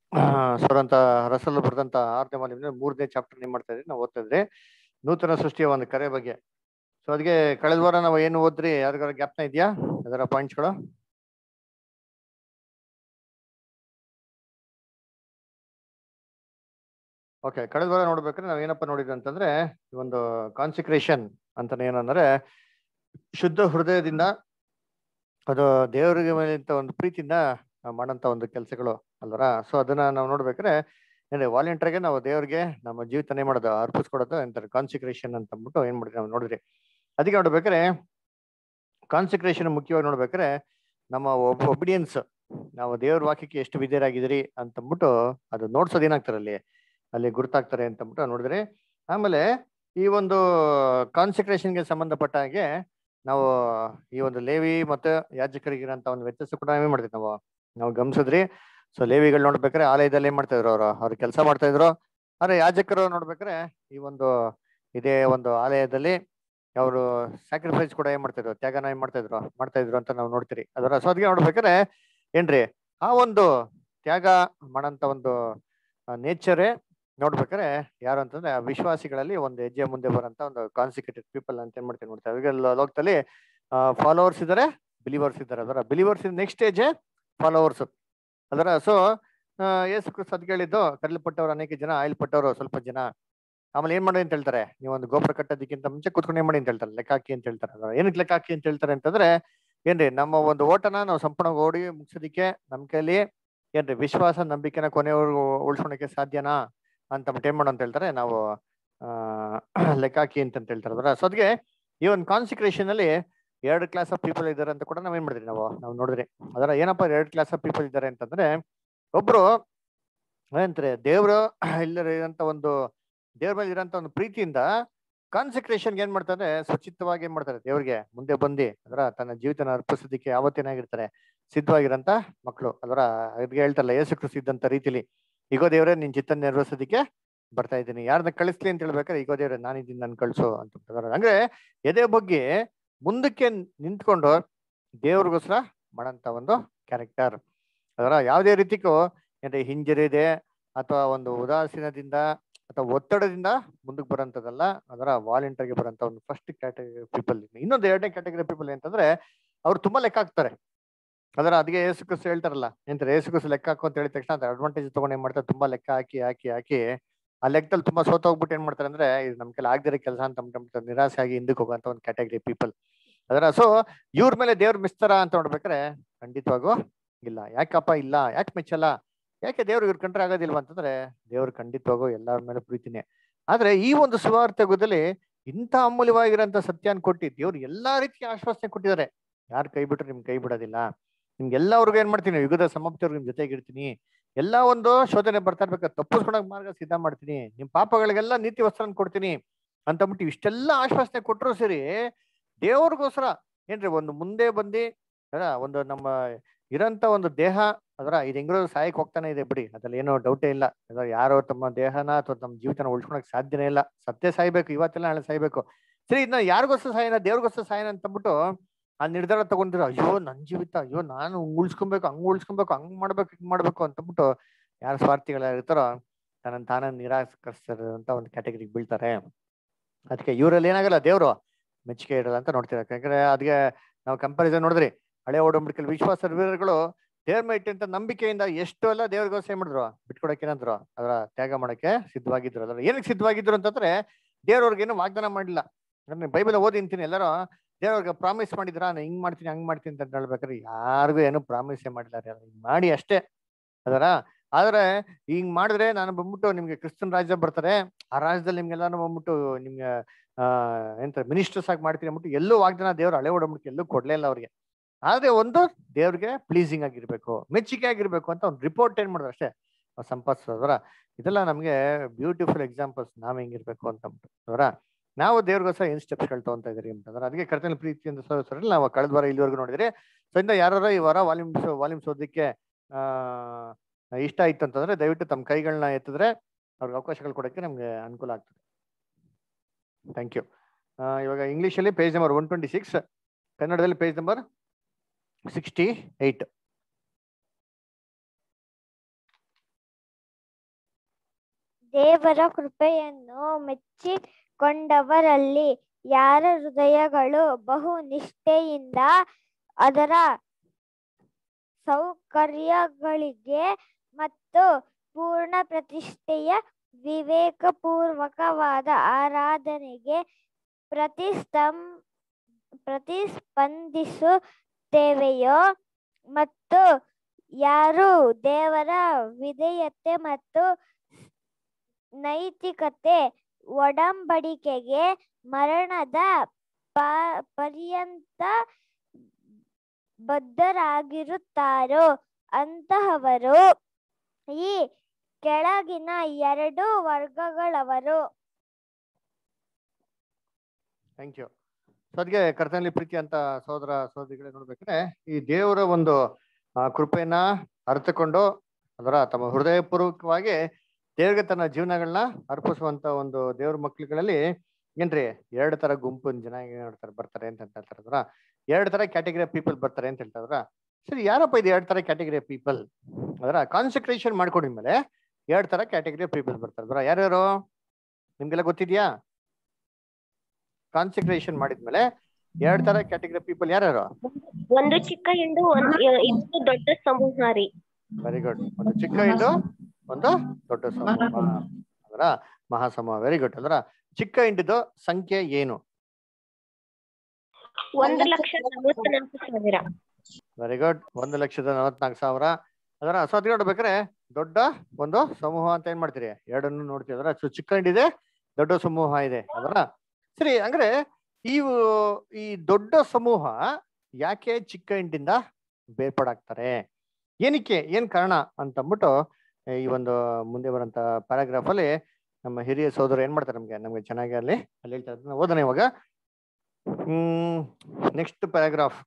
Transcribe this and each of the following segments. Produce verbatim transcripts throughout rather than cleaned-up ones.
Sir ಅಂತ Russell ಬರೆದಂತ ಆರನೇ volume ಮೂರನೇ ಚಾಪ್ಟರ್ ಏನ್ ಮಾಡ್ತಾ ಇದ್ರಿ ನಾವು ಓದ್ತಾ ಇದ್ರಿ ನೂತನ ಸೃಷ್ಟಿಯ ಒಂದು ಕರೆ ಬಗ್ಗೆ. ಸೊ ಅದಕ್ಕೆ ಕಳೆದ ವಾರ ನಾವು ಏನು ಓದ್ರಿ ಯಾರಿಗಾರ ಜ್ಞಾಪನ ಇದೆಯಾ ಅದರ ಪಾಯಿಂಟ್ಸ್ಗಳು? ಓಕೆ, ಕಳೆದ ವಾರ ನೋಡ್ಬೇಕಾದ್ರೆ ನಾವ್ ಏನಪ್ಪ ನೋಡಿದ್ವಿ ಅಂತಂದ್ರೆ ಈ ಒಂದು ಕಾನ್ಸಿಕ್ರೇಷನ್ ಅಂತಾನೆ ಏನಂದ್ರೆ ಶುದ್ಧ ಹೃದಯದಿಂದ ಅದು ದೇವರಿಗೆ ಮೇಲೆ ಒಂದು ಪ್ರೀತಿಯಿಂದ ಮಾಡಂತ ಒಂದು ಕೆಲಸಗಳು ಅಲ್ವರ. ಸೊ ಅದನ್ನ ನಾವು ನೋಡ್ಬೇಕಾದ್ರೆ ಏನೇ ವಾಲಂಟಿಯರ್ಗೆ ನಾವು ದೇವ್ರಿಗೆ ನಮ್ಮ ಜೀವಿತನೇ ಮಾಡೋದು ಅರ್ಪಿಸ್ಕೊಡೋದು ಅಂತಾರೆ ಕಾನ್ಸಿಕ್ರೇಷನ್ ಅಂತ ಅಂದ್ಬಿಟ್ಟು ಏನ್ ಮಾಡಿದ್ವಿ ನಾವು ನೋಡಿದ್ರಿ. ಅದಕ್ಕೆ ನೋಡ್ಬೇಕಾದ್ರೆ ಕಾನ್ಸಿಕ್ರೇಷನ್ ಮುಖ್ಯವಾಗಿ ನೋಡ್ಬೇಕಾದ್ರೆ ನಮ್ಮ ಒಬ್ ಒಬಿಡಿಯನ್ಸ್ ನಾವು ದೇವ್ರ ವಾಕ್ಯಕ್ಕೆ ಎಷ್ಟು ವಿಧೇಯರಾಗಿದ್ದೀರಿ ಅಂತಂದ್ಬಿಟ್ಟು ಅದು ನೋಡ್ಸೋದು ಏನಾಗ್ತಾರೆ ಅಲ್ಲಿ ಅಲ್ಲಿ ಗುರುತಾಗ್ತಾರೆ ಅಂತಂದ್ಬಿಟ್ಟು ನೋಡಿದ್ರಿ. ಆಮೇಲೆ ಈ ಒಂದು ಕಾನ್ಸಿಕ್ರೇಷನ್ಗೆ ಸಂಬಂಧಪಟ್ಟ ಹಾಗೆ ನಾವು ಈ ಒಂದು ಲೇವಿ ಮತ್ತು ಯಾಜಕರಿಗಿರಂತ ಒಂದು ವ್ಯತ್ಯಾಸ ಕೂಡ ಏನ್ ಮಾಡ್ತೀವಿ ನಾವು ನಾವು ಗಮನಿಸಿದ್ರಿ. ಸೊ ಲೇವಿಗಳು ನೋಡ್ಬೇಕಾದ್ರೆ ಆಲಯದಲ್ಲಿ ಏನ್ ಮಾಡ್ತಾ ಇದ್ರು ಅವರು ಅವ್ರ ಕೆಲಸ ಮಾಡ್ತಾ ಇದ್ರು. ಆದ್ರೆ ಯಾಜಕರು ನೋಡ್ಬೇಕಾದ್ರೆ ಈ ಒಂದು ಇದೇ ಒಂದು ಆಲಯದಲ್ಲಿ ಅವರು ಸ್ಯಾಕ್ರಿಫೈಸ್ ಕೂಡ ಏನ್ ಮಾಡ್ತಾ ಇದ್ರು, ತ್ಯಾಗನ ಏನ್ ಮಾಡ್ತಾ ಇದ್ರು ಮಾಡ್ತಾ ಇದ್ರು ಅಂತ ನಾವು ನೋಡ್ತೀರಿ ಅದರ. ಸೊ ಅದಕ್ಕೆ ನೋಡ್ಬೇಕಾದ್ರೆ ಏನ್ರಿ ಆ ಒಂದು ತ್ಯಾಗ ಮಾಡಂತ ಒಂದು ನೇಚರೇ ನೋಡ್ಬೇಕಾದ್ರೆ ಯಾರು ಅಂತಂದ್ರೆ ಆ ವಿಶ್ವಾಸಿಗಳಲ್ಲಿ ಒಂದು ಹೆಜ್ಜೆ ಮುಂದೆ ಬರೋಂತ ಒಂದು ಕಾನ್ಸಿಕ್ರೇಟೆಡ್ ಪೀಪಲ್ ಅಂತ ಏನ್ ಮಾಡ್ತೀವಿ ನೋಡ್ತಾರೆ. ಈಗ ಲೋಕದಲ್ಲಿ ಫಾಲೋವರ್ಸ್ ಇದಾರೆ, ಬಿಲಿವರ್ಸ್ ಇದ್ದಾರೆ. ಅದರ ಬಿಲಿವರ್ಸ್ ನೆಕ್ಸ್ಟ್ ಸ್ಟೇಜ್ ಫಾಲೋವರ್ಸ್ ಅದರ. ಸೊ ಯೇಸು ಕ್ರಿಸ್ತ ಅದ್ ಹೇಳಿದ್ದು ಕರೆಯಲ್ಪಟ್ಟವ್ರು ಅನೇಕ ಜನ, ಆಯ್ಲ್ಪಟ್ಟವರು ಸ್ವಲ್ಪ ಜನ. ಆಮೇಲೆ ಏನ್ ಮಾಡಿ ಅಂತ ಹೇಳ್ತಾರೆ, ನೀವು ಒಂದು ಗೋಪುರ ಕಟ್ಟೋದಕ್ಕಿಂತ ಮುಂಚೆ ಕುತ್ಕೊಂಡು ಏನ್ ಮಾಡಿ ಅಂತ ಹೇಳ್ತಾರೆ, ಲೆಕ್ಕ ಹಾಕಿ ಅಂತ ಹೇಳ್ತಾರೆ. ಅದರ ಏನಕ್ಕೆ ಲೆಕ್ಕ ಹಾಕಿ ಅಂತ ಹೇಳ್ತಾರೆ ಅಂತಂದ್ರೆ ಏನ್ರಿ ನಮ್ಮ ಒಂದು ಓಟನ ನಾವು ಸಂಪೂರ್ಣ ಓಡಿ ಮುಗಿಸೋದಿಕ್ಕೆ ನಮ್ ಕೈಲಿ ಏನ್ರಿ ವಿಶ್ವಾಸ ನಂಬಿಕೆನ ಕೊನೆಯವ್ರಿಗೂ ಉಳ್ಸ್ಕೊಳಕ್ಕೆ ಸಾಧ್ಯನಾ ಅಂತ ಏನ್ ಮಾಡು ಅಂತ ಹೇಳ್ತಾರೆ, ನಾವು ಆ ಲೆಕ್ಕ ಹಾಕಿ ಅಂತ ಹೇಳ್ತಾರೆ. ಅದರ ಸೊ ಅದ್ಗೆ ಈ ಒಂದು ಕಾನ್ಸಿಕ್ರೇಷನ್ ಅಲ್ಲಿ ಎರಡು ಕ್ಲಾಸ್ ಆಫ್ ಪೀಪಲ್ ಇದ್ದಾರೆ ಅಂತ ಕೂಡ ನಾವ್ ಏನ್ ಮಾಡಿದ್ರಿ ನಾವು ನಾವು ನೋಡಿದ್ರಿ. ಅದರ ಏನಪ್ಪಾ ಎರಡು ಕ್ಲಾಸ್ ಆಫ್ ಪೀಪಲ್ ಇದ್ದಾರೆ ಅಂತಂದ್ರೆ ಒಬ್ರು ಏನಂತಾರೆ ದೇವ್ರು ಇಲ್ಲರಂತ ಒಂದು ದೇವ್ರ ಮೇಲೆ ಇರೋಂತ ಒಂದು ಪ್ರೀತಿಯಿಂದ ಕಾನ್ಸಂಟ್ರೇಷನ್ ಏನ್ ಮಾಡ್ತಾರೆ, ಸ್ವಚಿತ್ತವಾಗಿ ಏನ್ ಮಾಡ್ತಾರೆ ದೇವ್ರಿಗೆ ಮುಂದೆ ಬಂದು ಅದರ ತನ್ನ ಜೀವಿತನ ಅರ್ಪಿಸೋದಕ್ಕೆ ಯಾವತ್ತೇನಾಗಿರ್ತಾರೆ ಸಿದ್ಧವಾಗಿರಂತ ಮಕ್ಕಳು. ಅದರ ಅದ್ಗೆ ಹೇಳ್ತಾರಲ್ಲ ಯೇಸು ಕ್ರಿಸ್ತ ಇದ್ದಂತ ರೀತಿಲಿ ಈಗೋ ದೇವ್ರೆ ನಿನ್ ಚಿತ್ತ ನೆರವೇರಿಸೋದಕ್ಕೆ ಬರ್ತಾ ಇದ್ದೀನಿ, ಯಾರನ್ನ ಕಳಿಸ್ಲಿ ಅಂತ ಹೇಳ್ಬೇಕಾದ್ರೆ ಈಗೋ ದೇವ್ರೆ ನಾನಿದ್ದೀನಿ ನನ್ ಕಳ್ಸು ಅಂತ. ಅಂದ್ರೆ ಎದೆ ಬಗ್ಗೆ ಮುಂದಕ್ಕೆ ನಿಂತ್ಕೊಂಡು ದೇವ್ರಿಗೋಸ್ಕರ ಮಾಡಂತ ಒಂದು ಕ್ಯಾರೆಕ್ಟರ್. ಅದರ ಯಾವುದೇ ರೀತಿಗೂ ಏನ್ರಿ ಹಿಂಜರಿದೆ ಅಥವಾ ಒಂದು ಉದಾಸೀನದಿಂದ ಅಥವಾ ಒತ್ತಡದಿಂದ ಮುಂದಕ್ಕೆ ಬರೋಂಥದ್ದಲ್ಲ. ಅದರ ವಾಲಂಟಿಯರ್ಗೆ ಬರೋಂಥ ಒಂದು ಫಸ್ಟ್ ಕ್ಯಾಟಗರಿ ಪೀಪಲ್. ಇನ್ನೊಂದು ಎರಡನೇ ಕ್ಯಾಟಗರಿ ಪೀಪಲ್ ಅಂತಂದ್ರೆ ಅವ್ರು ತುಂಬಾ ಲೆಕ್ಕ ಹಾಕ್ತಾರೆ. ಅದರ ಅದಕ್ಕೆ ಯೇಸು ಕ್ರಿಸ್ತ ಹೇಳ್ತಾರಲ್ಲ ಎಂತಾರೆ, ಯೇಸು ಕ್ರಿಸ್ತ ಲೆಕ್ಕ ಹಾಕು ಅಂತ ಹೇಳಿದ ತಕ್ಷಣ ಅದ್ರ ಅಡ್ವಾಂಟೇಜ್ ತಗೊಂಡು ಏನ್ ಮಾಡ್ತಾರೆ, ತುಂಬಾ ಲೆಕ್ಕ ಹಾಕಿ ಹಾಕಿ ಹಾಕಿ ಆ ಲೆಕ್ಕದಲ್ಲಿ ತುಂಬಾ ಸೋತೋಗ್ಬಿಟ್ಟು ಏನ್ ಮಾಡ್ತಾರೆ ಅಂದ್ರೆ ಇದು ನಮ್ ಕೈಲಿ ಆಗದಿರೋ ಕೆಲಸ ಅಂತ ನಿರಾಸೆ ಆಗಿ ಹಿಂದಕ್ಕೆ ಹೋಗುವಂತ ಒಂದು ಕ್ಯಾಟಗರಿ ಪೀಪಲ್. ಅದರ ಸೊ ಇವ್ರ ಮೇಲೆ ದೇವ್ರ ಮಿಸ್ತಾರ ಅಂತ ನೋಡ್ಬೇಕಾರೆ ಖಂಡಿತವಾಗೂ ಇಲ್ಲ. ಯಾಕಪ್ಪ ಇಲ್ಲ, ಯಾಕೆ ಮೆಚ್ಚಲ್ಲ, ಯಾಕೆ ದೇವ್ರು ಇವ್ರ ಕಂಡ್ರೆ ಆಗೋದಿಲ್ವಾ ಅಂತಂದ್ರೆ ದೇವ್ರು ಖಂಡಿತವಾಗೂ ಎಲ್ಲರ ಮೇಲೆ ಪ್ರೀತಿನೇ. ಆದ್ರೆ ಈ ಒಂದು ಸುವಾರ್ತೆ ಯುಗದಲ್ಲಿ ಇಂಥ ಅಮೂಲ್ಯವಾಗಿರೋಂಥ ಸತ್ಯನ ಕೊಟ್ಟು ದೇವ್ರು ಎಲ್ಲಾ ರೀತಿಯ ಆಶ್ವಾಸನೆ ಕೊಟ್ಟಿದ್ದಾರೆ. ಯಾರು ಕೈ ಬಿಟ್ರು ನಿಮ್ ಕೈ ಬಿಡೋದಿಲ್ಲ, ನಿಮ್ಗೆಲ್ಲವ್ರಿಗೂ ಏನ್ ಮಾಡ್ತೀನಿ ಯುಗದ ಸಮಾಪ್ತಿಯವ್ರಿಗೆ ನಿಮ್ ಜೊತೆಗೆ ಇರ್ತೀನಿ, ಎಲ್ಲಾ ಒಂದು ಶೋಧನೆ ಬರ್ತಾ ಇರ್ಬೇಕಾದ್ರೆ ತಪ್ಪಿಸ್ಕೊಳಕ್ ಮಾರ್ಗ ಸಿದ್ಧ ಮಾಡ್ತೀನಿ, ನಿಮ್ ಪಾಪಗಳಿಗೆಲ್ಲ ನೀತಿ ವಸ್ತ್ರನ ಕೊಡ್ತೀನಿ ಅಂತಂದ್ಬಿಟ್ಟು ಇಷ್ಟೆಲ್ಲಾ ಆಶ್ವಾಸನೆ ಕೊಟ್ಟರು ಸರಿ ದೇವ್ರಿಗೋಸ್ಕರ ಏನ್ರಿ ಒಂದು ಮುಂದೆ ಬಂದು ಒಂದು ನಮ್ಮ ಇರೋಂಥ ಒಂದು ದೇಹ ಅದರ ಇದು ಹೆಂಗ್ರೂ ಸಾಯಕ್ ಹೋಗ್ತಾನೆ ಇದೆ ಬಿಡಿ, ಅದ್ರಲ್ಲಿ ಏನೋ ಡೌಟೇ ಇಲ್ಲ. ಅದ್ರ ಯಾರೋ ತಮ್ಮ ದೇಹನ ಅಥವಾ ತಮ್ಮ ಜೀವಿತನ ಉಳ್ಸ್ಕೊಳಕ್ ಸಾಧ್ಯನೇ ಇಲ್ಲ. ಸತ್ಯ ಸಾಯ್ಬೇಕು, ಇವತ್ತೆಲ್ಲ ನಾಳೆ ಸಾಯ್ಬೇಕು. ಸರಿ ಇದನ್ನ ಯಾರಿಗೋಸ್ಕರ ಸಾಯನ, ದೇವ್ರಿಗೋಸ್ಕರ ಸಾಯನ ಅಂತಂದ್ಬಿಟ್ಟು ಆ ನಿರ್ಧಾರ ತಗೊಂಡಿರೋ, ಅಯ್ಯೋ ನನ್ ಜೀವಿತ, ಅಯ್ಯೋ ನಾನು ಉಳ್ಸ್ಕೊಬೇಕು, ಹಂಗ್ ಉಳ್ಸ್ಕೊಬೇಕು, ಹಂಗ್ ಮಾಡ್ಬೇಕು, ಹಿಂಗ್ ಮಾಡ್ಬೇಕು ಅಂತಂದ್ಬಿಟ್ಟು ಯಾರು ಸ್ವಾರ್ಥಿಗಳ ಇರ್ತಾರೋ ತನ್ನ ತಾನ ನಿರಾಕರಿಸಿದಂತ ಒಂದು ಕ್ಯಾಟಗರಿಗೆ ಬೀಳ್ತಾರೆ. ಅದಕ್ಕೆ ಇವರಲ್ಲಿ ಏನಾಗಲ್ಲ ದೇವ್ರು ಮೆಚ್ಚುಗೆ ಇಡಲ್ಲ ಅಂತ ನೋಡ್ತೀರ. ಯಾಕಂದ್ರೆ ಅದಕ್ಕೆ ನಾವು ಕಂಪಾರಿಸನ್ ನೋಡಿದ್ರಿ, ಹಳೆ ಒಡಂಬಡಿಕೆಯಲ್ಲಿ ವಿಶ್ವಾಸ ವೀರರುಗಳು ದೇವ್ರ ಮೇಲೆ ಇಟ್ಟಂತ ನಂಬಿಕೆಯಿಂದ ಎಷ್ಟು ಎಲ್ಲ ದೇವ್ರಿಗೋಸ್ಕರ ಏನ್ ಮಾಡಿದ್ರು, ಬಿಟ್ಕೊಡಕ್ಕೆ ಏನಂದ್ರು, ಅದರ ತ್ಯಾಗ ಮಾಡಕ್ಕೆ ಸಿದ್ಧವಾಗಿದ್ರು. ಅದರ ಏನಕ್ಕೆ ಸಿದ್ಧವಾಗಿದ್ರು ಅಂತಂದ್ರೆ ದೇವ್ರವ್ರಿಗೇನು ವಾಗ್ದಾನ ಮಾಡಿಲ್ಲ. ಅಂದ್ರೆ ಬೈಬಲ್ ಓದಿ ಅಂತೀನಿ ಎಲ್ಲರೂ ದೇವ್ರಿಗೆ ಪ್ರಾಮಿಸ್ ಮಾಡಿದ್ರ ನಾನು ಹಿಂಗ್ ಮಾಡ್ತೀನಿ ಹಂಗ್ ಮಾಡ್ತೀನಿ ಅಂತ ಹೇಳ್ಬೇಕಾದ್ರೆ ಯಾರಿಗೂ ಏನು ಪ್ರಾಮಿಸೇ ಮಾಡಿಲ್ಲ, ಹಿಂಗ್ ಮಾಡಿ ಅಷ್ಟೇ. ಅದರ ಆದ್ರೆ ಹಿಂಗ್ ಮಾಡಿದ್ರೆ ನಾನು ಬಂದ್ಬಿಟ್ಟು ನಿಮ್ಗೆ ಕ್ರಿಸ್ತನ್ ರಾಜ್ಯ ಬರ್ತಾರೆ, ಆ ರಾಜ್ಯದಲ್ಲಿ ನಿಮ್ಗೆಲ್ಲಾನು ಬಂದ್ಬಿಟ್ಟು ನಿಮ್ಗೆ ಆ ಎಂತ ಮಿನಿಸ್ಟರ್ಸ್ ಆಗಿ ಮಾಡ್ತೀನಿ ಅಂದ್ಬಿಟ್ಟು ಎಲ್ಲೂ ವಾಗ್ದಾನ ದೇವ್ರು ಹಳೆ ಒಡಂಬಡಿಕೆ ಎಲ್ಲೂ ಕೊಡ್ಲೇ ಇಲ್ಲ ಅವ್ರಿಗೆ. ಆದ್ರೆ ಒಂದು ದೇವ್ರಿಗೆ ಪ್ಲೀಸಿಂಗ್ ಆಗಿರ್ಬೇಕು, ಮೆಚ್ಚುಗೆ ಆಗಿರ್ಬೇಕು ಅಂತ ಒಂದು ರಿಪೋರ್ಟ್ ಏನ್ ಮಾಡಿದ್ರು ಅಷ್ಟೇ ಸಂಪಾದಿಸೋದ್ರ. ಇದೆಲ್ಲ ನಮ್ಗೆ ಬ್ಯೂಟಿಫುಲ್ ಎಕ್ಸಾಂಪಲ್ಸ್ ನಾವ್ ಹೆಂಗಿರ್ಬೇಕು ಅಂತಂದ್ಬಿಟ್ಟು. ಅವರ ನಾವು ದೇವ್ರಿಗೋಸ್ಕರ ಏನ್ ಸ್ಟೆಪ್ಸ್ಗಳು ತಗೊಂತ ಇದೀರಿ ಅಂತಂದ್ರೆ ಅದಕ್ಕೆ ಕರ್ತನ ಪ್ರೀತಿಯಿಂದ ಸೋದರರಲ್ಲಿ ನಾವು ಕಳೆದ ವಾರ ಇಲ್ಲಿವರೆಗೂ ನೋಡಿದ್ರಿ. ಸೊ ಇಂದ ಯಾರು ಈ ವಾರ ವಾಲ್ಯೂಮ್ಸ್ ವಾಲ್ಯೂಮ್ಸ್ ಓದಲಿಕ್ಕೆ ಆ ಇಷ್ಟ ಆಯ್ತು ಅಂತಂದ್ರೆ ದಯವಿಟ್ಟು ತಮ್ಮ ಕೈಗಳನ್ನ ಎತ್ತಿದ್ರೆ ಅವ್ರಿಗೆ ಅವಕಾಶಗಳು ಕೊಡಕ್ಕೆ ನಮ್ಗೆ ಅನುಕೂಲ ಆಗ್ತದೆ. Thank you. ಇವಾಗ ಇಂಗ್ಲಿಷಲ್ಲಿ page number one twenty six, ಕನ್ನಡದಲ್ಲಿ ಪೇಜ್ ನಂಬರ್ ಸಿಕ್ಸ್ಟಿ ಏಟ್. ದೇವರ ಕೃಪೆಯನ್ನು ಮೆಚ್ಚಿಕೊಂಡವರಲ್ಲಿ ಯಾರ ಹೃದಯಗಳು ಬಹು ನಿಷ್ಠೆಯಿಂದ ಅದರ ಸೌಕರ್ಯಗಳಿಗೆ ಮತ್ತು ಪೂರ್ಣ ಪ್ರತಿಷ್ಠೆಯ ವಿವೇಕಪೂರ್ವಕವಾದ ಆರಾಧನೆಗೆ ಪ್ರತಿಸ್ತಂ ಪ್ರತಿಸ್ಪಂದಿಸುತ್ತೇವೆಯೋ ಮತ್ತು ಯಾರು ದೇವರ ವಿಧೇಯತೆ ಮತ್ತು ನೈತಿಕತೆ ಒಡಂಬಡಿಕೆಗೆ ಮರಣದ ಪರ್ಯಂತ ಬದ್ಧರಾಗಿರುತ್ತಾರೋ ಅಂತಹವರು ಈ ಕೆಳಗಿನ ಎರಡು ವರ್ಗಗಳವರು. Thank you. ಸೊ ಅದಕ್ಕೆ ಕರ್ತನಲ್ಲಿ ಪ್ರೀತಿ ಅಂತ ಸಹೋದರ ಸಹೋದರಿಗಳೇ ನೋಡ್ಬೇಕಂದ್ರೆ ಈ ದೇವರ ಒಂದು ಕೃಪೆಯನ್ನ ಅರ್ಥಕೊಂಡು ಅದರ ತಮ್ಮ ಹೃದಯಪೂರ್ವಕವಾಗಿ ದೇವ್ರಿಗೆ ತನ್ನ ಜೀವನಗಳನ್ನ ಅರ್ಪಿಸುವಂತ ಒಂದು ದೇವ್ರ ಮಕ್ಳುಗಳಲ್ಲಿ ಏನ್ರಿ ಎರಡು ತರ ಗುಂಪಿನ ಜನ ನೋಡ್ತಾರೆ ಬರ್ತಾರೆ ಅಂತ ಹೇಳ್ತಾರೆ ಅದರ ಎರಡು ತರ ಕ್ಯಾಟಗರಿ ಪೀಪಲ್ ಬರ್ತಾರೆ ಅಂತ ಹೇಳ್ತಾರ. ಸರಿ, ಯಾರಪ್ಪ ಇದು ಎರಡು ತರ ಕ್ಯಾಟಗರಿ ಪೀಪಲ್? ಅದರ ಕಾನ್ಸಂಟ್ರೇಷನ್ ಮಾಡ್ಕೊಂಡಿದ್ಮೇಲೆ ಎರಡು ತರ ಕ್ಯಾಟಗರಿ ಪೀಪಲ್ ಬರ್ತಾರೆ. ಯಾರ್ಯಾರು ನಿಮ್ಗೆಲ್ಲ ಗೊತ್ತಿದ್ಯಾ? ಕಾನ್ಸಂಟ್ರೇಷನ್ ಮಾಡಿದ್ಮೇಲೆ ಎರಡ್ ತರ ಕ್ಯಾಟಗರಿ ಪೀಪಲ್ ಯಾರ್ಯಾರು? ಒಂದು ಚಿಕ್ಕ ಹಿಂಡು, ಒಂದು ದೊಡ್ಡ ಸಮೂಹ ರೀ. Very good. ಒಂದು ಚಿಕ್ಕ ಹಿಂಡು, ಒಂದು ದೊಡ್ಡ ಸಮೂಹ, ಅದರ ಮಹಾಸಮೂಹ. Very good. ಅದರ ಚಿಕ್ಕ ಹಿಂಡಿದು ಸಂಖ್ಯೆ ಏನು? ಒಂದು ಲಕ್ಷ ನಲವತ್ನಾಲ್ಕು ಸಾವಿರ. Very good. ಒಂದು ಲಕ್ಷದ ನಲವತ್ನಾಲ್ಕು ಸಾವಿರ. ಅದರ ಸತಿ ನೋಡ್ಬೇಕಾರೆ ದೊಡ್ಡ ಒಂದು ಸಮೂಹ ಅಂತ ಏನ್ ಮಾಡ್ತೀರಿ? ಎರಡನ್ನು ನೋಡ್ತೀವಿ. ಅದರ ಚಿಕ್ಕ ಹಿಂಡಿದೆ, ದೊಡ್ಡ ಸಮೂಹ ಇದೆ. ಅದರ ಸರಿ, ಅಂದ್ರೆ ಈ ಈ ದೊಡ್ಡ ಸಮೂಹ ಯಾಕೆ ಚಿಕ್ಕ ಹಿಂಡಿಂದ ಬೇರ್ಪಡಾಗ್ತಾರೆ? ಏನಕ್ಕೆ, ಏನ್ ಕಾರಣ ಅಂತಂದ್ಬಿಟ್ಟು ಈ ಒಂದು ಮುಂದೆ ಬರೋಂತ ಪ್ಯಾರಾಗ್ರಾಫ್ ಅಲ್ಲಿ ನಮ್ಮ ಹಿರಿಯ ಸೋದರ ಏನ್ ಮಾಡ್ತಾರೆ ನಮ್ಗೆ ನಮ್ಗೆ ಚೆನ್ನಾಗಿ ಅಲ್ಲಿ ಅಲ್ಲಿ ಹೇಳ್ತಾರೆ. ಓದೋಣ ಇವಾಗ. Hmm next paragraph.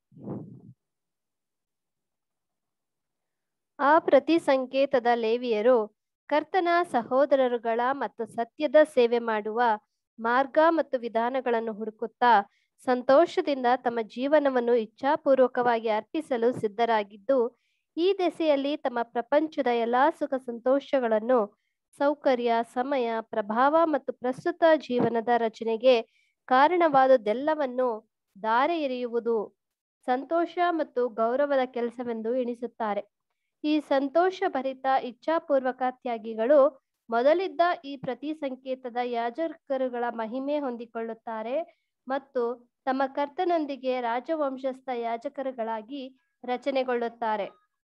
ಆ ಪ್ರತಿ ಸಂಕೇತದ ಲೇವಿಯರು ಕರ್ತನ ಸಹೋದರರುಗಳ ಮತ್ತು ಸತ್ಯದ ಸೇವೆ ಮಾಡುವ ಮಾರ್ಗ ಮತ್ತು ವಿಧಾನಗಳನ್ನು ಹುಡುಕುತ್ತಾ ಸಂತೋಷದಿಂದ ತಮ್ಮ ಜೀವನವನ್ನು ಇಚ್ಛಾಪೂರ್ವಕವಾಗಿ ಅರ್ಪಿಸಲು ಸಿದ್ಧರಾಗಿದ್ದು, ಈ ದೆಸೆಯಲ್ಲಿ ತಮ್ಮ ಪ್ರಪಂಚದ ಎಲ್ಲಾ ಸುಖ ಸಂತೋಷಗಳನ್ನು, ಸೌಕರ್ಯ, ಸಮಯ, ಪ್ರಭಾವ ಮತ್ತು ಪ್ರಸ್ತುತ ಜೀವನದ ರಚನೆಗೆ ಕಾರಣವಾದುದೆಲ್ಲವನ್ನು ದಾರೆ ಎರೆಯುವುದು ಸಂತೋಷ ಮತ್ತು ಗೌರವದ ಕೆಲಸವೆಂದು ಎಣಿಸುತ್ತಾರೆ. ಈ ಸಂತೋಷ ಭರಿತ ಇಚ್ಛಾಪೂರ್ವಕ ತ್ಯಾಗಿಗಳು ಮೊದಲಿದ್ದ ಈ ಪ್ರತಿ ಸಂಕೇತದ ಯಾಜಕರುಗಳ ಮಹಿಮೆ ಹೊಂದಿಕೊಳ್ಳುತ್ತಾರೆ ಮತ್ತು ತಮ್ಮ ಕರ್ತನೊಂದಿಗೆ ರಾಜವಂಶಸ್ಥ ಯಾಜಕರುಗಳಾಗಿ ರಚನೆಗೊಳ್ಳುತ್ತಾರೆ.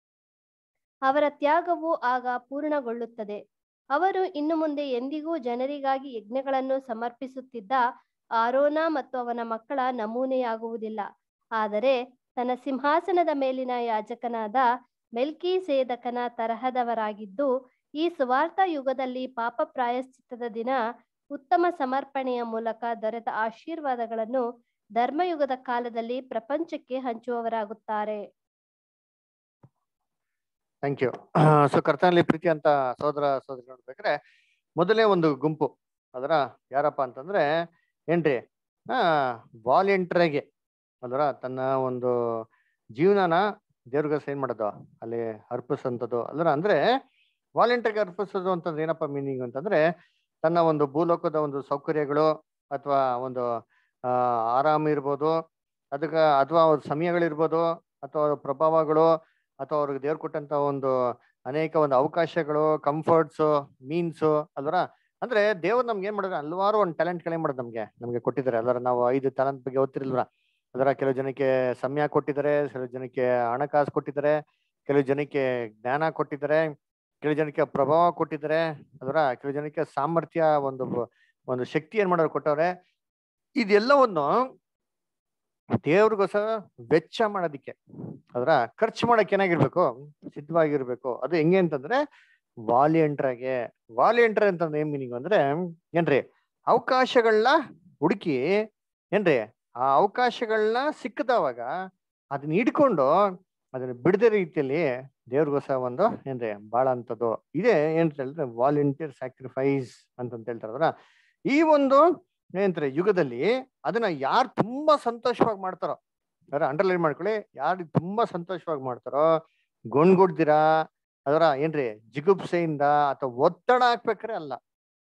ಅವರ ತ್ಯಾಗವು ಆಗ ಪೂರ್ಣಗೊಳ್ಳುತ್ತದೆ. ಅವರು ಇನ್ನು ಮುಂದೆ ಎಂದಿಗೂ ಜನರಿಗಾಗಿ ಯಜ್ಞಗಳನ್ನು ಸಮರ್ಪಿಸುತ್ತಿದ್ದ ಆರೋನ ಮತ್ತು ಅವನ ಮಕ್ಕಳ ನಮೂನೆಯಾಗುವುದಿಲ್ಲ, ಆದರೆ ತನ್ನ ಸಿಂಹಾಸನದ ಮೇಲಿನ ಯಾಜಕನಾದ ಮೆಲ್ಕಿಸೇದಕನ ತರಹದವರಾಗಿದ್ದು, ಈ ಸುವಾರ್ಥ ಯುಗದಲ್ಲಿ ಪಾಪ ಪ್ರಾಯಶ್ಚಿತ್ತದ ದಿನ ಉತ್ತಮ ಸಮರ್ಪಣೆಯ ಮೂಲಕ ದೊರೆತ ಆಶೀರ್ವಾದಗಳನ್ನು ಧರ್ಮಯುಗದ ಕಾಲದಲ್ಲಿ ಪ್ರಪಂಚಕ್ಕೆ ಹಂಚುವವರಾಗುತ್ತಾರೆ. Thank you. ಸೊ ಕರ್ತನಲ್ಲಿ ಪ್ರೀತಿ ಅಂತ ಸೋದರ ಸೋದರಿ ನೋಡ್ಬೇಕಾದ್ರೆ ಮೊದಲೇ ಒಂದು ಗುಂಪು ಅದರ ಯಾರಪ್ಪ ಅಂತಂದ್ರೆ ಏನ್ರಿ ಆ ವಾಲಂಟಿಯರ್ಗೆ ಅದರ ತನ್ನ ಒಂದು ಜೀವನನ ದೇವ್ರಿಗೋಸ್ಕರ ಏನ್ ಮಾಡೋದು ಅಲ್ಲಿ ಅರ್ಪಿಸೋಂಥದ್ದು ಅಲ್ರ. ಅಂದ್ರೆ ವಾಲಂಟಿಯರ್ಗೆ ಅರ್ಪಿಸೋದು ಅಂತಂದ್ರೆ ಏನಪ್ಪ ಮೀನಿಂಗ್ ಅಂತಂದ್ರೆ ತನ್ನ ಒಂದು ಭೂಲೋಕದ ಒಂದು ಸೌಕರ್ಯಗಳು ಅಥವಾ ಒಂದು ಆ ಆರಾಮ ಇರ್ಬೋದು, ಅದಕ್ಕೆ ಅಥವಾ ಅವ್ರ ಸಮಯಗಳಿರ್ಬೋದು, ಅಥವಾ ಅವ್ರ ಪ್ರಭಾವಗಳು, ಅಥವಾ ಅವ್ರಿಗೆ ದೇವ್ರು ಕೊಟ್ಟಂತ ಒಂದು ಅನೇಕ ಒಂದು ಅವಕಾಶಗಳು, ಕಂಫರ್ಟ್ಸ್, ಮೀನ್ಸ್ ಅಲ್ವರ. ಅಂದ್ರೆ ದೇವ್ರು ನಮ್ಗೆ ಏನ್ ಮಾಡಿದ್ರೆ ಹಲವಾರು ಒಂದು ಟ್ಯಾಲೆಂಟ್ ಗಳೇ ಮಾಡೋದು ನಮ್ಗೆ ನಮ್ಗೆ ಕೊಟ್ಟಿದ್ದಾರೆ ಅಲ್ವರ. ನಾವು ಐದು ಟ್ಯಾಲೆಂಟ್ ಬಗ್ಗೆ ಓದ್ತಿರ್ಲ್ವ ಅದರ. ಕೆಲವು ಜನಕ್ಕೆ ಸಮಯ ಕೊಟ್ಟಿದ್ದಾರೆ, ಕೆಲವು ಜನಕ್ಕೆ ಹಣಕಾಸು ಕೊಟ್ಟಿದ್ದಾರೆ, ಕೆಲವು ಜನಕ್ಕೆ ಜ್ಞಾನ ಕೊಟ್ಟಿದ್ದಾರೆ, ಕೆಲವು ಜನಕ್ಕೆ ಪ್ರಭಾವ ಕೊಟ್ಟಿದ್ದಾರೆ ಅದರ, ಕೆಲವು ಜನಕ್ಕೆ ಸಾಮರ್ಥ್ಯ ಒಂದು ಒಂದು ಶಕ್ತಿ ಏನ್ ಮಾಡೋರು ಕೊಟ್ಟವ್ರೆ. ಇದೆಲ್ಲವನ್ನು ದೇವ್ರಿಗೋಸ್ಕರ ವೆಚ್ಚ ಮಾಡೋದಿಕ್ಕೆ ಅದರ ಖರ್ಚು ಮಾಡಕ್ ಏನಾಗಿರ್ಬೇಕು, ಸಿದ್ಧವಾಗಿರ್ಬೇಕು. ಅದು ಹೆಂಗೆ ಅಂತಂದ್ರೆ ವಾಲಿಯಂಟ್ರಾಗೆ. ವಾಲಿಯಂಟ್ರ್ ಅಂತಂದ್ರೆ ಏನ್ ಮೀನಿಂಗ್ ಅಂದ್ರೆ ಏನ್ರಿ ಅವಕಾಶಗಳನ್ನ ಹುಡುಕಿ ಏನ್ರಿ ಆ ಅವಕಾಶಗಳನ್ನ ಸಿಕ್ಕದವಾಗ ಅದನ್ನ ಹಿಡ್ಕೊಂಡು ಅದನ್ನ ಬಿಡದ ರೀತಿಯಲ್ಲಿ ದೇವ್ರಿಗೋಸ್ಕರ ಒಂದು ಏನ್ರಿ ಬಾಳ ಅಂತದ್ದು ಇದೇ ಏನ್ ಹೇಳಿದ್ರೆ ವಾಲಂಟಿಯರ್ ಸ್ಯಾಕ್ರಿಫೈಸ್ ಅಂತಂತ ಹೇಳ್ತಾರ ಅದರ. ಈ ಒಂದು ಏನಂತಾರೆ ಯುಗದಲ್ಲಿ ಅದನ್ನ ಯಾರು ತುಂಬಾ ಸಂತೋಷವಾಗಿ ಮಾಡ್ತಾರೋ ಅದರ ಅಂಡರ್ಲೈನ್ ಮಾಡ್ಕೊಳ್ಳಿ. ಯಾರು ತುಂಬಾ ಸಂತೋಷವಾಗಿ ಮಾಡ್ತಾರೋ ಗೊಣ್ಗುಡ್ದಿರಾ ಅದರ ಏನ್ರಿ ಜಿಗುಪ್ಸೆಯಿಂದ ಅಥವಾ ಒತ್ತಡ ಹಾಕ್ಬೇಕ್ರೆ ಅಲ್ಲ,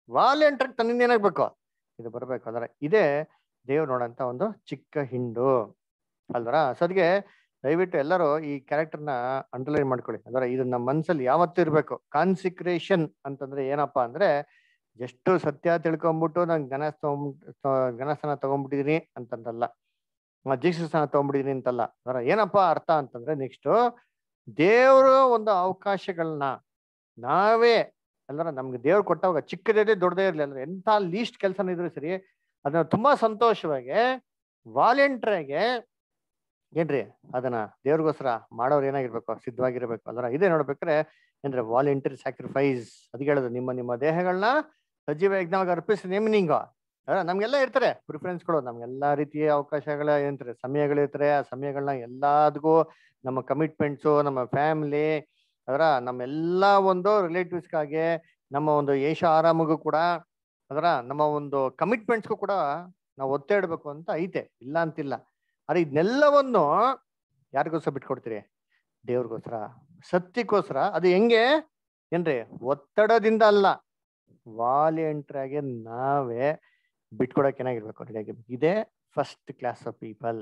ವಾಲೆಂಟ್ರಾಗಿ ತನ್ನಿಂದ ಏನಾಗ್ಬೇಕು ಇದು ಬರ್ಬೇಕು ಅಲ್ವರ. ಇದೇ ದೇವ್ರು ನೋಡಂತ ಒಂದು ಚಿಕ್ಕ ಹಿಂಡು ಅಲ್ವರ. ಸದ್ಗೆ ದಯವಿಟ್ಟು ಎಲ್ಲರೂ ಈ ಕ್ಯಾರೆಕ್ಟರ್ನ ಅಂಡರ್ಲೈನ್ ಮಾಡ್ಕೊಳ್ಳಿ ಅಲ್ವರ. ಇದು ನಮ್ಮ ಮನ್ಸಲ್ಲಿ ಯಾವತ್ತೂ ಇರ್ಬೇಕು. ಕಾನ್ಸಿಕ್ರೇಷನ್ ಅಂತಂದ್ರೆ ಏನಪ್ಪಾ ಅಂದ್ರೆ ಎಷ್ಟು ಸತ್ಯ ತಿಳ್ಕೊಂಬಿಟ್ಟು ನಂಗೆ ಘನ ಘನಸ್ಥಾನ ತಗೊಂಡ್ಬಿಟ್ಟಿದೀನಿ ಅಂತಂದಲ್ಲ, ದೀಕ್ಷಾಸ್ಥಾನ ತಗೊಂಡ್ಬಿಟ್ಟಿದೀನಿ ಅಂತಲ್ಲ ಅದರ. ಏನಪ್ಪಾ ಅರ್ಥ ಅಂತಂದ್ರೆ ನೆಕ್ಸ್ಟ್ ದೇವ್ರ ಒಂದು ಅವಕಾಶಗಳನ್ನ ನಾವೇ ಅಲ್ವರ ನಮ್ಗೆ ದೇವ್ರು ಕೊಟ್ಟವಾಗ ಚಿಕ್ಕದೇ ದೊಡ್ಡದೇ ಇರ್ಲಿ ಅಂದ್ರೆ ಎಂಥ ಲೀಸ್ಟ್ ಕೆಲಸನ ಇದ್ರು ಸರಿ ಅದನ್ನ ತುಂಬಾ ಸಂತೋಷವಾಗಿ ವಾಲೆಂಟ್ರಾಗೆ ಏನ್ರಿ ಅದನ್ನ ದೇವ್ರಿಗೋಸ್ಕರ ಮಾಡೋರು ಏನಾಗಿರ್ಬೇಕು, ಸಿದ್ಧವಾಗಿರ್ಬೇಕು ಅಲ್ವರ. ಇದೇ ನೋಡ್ಬೇಕ್ರೆ ಏನ್ರಿ ವಾಲೆಂಟರಿ ಸ್ಯಾಕ್ರಿಫೈಸ್. ಅದಕ್ಕೆ ಹೇಳೋದು ನಿಮ್ಮ ನಿಮ್ಮ ದೇಹಗಳನ್ನ ಸಜೀವ ಯಜ್ಞವಾಗಿ ಅರ್ಪಿಸಿ ನೇಮಿನಿಂಗ್. ಅಲ್ಲ ನಮ್ಗೆಲ್ಲ ಇರ್ತಾರೆ ಪ್ರಿಫರೆನ್ಸ್ಗಳು, ನಮ್ಗೆಲ್ಲಾ ರೀತಿಯ ಅವಕಾಶಗಳ ಏನಂತಾರೆ ಸಮಯಗಳಿರ್ತಾರೆ. ಆ ಸಮಯಗಳನ್ನ ಎಲ್ಲದಕ್ಕೂ ನಮ್ಮ ಕಮಿಟ್ಮೆಂಟ್ಸು, ನಮ್ಮ ಫ್ಯಾಮಿಲಿ ಅದರ ನಮ್ಮೆಲ್ಲ ಒಂದು ರಿಲೇಟಿವ್ಸ್ಗಾಗಿ, ನಮ್ಮ ಒಂದು ಯೇಷ ಆರಾಮಗೂ ಕೂಡ ಅದರ ನಮ್ಮ ಒಂದು ಕಮಿಟ್ಮೆಂಟ್ಸ್ಗೂ ಕೂಡ ನಾವು ಒತ್ತೆ ಇಡ್ಬೇಕು ಅಂತ ಐತೆ, ಇಲ್ಲ ಅಂತಿಲ್ಲ. ಆದ್ರೆ ಇದನ್ನೆಲ್ಲವನ್ನು ಯಾರಿಗೋಸ್ಕರ ಬಿಟ್ಕೊಡ್ತೀರಿ? ದೇವ್ರಿಗೋಸ್ಕರ, ಸತ್ಯಕ್ಕೋಸ್ಕರ. ಅದು ಹೆಂಗೆ ಏನ್ರಿ ಒತ್ತಡದಿಂದ ಅಲ್ಲ, ವಾಲೆಂಟ್ರಾಗಿ ನಾವೇ ಬಿಟ್ಕೊಡಕ್ ಏನಾಗಿರ್ಬೇಕು ರೆಡಿಯಾಗಿ. ಇದೇ first class of people,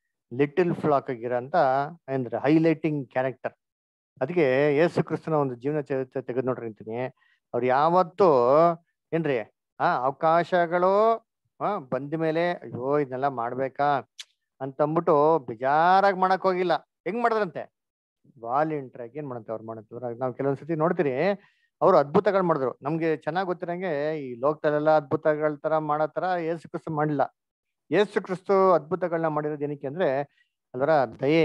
little flock ಆಗಿರೋಂಥ ಅಂದ್ರೆ ಹೈಲೈಟಿಂಗ್ ಕ್ಯಾರೆಕ್ಟರ್. ಅದಕ್ಕೆ ಯೇಸು ಕ್ರಿಸ್ತನ ಒಂದು ಜೀವನ ಚರಿತ್ರೆ ತೆಗೆದು ನೋಡ್ರಿ ಅಂತೀನಿ. ಅವ್ರು ಯಾವತ್ತೂ ಏನ್ರಿ ಆ ಅವಕಾಶಗಳು ಆ ಬಂದ ಮೇಲೆ ಅಯ್ಯೋ ಇದನ್ನೆಲ್ಲ ಮಾಡ್ಬೇಕಾ ಅಂತಂದ್ಬಿಟ್ಟು ಬೇಜಾರಾಗಿ ಮಾಡಕ್ ಹೋಗಿಲ್ಲ. ಹೆಂಗ್ ಮಾಡಿದ್ರಂತೆ? ವಾಲೆಂಟ್ರಾಗಿ ಏನ್ ಮಾಡಂತೆ ಅವ್ರು ಮಾಡಂತಂದ್ರೆ ನಾವು ಕೆಲವೊಂದ್ಸತಿ ನೋಡ್ತೀರಿ ಅವ್ರು ಅದ್ಭುತಗಳು ಮಾಡಿದ್ರು. ನಮ್ಗೆ ಚೆನ್ನಾಗ್ ಗೊತ್ತಿರಂಗೆ ಈ ಲೋಕದಲ್ಲೆಲ್ಲ ಅದ್ಭುತಗಳ ತರ ಮಾಡೋ ತರ ಯೇಸು ಕ್ರಿಸ್ತು ಮಾಡಿಲ್ಲ. ಯೇಸು ಕ್ರಿಸ್ತು ಅದ್ಭುತಗಳನ್ನ ಮಾಡಿರೋದು ಏನಕ್ಕೆ ಅಂದ್ರೆ ಅದರ ದಯೆ,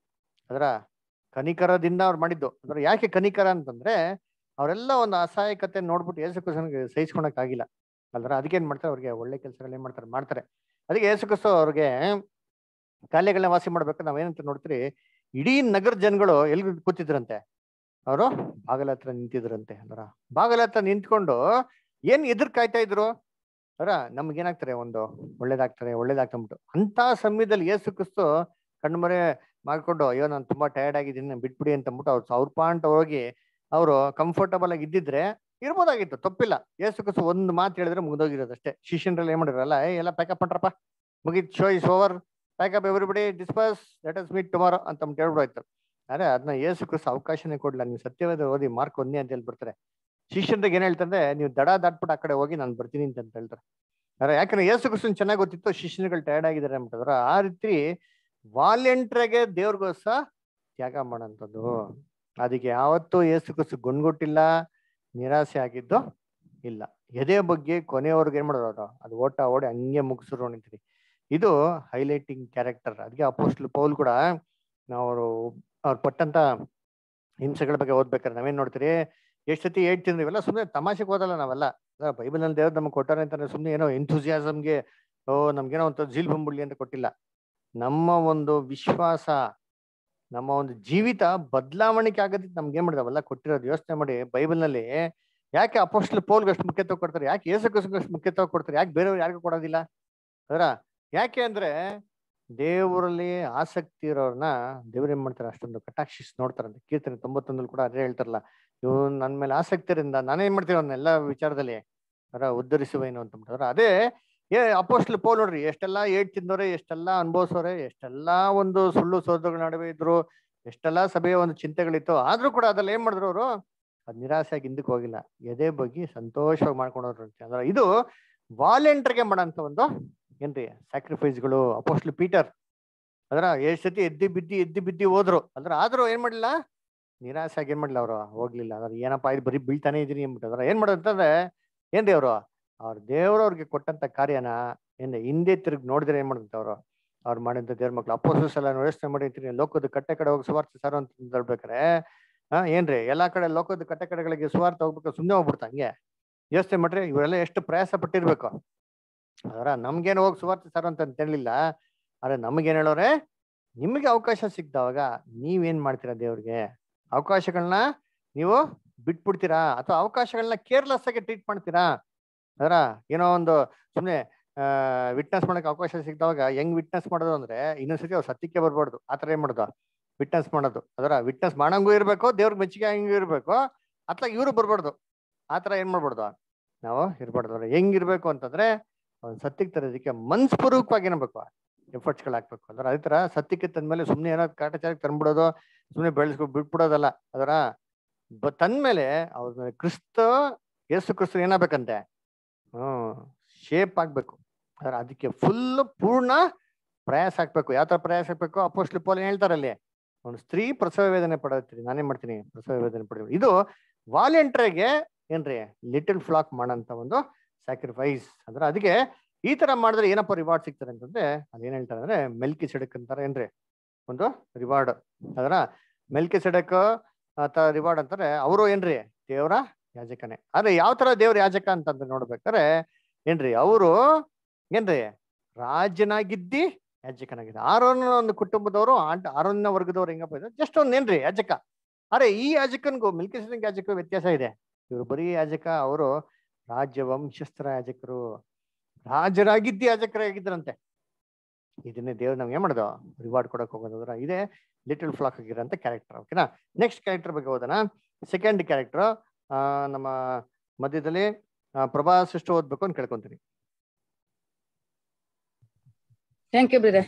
ಅದರ ಕನಿಕರದಿಂದ ಅವ್ರು ಮಾಡಿದ್ದು. ಅದರ ಯಾಕೆ ಕನಿಕರ ಅಂತಂದ್ರೆ ಅವರೆಲ್ಲ ಒಂದು ಅಸಹಾಯಕತೆ ನೋಡ್ಬಿಟ್ಟು ಯೇಸು ಕ್ರಿಸ್ತನಿಗೆ ಸಹಿಸ್ಕೊಳಕ್ ಆಗಿಲ್ಲ ಅಲ್ವರ. ಅದಕ್ಕೆ ಏನ್ ಮಾಡ್ತಾರೆ, ಅವ್ರಿಗೆ ಒಳ್ಳೆ ಕೆಲಸಗಳು ಏನ್ ಮಾಡ್ತಾರೆ ಮಾಡ್ತಾರೆ. ಅದಕ್ಕೆ ಯೇಸು ಕ್ರಿಸ್ತು ಅವ್ರಿಗೆ ಕಾಯಿಲೆಗಳನ್ನ ವಾಸಿ ಮಾಡ್ಬೇಕಾದ್ರೆ ನಾವೇನಂತ ನೋಡ್ತೀರಿ, ಇಡೀ ನಗರ ಜನಗಳು ಎಲ್ಲಿ ಕೂತಿದ್ರಂತೆ, ಅವರು ಬಾಗಲ ಹತ್ರ ನಿಂತಿದ್ರಂತೆ ಅಂದ್ರ. ಬಾಗಲ ಹತ್ರ ನಿಂತ್ಕೊಂಡು ಏನ್ ಎದುರು ಕಾಯ್ತಾ ಇದ್ರು ಅವರ ನಮ್ಗೇನಾಗ್ತಾರೆ, ಒಂದು ಒಳ್ಳೇದಾಗ್ತಾರೆ ಒಳ್ಳೇದಾಗ್ತಂದ್ಬಿಟ್ಟು. ಅಂತ ಸಮಯದಲ್ಲಿ ಯೇಸು ಕ್ರಿಸ್ತು ಕಣ್ಮರೆ ಮಾಡ್ಕೊಂಡು ಅಯ್ಯೋ ನಾನು ತುಂಬಾ ಟಯರ್ಡ್ ಆಗಿದ್ದೀನಿ ಬಿಟ್ಬಿಡಿ ಅಂತಂದ್ಬಿಟ್ಟು ಅವ್ರು ಸಾವಿರ ಪಾಯಿಂಟ್ ಹೋಗಿ ಅವರು ಕಂಫರ್ಟಬಲ್ ಆಗಿ ಇದ್ದಿದ್ರೆ ಇರ್ಬೋದಾಗಿತ್ತು, ತಪ್ಪಿಲ್ಲ. ಯೇಸು ಕ್ರಿಸ್ತು ಒಂದು ಮಾತು ಹೇಳಿದ್ರೆ ಮುಗ್ದೋಗಿರೋದಷ್ಟೇ. ಶಿಷ್ಯನ್ರಲ್ಲಿ ಏನ್ ಮಾಡಿರಲ್ಲ, ಎಲ್ಲ ಪ್ಯಾಕಪ್ ಮಾಡ್ರಪ್ಪ ಮುಗಿತ್, show is over, pack up everybody disperse, let us meet tomorrow ಅಂತ ಹೇಳ್ಬಿಡಾಯ್ತು. ಅರೆ ಅದನ್ನ ಯೇಸು ಕ್ರಿಸ್ತು ಅವಕಾಶನೇ ಕೊಡ್ಲಿಲ್ಲ. ನೀವು ಸತ್ಯವೇದ ಓದಿ ಮಾರ್ಕ್ ಒಂದೇ ಅಂತ ಹೇಳ್ಬಿಡ್ತಾರೆ. ಶಿಷ್ಯನ್ರಿಗೆ ಏನ್ ಹೇಳ್ತಂದ್ರೆ ನೀವು ದಡ ದಾಟ್ಬಿಟ್ಟು ಆ ಕಡೆ ಹೋಗಿ ನಾನು ಬರ್ತೀನಿ ಅಂತ ಹೇಳ್ತಾರೆ. ಅರೆ ಯಾಕಂದ್ರೆ ಯೇಸು ಕ್ರಿಸ್ತನ್ ಚೆನ್ನಾಗಿ ಗೊತ್ತಿತ್ತು ಶಿಷ್ಯನುಗಳು ಟಯರ್ಡ್ ಆಗಿದ್ದಾರೆ ಅಂಬಿಟ್ಟದ್ರ. ಆ ರೀತಿ ವಾಲೆಂಟ್ರಾಗೆ ದೇವ್ರಿಗೋಸ್ಕರ ತ್ಯಾಗ ಮಾಡೋಂಥದ್ದು. ಅದಕ್ಕೆ ಯಾವತ್ತೂ ಯೇಸು ಕ್ರಿಸ್ತು ಗುಣ್ಗುಟ್ಟಿಲ್ಲ, ನಿರಾಸೆ ಆಗಿದ್ದು ಇಲ್ಲ. ಎದೆ ಬಗ್ಗೆ ಕೊನೆಯವ್ರಿಗೆ ಏನ್ ಮಾಡೋದು, ಅದು ಓಟ ಓಡಿ ಹಂಗೆ ಮುಗಿಸ್ರು ನಿಂತೀರಿ. ಇದು ಹೈಲೈಟಿಂಗ್ ಕ್ಯಾರೆಕ್ಟರ್. ಅದಕ್ಕೆ ಅಪೋಸ್ಟಲ್ ಪೌಲ್ ಕೂಡ ನಾವು ಅವ್ರು ಪಟ್ಟಂತ ಹಿಂಸೆಗಳ ಬಗ್ಗೆ ಓದ್ಬೇಕಾದ್ರೆ ನಾವೇನ್ ನೋಡ್ತೀರಿ, ಎಷ್ಟು ಸತಿ ಹೇಳ್ತೀನಿ ಇವೆಲ್ಲ ಸುಮ್ಮನೆ ತಮಾಷೆಗೆ ಓದಲ್ಲ ನಾವೆಲ್ಲ. ಬೈಬಲ್ ನಲ್ಲಿ ದೇವ್ರು ನಮ್ಗೆ ಕೊಟ್ಟಾರೆ ಅಂತಾನೆ ಸುಮ್ಮನೆ ಏನೋ ಎಂಥೂಸಿಯಾಸಮ್ಗೆ ಓ ನಮ್ಗೇನೋ ಒಂದು ಜೀಲ್ ಬಂಬಿಡ್ಲಿ ಅಂತ ಕೊಟ್ಟಿಲ್ಲ. ನಮ್ಮ ಒಂದು ವಿಶ್ವಾಸ, ನಮ್ಮ ಒಂದು ಜೀವಿತ ಬದಲಾವಣೆಗೆ ಆಗೋದಕ್ಕೆ ನಮ್ಗೆ ಏನ್ ಮಾಡಿದಾವಲ್ಲ ಕೊಟ್ಟಿರೋದು. ಯೋಚನೆ ಮಾಡಿ, ಬೈಬಲ್ ನಲ್ಲಿ ಯಾಕೆ ಅಪೋಸ್ಟಲ್ ಪೌಲ್ಗೆ ಅಷ್ಟು ಮುಖ್ಯತ್ವ ಕೊಡ್ತಾರೆ, ಯಾಕೆ ಯೇಸು ಕ್ರಿಸ್ತನಿಗೆ ಅಷ್ಟು ಮುಖ್ಯತ್ವ ಕೊಡ್ತಾರೆ, ಯಾಕೆ ಬೇರೆಯವ್ರು ಯಾರಿಗೂ ಕೊಡೋದಿಲ್ಲ ಅದರ? ಯಾಕೆ ಅಂದ್ರೆ ದೇವರಲ್ಲಿ ಆಸಕ್ತಿ ಇರೋರ್ನ ದೇವ್ರು ಏನ್ ಮಾಡ್ತಾರೆ ಅಷ್ಟೊಂದು ಕಟಾಕ್ಷಿಸ್ ನೋಡ್ತಾರಂತೆ. ಕೀರ್ತನೆ ತೊಂಬತ್ತೊಂದಲ್ಲಿ ಕೂಡ ಅದೇ ಹೇಳ್ತಾರಲ್ಲ, ಇವ್ ನನ್ ಮೇಲೆ ಆಸಕ್ತಿಯಿಂದ ನಾನೇನ್ ಮಾಡ್ತೀವಿ ಅವ್ನೆಲ್ಲ ವಿಚಾರದಲ್ಲಿ ಅದರ ಉದ್ಧರಿಸುವೇನು ಅಂತಂದ್ರೆ. ಅದೇ ಏ ಅಪೋಸ್ಟಲ್ ಪೌಲ್ ನೋಡ್ರಿ, ಎಷ್ಟೆಲ್ಲಾ ಏಟ್ ತಿಂದವ್ರೆ, ಎಷ್ಟೆಲ್ಲಾ ಅನುಭವಿಸೋರೆ, ಎಷ್ಟೆಲ್ಲಾ ಒಂದು ಸುಳ್ಳು ಸೋದಗಳ ನಡುವೆ ಇದ್ರು, ಎಷ್ಟೆಲ್ಲಾ ಸಭೆಯ ಒಂದು ಚಿಂತೆಗಳಿತ್ತು, ಆದ್ರೂ ಕೂಡ ಅದ್ರಲ್ಲಿ ಏನ್ ಮಾಡಿದ್ರು ಅವರು, ಅದ್ ನಿರಾಸೆಯಾಗಿ ಹಿಂದಕ್ಕೆ ಹೋಗಿಲ್ಲ, ಎದೆ ಬಗ್ಗೆ ಸಂತೋಷವಾಗಿ ಮಾಡ್ಕೊಂಡವ್ರು. ಅಂದ್ರೆ ಇದು ವಾಲೆಂಟ್ರಿಗೆ ಮಾಡೋಂಥ ಒಂದು ಏನ್ರಿ ಸ್ಯಾಕ್ರಿಫೈಸ್ಗಳು. ಅಪೋಸ್ಟಲ್ ಪೀಟರ್ ಅದ್ರ ಎಷ್ಟ್ ಸತಿ ಎದ್ದಿ ಬಿದ್ದಿ ಎದ್ದಿ ಬಿದ್ದಿ ಹೋದ್ರು, ಅದ್ರ ಆದ್ರೂ ಏನ್ ಮಾಡ್ಲಿಲ್ಲ, ನಿರಾಸೆ ಆಗಿ ಏನ್ ಮಾಡ್ಲಿಲ್ಲ ಅವ್ರು ಹೋಗ್ಲಿಲ್ಲ. ಅದ್ರ ಏನಪ್ಪಾ ಇದು ಬರೀ ಬೀಳ್ತಾನೆ ಇದೀನಿ ಅಂದ್ಬಿಟ್ಟು ಅದ್ರ ಏನ್ ಮಾಡೋದು ಅಂತಂದ್ರೆ ಏನ್ರಿ ಅವರು ಅವ್ರ ದೇವ್ರವ್ರಿಗೆ ಕೊಟ್ಟಂತ ಕಾರ್ಯನ ಏನ್ ಹಿಂದೆ ತಿರುಗಿ ನೋಡಿದ್ರೆ ಏನ್ ಮಾಡಂತ ಅವ್ರು ಅವ್ರು ಮಾಡಿದಂತ ದೇವ್ರ ಮಕ್ಳು. ಅಪೋಸ್ತಲರು ಎಲ್ಲ ಯೋಚನೆ ಮಾಡಿರ್ತೀನಿ, ಲೋಕದ ಕಟ್ಟೆ ಕಡೆ ಹೋಗಿ ಸುವಾರ್ತೆ ಸಾರು ಅಂತ ಹೇಳ್ಬೇಕಾರೆ ಹಾ ಏನ್ರಿ ಎಲ್ಲಾ ಕಡೆ ಲೋಕದ ಕಟ್ಟೆ ಕಡೆಗಳಿಗೆ ಸುವಾರ್ತೆ ಹೋಗ್ಬೇಕು, ಸುಮ್ಮನೆ ಹೋಗ್ಬಿಡ್ತಾ ಹಂಗೆ. ಯೋಚನೆ ಮಾಡ್ರಿ, ಇವರೆಲ್ಲ ಎಷ್ಟು ಪ್ರಯಾಸ ಪಟ್ಟಿರ್ಬೇಕು. ಅದರ ನಮ್ಗೇನು ಹೋಗಿ ಸುವಾರ್ತೆ ಸಾರು ಅಂತ ಹೇಳಿಲ್ಲ, ಆದ್ರೆ ನಮಗೇನ್ ಹೇಳೋರೆ, ನಿಮಗೆ ಅವಕಾಶ ಸಿಕ್ಕಿದವಾಗ ನೀವೇನ್ ಮಾಡ್ತೀರಾ, ದೇವ್ರಿಗೆ ಅವಕಾಶಗಳನ್ನ ನೀವು ಬಿಟ್ಬಿಡ್ತೀರಾ ಅಥವಾ ಅವಕಾಶಗಳನ್ನ ಕೇರ್ಲೆಸ್ ಆಗಿ ಟ್ರೀಟ್ ಮಾಡ್ತೀರಾ? ಅದರ ಏನೋ ಒಂದು ಸುಮ್ಮನೆ ಆ ವಿಟ್ನೆಸ್ ಮಾಡಕ್ಕೆ ಅವಕಾಶ ಸಿಕ್ಕಿದವಾಗ ಹೆಂಗ್ ವಿಟ್ನೆಸ್ ಮಾಡೋದು ಅಂದ್ರೆ ಇನ್ನೊಂದ್ಸತಿ ಅವ್ರು ಸತ್ಯಕ್ಕೆ ಬರ್ಬಾರ್ದು, ಆತರ ಏನ್ ಮಾಡೋದು ವಿಟ್ನೆಸ್ ಮಾಡೋದು. ಅದರ ವಿಟ್ನೆಸ್ ಮಾಡಂಗೂ ಇರ್ಬೇಕು, ದೇವ್ರಿಗೆ ಮೆಚ್ಚುಗೆ ಹಂಗೂ ಇರ್ಬೇಕು, ಅತ್ಲಾಗ ಇವ್ರು ಬರ್ಬಾರ್ದು, ಆತರ ಏನ್ ಮಾಡ್ಬಾರ್ದು ನಾವು ಇರ್ಬಾರ್ದು. ಹೆಂಗಿರ್ಬೇಕು ಅಂತಂದ್ರೆ ಅವ್ನು ಸತ್ಯಕ್ಕೆ ತರೋದಕ್ಕೆ ಮನ್ಸ್ಪೂರ್ವಕವಾಗಿ ಏನ್ಬೇಕು ಎಫರ್ಟ್ಸ್ಗಳು ಹಾಕ್ಬೇಕು. ಅದರ ಅದೇ ತರ ಸತ್ಯಕ್ಕೆ ತಂದ್ಮೇಲೆ ಸುಮ್ಮನೆ ಏನೋ ಕಾಟಾಚಾರಕ್ಕೆ ತಂದ್ಬಿಡೋದು, ಸುಮ್ಮನೆ ಬೆಳೆಸ್ಕೊ ಬಿಟ್ಬಿಡೋದಲ್ಲ. ಅದರ ಬ ತಂದ್ಮೇಲೆ ಅವ್ರ ಕ್ರಿಸ್ತ ಯೇಸು ಕ್ರಿಸ್ತ ಏನಾಗಬೇಕಂತೆ ಹ್ಮ್ ಶೇಪ್ ಆಗ್ಬೇಕು. ಅದರ ಅದಕ್ಕೆ ಫುಲ್ ಪೂರ್ಣ ಪ್ರಯಾಸ ಹಾಕ್ಬೇಕು. ಯಾವ ತರ ಪ್ರಯಾಸ ಹಾಕ್ಬೇಕು? ಅಪೊಸ್ತಲ ಪೌಲ ಹೇಳ್ತಾರಲ್ಲಿ, ಒಂದು ಸ್ತ್ರೀ ಪ್ರಸವ ವೇದನೆ ಪಡತ್ತೀನಿ, ನಾನೇನ್ ಮಾಡ್ತೀನಿ ಪ್ರಸವ ವೇದನೆ ಪಡ. ಇದು ವಾಲೆಂಟ್ರಿಗೆ ಏನ್ರಿ ಲಿಟಲ್ ಫ್ಲಾಕ್ ಮಾಡಂತ ಒಂದು ಸ್ಯಾಕ್ರಿಫೈಸ್. ಅಂದ್ರೆ ಅದಕ್ಕೆ ಈ ತರ ಮಾಡಿದ್ರೆ ಏನಪ್ಪ ರಿವಾರ್ಡ್ ಸಿಗ್ತಾರೆ ಅಂತಂದ್ರೆ ಅದೇನ್ ಹೇಳ್ತಾರೆ ಅಂದ್ರೆ ಮೆಲ್ಕಿ ಸೆಡಕ್ ಅಂತಾರೆ ಏನ್ರಿ ಒಂದು ರಿವಾರ್ಡ್. ಅದರ ಮೆಲ್ಕಿ ಸೆಡಕ್ ಆತ ರಿವಾರ್ಡ್ ಅಂತಾರೆ. ಅವರು ಏನ್ರಿ ದೇವರ ಯಾಜಕನೇ. ಆದ್ರೆ ಯಾವ ತರ ದೇವ್ರ ಯಾಜಕ ಅಂತಂದ್ರೆ ನೋಡ್ಬೇಕಾರೆ ಏನ್ರಿ ಅವರು ಏನ್ರಿ ರಾಜನಾಗಿದ್ದಿ ಯಾಜಕನಾಗಿದ್ದ. ಆರೋನ ಒಂದು ಕುಟುಂಬದವರು ಆರೋನ ವರ್ಗದವ್ರು ಹೆಂಗಪ್ಪ ಇದ್ದಾರೆ ಜಸ್ಟ್ ಒಂದ್ ಏನ್ರಿ ಯಾಜಕ. ಅರೆ ಈ ಯಾಜಕನ್ಗೂ ಮೆಲ್ಕಿ ಸೆಡಕ್ ಯಾಜಕ ವ್ಯತ್ಯಾಸ ಇದೆ. ಇವ್ರು ಬರೀ ಯಾಜಕ, ಅವರು ರಾಜ್ಯ ವಂಶಸ್ತ್ರ ಯಾಜಕರು, ರಾಜರಾಗಿದ್ದಿ ಯಾಜಕರಾಗಿದ್ರಂತೆ. ಇದನ್ನೇ ದೇವ್ರು ನಮ್ಗೆ ಏನ್ ಮಾಡೋದು ರಿವಾರ್ಡ್ ಕೊಡಕ್ ಹೋಗೋದ್ರ. ಇದೇ ಲಿಟಲ್ ಫ್ಲಾಕ್ ಆಗಿರೋಂಥ ಕ್ಯಾರೆಕ್ಟರ್. ಓಕೆನಾ, ನೆಕ್ಸ್ಟ್ ಕ್ಯಾರೆಕ್ಟರ್ ಬಗ್ಗೆ ಹೋದನ. ಸೆಕೆಂಡ್ ಕ್ಯಾರೆಕ್ಟರ್ ಆ ನಮ್ಮ ಮಧ್ಯದಲ್ಲಿ ಪ್ರಭಾಸ್ ಎಷ್ಟು ಓದ್ಬೇಕು ಅಂತ ಕೇಳ್ಕೊಂತೀನಿ. Thank you brother.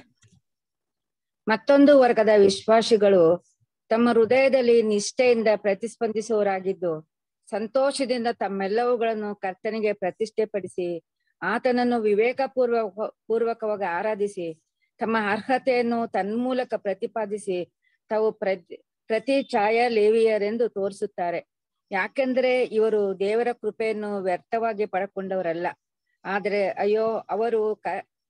ಮತ್ತೊಂದು ವರ್ಗದ ವಿಶ್ವಾಸಿಗಳು ತಮ್ಮ ಹೃದಯದಲ್ಲಿ ನಿಷ್ಠೆಯಿಂದ ಪ್ರತಿಸ್ಪಂದಿಸುವವರಾಗಿದ್ದು ಸಂತೋಷದಿಂದ ತಮ್ಮೆಲ್ಲವುಗಳನ್ನು ಕರ್ತನಿಗೆ ಪ್ರತಿಷ್ಠೆಪಡಿಸಿ ಆತನನ್ನು ವಿವೇಕ ಪೂರ್ವ ಪೂರ್ವಕವಾಗಿ ಆರಾಧಿಸಿ ತಮ್ಮ ಅರ್ಹತೆಯನ್ನು ತನ್ಮೂಲಕ ಪ್ರತಿಪಾದಿಸಿ ತಾವು ಪ್ರತಿ ಪ್ರತಿ ಛಾಯಾ ಲೇವಿಯರೆಂದು ತೋರಿಸುತ್ತಾರೆ. ಯಾಕೆಂದ್ರೆ ಇವರು ದೇವರ ಕೃಪೆಯನ್ನು ವ್ಯರ್ಥವಾಗಿ ಪಡ್ಕೊಂಡವರಲ್ಲ, ಆದರೆ ಅಯ್ಯೋ ಅವರು ಕ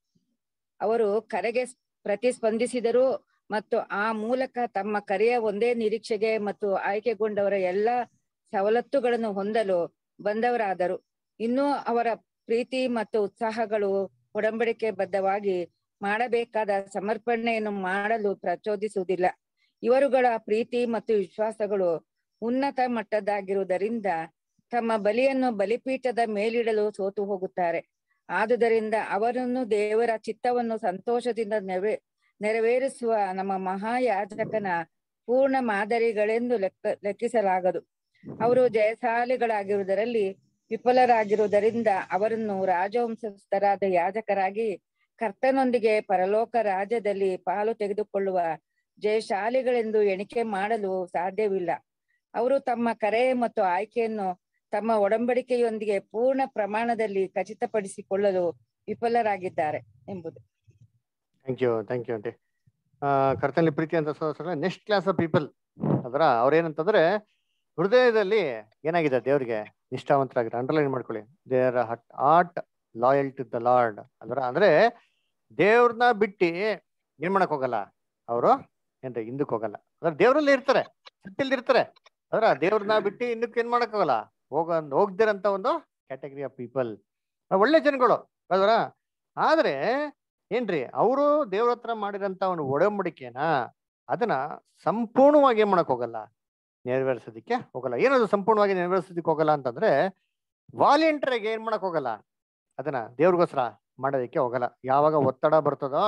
ಅವರು ಕರೆಗೆ ಪ್ರತಿಸ್ಪಂದಿಸಿದರು ಮತ್ತು ಆ ಮೂಲಕ ತಮ್ಮ ಕರೆಯ ಒಂದೇ ನಿರೀಕ್ಷೆಗೆ ಮತ್ತು ಆಯ್ಕೆಗೊಂಡವರ ಎಲ್ಲ ಸವಲತ್ತುಗಳನ್ನು ಹೊಂದಲು ಬಂದವರಾದರು. ಇನ್ನೂ ಅವರ ಪ್ರೀತಿ ಮತ್ತು ಉತ್ಸಾಹಗಳು ಒಡಂಬಡಿಕೆ ಬದ್ಧವಾಗಿ ಮಾಡಬೇಕಾದ ಸಮರ್ಪಣೆಯನ್ನು ಮಾಡಲು ಪ್ರಚೋದಿಸುವುದಿಲ್ಲ. ಇವರುಗಳ ಪ್ರೀತಿ ಮತ್ತು ವಿಶ್ವಾಸಗಳು ಉನ್ನತ ಮಟ್ಟದ್ದಾಗಿರುವುದರಿಂದ ತಮ್ಮ ಬಲಿಯನ್ನು ಬಲಿಪೀಠದ ಮೇಲಿಡಲು ಸೋತು ಹೋಗುತ್ತಾರೆ. ಆದುದರಿಂದ ಅವರನ್ನು ದೇವರ ಚಿತ್ತವನ್ನು ಸಂತೋಷದಿಂದ ನೆರವೇ ನೆರವೇರಿಸುವ ನಮ್ಮ ಮಹಾಯಾಜಕನ ಪೂರ್ಣ ಮಾದರಿಗಳೆಂದು ಲೆಕ್ಕ ಲೆಕ್ಕಿಸಲಾಗದು. ಅವರು ಜಯಶಾಲಿಗಳಾಗಿರುವುದರಲ್ಲಿ ವಿಫಲರಾಗಿರುವುದರಿಂದ ಅವರನ್ನು ರಾಜವಂಶಸ್ಥರಾದ ಯಾಜಕರಾಗಿ ಕರ್ತನೊಂದಿಗೆ ಪರಲೋಕ ರಾಜ್ಯದಲ್ಲಿ ಪಾಲು ತೆಗೆದುಕೊಳ್ಳುವ ಜಯಶಾಲಿಗಳೆಂದು ಎಣಿಕೆ ಮಾಡಲು ಸಾಧ್ಯವಿಲ್ಲ. ಅವರು ತಮ್ಮ ಕರೆ ಮತ್ತು ಆಯ್ಕೆಯನ್ನು ತಮ್ಮ ಒಡಂಬಡಿಕೆಯೊಂದಿಗೆ ಪೂರ್ಣ ಪ್ರಮಾಣದಲ್ಲಿ ಖಚಿತಪಡಿಸಿಕೊಳ್ಳಲು ವಿಫಲರಾಗಿದ್ದಾರೆ ಎಂಬುದು. Thank you thank you aunty. ಕರ್ತನಲ್ಲಿ ಪ್ರೀತಿ ಅಂತ ಸಹೋದರ, ನೆಕ್ಸ್ಟ್ ಕ್ಲಾಸ್ ಆಫ್ ಪೀಪಲ್ ಅದರ ಅವ್ರೇನಂತಂದ್ರೆ ಹೃದಯದಲ್ಲಿ ಏನಾಗಿದೆ ದೇವ್ರಿಗೆ ನಿಷ್ಠಾವಂತರಾಗಿರೋ. ಅಂಡರ್ಲೈನ್ ಮಾಡ್ಕೊಳ್ಳಿ, ದೇವರ that art loyal to the Lord. ಅದರ ಅಂದ್ರೆ ದೇವ್ರನ್ನ ಬಿಟ್ಟು ಏನ್ ಮಾಡಕ್ ಹೋಗಲ್ಲ ಅವರು, ಏನ್ರಿ ಹಿಂದಕ್ಕೆ ಹೋಗಲ್ಲ. ಅದ್ರ ದೇವ್ರಲ್ಲಿ ಇರ್ತಾರೆ, ಸತ್ಯದಲ್ಲಿ ಇರ್ತಾರೆ. ಅದ್ರ ದೇವ್ರನ್ನ ಬಿಟ್ಟು ಹಿಂದಕ್ಕೆ ಏನ್ ಮಾಡಕ್ ಹೋಗಲ್ಲ, ಹೋಗ ಹೋಗ್ದಿರಂತ ಒಂದು ಕ್ಯಾಟಗರಿ ಆಫ್ ಪೀಪಲ್, ಒಳ್ಳೆ ಜನಗಳು ಅದರ. ಆದ್ರೆ ಏನ್ರಿ ಅವರು ದೇವ್ರ ಹತ್ರ ಮಾಡಿರಂತ ಒಂದು ಒಡಂಬಡಿಕೆನ ಅದನ್ನ ಸಂಪೂರ್ಣವಾಗಿ ಏನ್ ಮಾಡಕ್ ಹೋಗಲ್ಲ, ನೆರವೇರಿಸೋದಿಕ್ಕೆ ಹೋಗಲ್ಲ. ಏನದು ಸಂಪೂರ್ಣವಾಗಿ ನೆರವೇರಿಸೋದಿಕ್ಕೆ ಹೋಗಲ್ಲ ಅಂತಂದ್ರೆ ವಾಲಂಟಿಯರ್ಗೆ ಏನ್ ಮಾಡಕ್ ಹೋಗಲ್ಲ, ಅದನ್ನ ದೇವ್ರಿಗೋಸ್ಕರ ಮಾಡೋದಕ್ಕೆ ಹೋಗಲ್ಲ. ಯಾವಾಗ ಒತ್ತಡ ಬರ್ತದೋ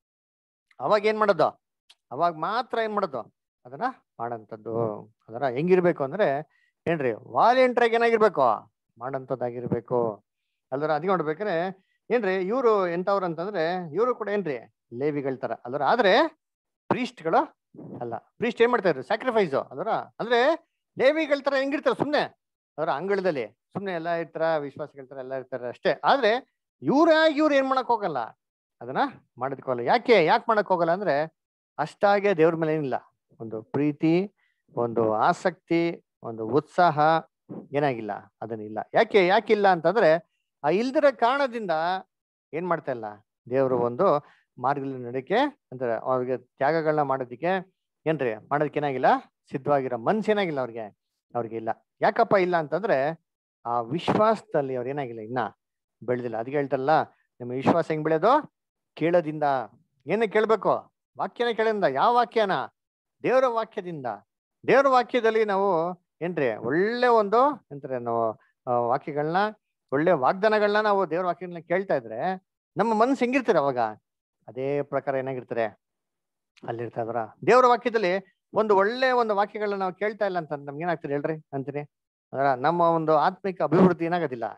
ಅವಾಗ ಏನ್ ಮಾಡೋದು, ಅವಾಗ ಮಾತ್ರ ಏನ್ ಮಾಡೋದು ಅದನ್ನ ಮಾಡಂತದ್ದು. ಅದರ ಹೆಂಗಿರ್ಬೇಕು ಅಂದ್ರೆ ಏನ್ರಿ ವಾಲಂಟಿಯರ್ಗೆ ಏನಾಗಿರ್ಬೇಕು, ಮಾಡಂತದ್ದಾಗಿರ್ಬೇಕು ಅಲ್ದ್ರ. ಅದಕ್ಕೆ ನೋಡ್ಬೇಕಾರೆ ಏನ್ರಿ ಇವ್ರು ಎಂತವ್ರು ಅಂತಂದ್ರೆ ಇವರು ಕೂಡ ಏನ್ರಿ ಲೇವಿಗಳ ತರ ಅಲ್ದ್ರ. ಆದ್ರೆ ಪ್ರೀಸ್ಟ್ಗಳು ಅಲ್ಲ. ಪ್ರೀಸ್ಟ್ ಏನ್ ಮಾಡ್ತಾ ಇದ್ರು, ಸ್ಯಾಕ್ರಿಫೈಸ್ ಅಲ್ರ. ಅಂದ್ರೆ ಲೇವಿಗಳ ತರ ಹೆಂಗಿರ್ತಾರೆ ಸುಮ್ನೆ ಅದರ ಅಂಗಳದಲ್ಲಿ ಸುಮ್ನೆ ಎಲ್ಲಾ ಇರ್ತಾರ, ವಿಶ್ವಾಸಗಳ ತರ ಎಲ್ಲ ಇರ್ತಾರೆ ಅಷ್ಟೇ. ಆದ್ರೆ ಇವ್ರಾಗಿ ಇವ್ರು ಏನ್ ಮಾಡಕ್ ಹೋಗಲ್ಲ, ಅದನ್ನ ಮಾಡೋದಕ್ಕೆ ಹೋಗಲ್ಲ. ಯಾಕೆ ಯಾಕೆ ಮಾಡಕ್ ಹೋಗಲ್ಲ ಅಂದ್ರೆ ಅಷ್ಟಾಗೆ ದೇವ್ರ ಮೇಲೆ ಏನಿಲ್ಲ ಒಂದು ಪ್ರೀತಿ, ಒಂದು ಆಸಕ್ತಿ, ಒಂದು ಉತ್ಸಾಹ ಏನಾಗಿಲ್ಲ, ಅದನ್ನಿಲ್ಲ. ಯಾಕೆ ಯಾಕಿಲ್ಲ ಅಂತಂದ್ರೆ ಆ ಇಲ್ದಿರೋ ಕಾರಣದಿಂದ ಏನ್ ಮಾಡ್ತಾ ಇಲ್ಲ ದೇವರು ಒಂದು ಮಾರ್ಗದಲ್ಲಿ ನಡಕ್ಕೆ ಅಂದ್ರೆ ಅವ್ರಿಗೆ ತ್ಯಾಗಗಳನ್ನ ಮಾಡೋದಿಕ್ಕೆ ಏನ್ರಿ ಮಾಡೋದಕ್ಕೆ ಏನಾಗಿಲ್ಲ, ಸಿದ್ಧವಾಗಿರೋ ಮನ್ಸೇನಾಗಿಲ್ಲ ಅವ್ರಿಗೆ ಅವ್ರಿಗೆ ಇಲ್ಲ. ಯಾಕಪ್ಪ ಇಲ್ಲ ಅಂತಂದ್ರೆ ಆ ವಿಶ್ವಾಸದಲ್ಲಿ ಅವ್ರು ಏನಾಗಿಲ್ಲ, ಇನ್ನ ಬೆಳೆದಿಲ್ಲ. ಅದಕ್ಕೆ ಹೇಳ್ತಾರಲ್ಲ, ನಿಮ್ಮ ವಿಶ್ವಾಸ ಹೆಂಗ್ ಬೆಳೆಯೋದು, ಕೇಳೋದಿಂದ. ಏನ ಕೇಳ್ಬೇಕು, ವಾಕ್ಯನ ಕೇಳೋದ್ರಿಂದ. ಯಾವ ವಾಕ್ಯನ, ದೇವರ ವಾಕ್ಯದಿಂದ. ದೇವರ ವಾಕ್ಯದಲ್ಲಿ ನಾವು ಏನ್ರಿ ಒಳ್ಳೆ ಒಂದು ಎಂತಾರೆ ನಾವು ವಾಕ್ಯಗಳನ್ನ, ಒಳ್ಳೆ ವಾಗ್ದಾನಗಳನ್ನ ನಾವು ದೇವ್ರ ವಾಕ್ಯಗಳನ್ನ ಕೇಳ್ತಾ ಇದ್ರೆ ನಮ್ಮ ಮನಸ್ಸು ಹೆಂಗಿರ್ತಾರೆ ಅವಾಗ ಅದೇ ಪ್ರಕಾರ ಏನಾಗಿರ್ತಾರೆ ಅಲ್ಲಿರ್ತಾ ಇದ್ರ. ದೇವರ ವಾಕ್ಯದಲ್ಲಿ ಒಂದು ಒಳ್ಳೆ ಒಂದು ವಾಕ್ಯಗಳನ್ನ ನಾವು ಕೇಳ್ತಾ ಇಲ್ಲ ಅಂತ ನಮ್ಗೆ ಏನಾಗ್ತದೆ ಹೇಳ್ರಿ ಅಂತೀನಿ. ಅದರ ನಮ್ಮ ಒಂದು ಆತ್ಮಿಕ ಅಭಿವೃದ್ಧಿ ಏನಾಗೋದಿಲ್ಲ,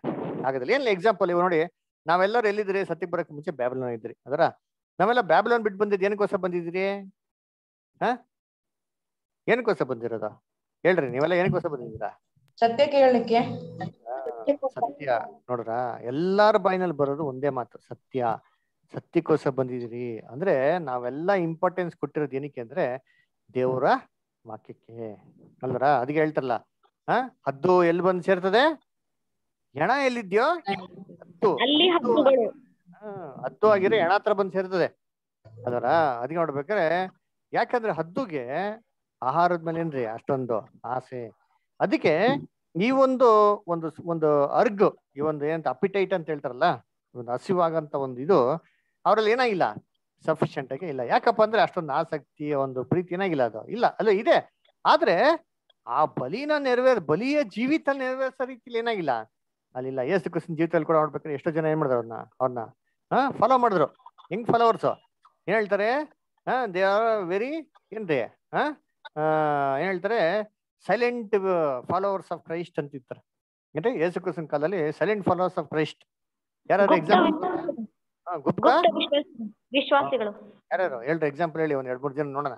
ಆಗೋದಿಲ್ಲ. ಏನಿಲ್ಲ ಎಕ್ಸಾಂಪಲ್ ಇವ್ ನೋಡಿ, ನಾವೆಲ್ಲರೂ ಎಲ್ಲಿದ್ರಿ? ಸತ್ಯಕ್ಕೆ ಬರಕ್ಕೆ ಮುಂಚೆ ಬ್ಯಾಬಿಲೋನ್ ಇದ್ರಿ ಅದರ. ನಾವೆಲ್ಲ ಬ್ಯಾಬಿಲೋನ್ ಬಿಟ್ಟು ಬಂದಿದ್ದು ಏನಕ್ಕೋಸ್ಕರ ಬಂದಿದ್ದೀರಿ? ಹಾ ಏನಕ್ಕೋಸ್ಕರ ಬಂದಿರೋದು ಹೇಳ್ರಿ? ನೀವೆಲ್ಲ ಏನಕ್ಕೋಸ್ಕರ ಬಂದಿದ್ದೀರಾ? ಸತ್ಯಕ್ಕೆ ಹೇಳಲಿಕ್ಕೆ. ಸತ್ಯ. ನೋಡ್ರ, ಎಲ್ಲಾರ ಬಾಯಿನಲ್ಲಿ ಬರೋದು ಒಂದೇ ಮಾತು, ಸತ್ಯ. ಸತ್ಯಕ್ಕೋಸ್ಕರ ಬಂದಿದ್ದೀರಿ ಅಂದ್ರೆ ನಾವೆಲ್ಲ ಇಂಪಾರ್ಟೆನ್ಸ್ ಕೊಟ್ಟಿರೋದು ಏನಕ್ಕೆ ಅಂದ್ರೆ ದೇವರ ವಾಕ್ಯಕ್ಕೆ ಅಲ್ವರ. ಅದಕ್ಕೆ ಹೇಳ್ತಾರಲ್ಲ, ಹ ಹದ್ದು ಎಲ್ಲಿ ಬಂದು ಸೇರ್ತದೆ? ಹೆಣ ಎಲ್ಲಿದ್ಯೋ ಹದ್ದು ಅಲ್ಲಿ ಹಬ್ಬಗಳು. ಹ್ಮ್ ಹದ್ದು ಆಗಿರೋ ಹೆಣ ಹತ್ರ ಬಂದು ಸೇರ್ತದೆ ಅದರ. ಅದಕ್ಕೆ ನೋಡ್ಬೇಕಾದ್ರೆ ಯಾಕಂದ್ರೆ ಹದ್ದುಗೆ ಆಹಾರದ ಮೇಲೆ ಏನ್ರಿ ಅಷ್ಟೊಂದು ಆಸೆ. ಅದಕ್ಕೆ ಈ ಒಂದು ಒಂದು ಒಂದು ಅರ್ಗ್, ಈ ಒಂದು ಏನಂತ ಅಪಿಟೈಟ್ ಅಂತ ಹೇಳ್ತಾರಲ್ಲ, ಒಂದು ಹಸಿವಾಗಂತ ಒಂದು ಇದು ಅವ್ರಲ್ಲಿ ಏನಾಗಿಲ್ಲ, ಸಫಿಶಿಯಂಟ್ ಆಗಿ ಇಲ್ಲ. ಯಾಕಪ್ಪ ಅಂದ್ರೆ ಅಷ್ಟೊಂದು ಆಸಕ್ತಿ, ಒಂದು ಪ್ರೀತಿ ಏನಾಗಿಲ್ಲ, ಅದು ಇಲ್ಲ ಅಲ್ಲ ಇದೆ. ಆದ್ರೆ ಆ ಬಲಿನ ನೆರವೇರ್ ಬಲಿಯ ಜೀವಿತ ನೆರವೇರಿಸೋ ರೀತಿಲಿ ಏನಾಗಿಲ್ಲ ಅಲ್ಲಿಲ್ಲ. ಯೇಸು ಕ್ರಿಸ್ತನ ಜೀವಿತದಲ್ಲಿ ಕೂಡ ನೋಡ್ಬೇಕಾದ್ರೆ ಎಷ್ಟೋ ಜನ ಏನ್ ಮಾಡಿದ್ರು ಅವ್ರನ್ನ ಅವ್ರನ್ನ ಹಾ ಫಾಲೋ ಮಾಡಿದ್ರು. ಹೆಂಗ್ ಫಾಲೋವರ್ಸ್ ಏನ್ ಹೇಳ್ತಾರೆ? ಹಾ ದೇ ಆರ್ ವೆರಿ ಏನ್ರಿ ಹಾ ಏನ್ ಹೇಳ್ತಾರೆ? ಸೈಲೆಂಟ್ ಫಾಲೋವರ್ಸ್ ಆಫ್ ಕ್ರೈಸ್ಟ್ ಅಂತ ಇರ್ತಾರೆ. ಏನ್ರಿ ಯೇಸು ಕ್ರಿಸ್ತನ ಕಾಲದಲ್ಲಿ ಸೈಲೆಂಟ್ ಫಾಲೋವರ್ಸ್ ಆಫ್ ಕ್ರೈಸ್ಟ್ ಯಾರು? ಎಕ್ಸಾಂಪಲ್ ಗುಪ್ತ ವಿಶ್ವಾಸಿಗಳು ಯಾರ್ಯಾರು ಹೇಳ್ರಿ? ಎಕ್ಸಾಂಪಲ್ ಹೇಳಿ ಒಂದ್ ಎರಡ್ ಮೂರು ಜನ ನೋಡೋಣ.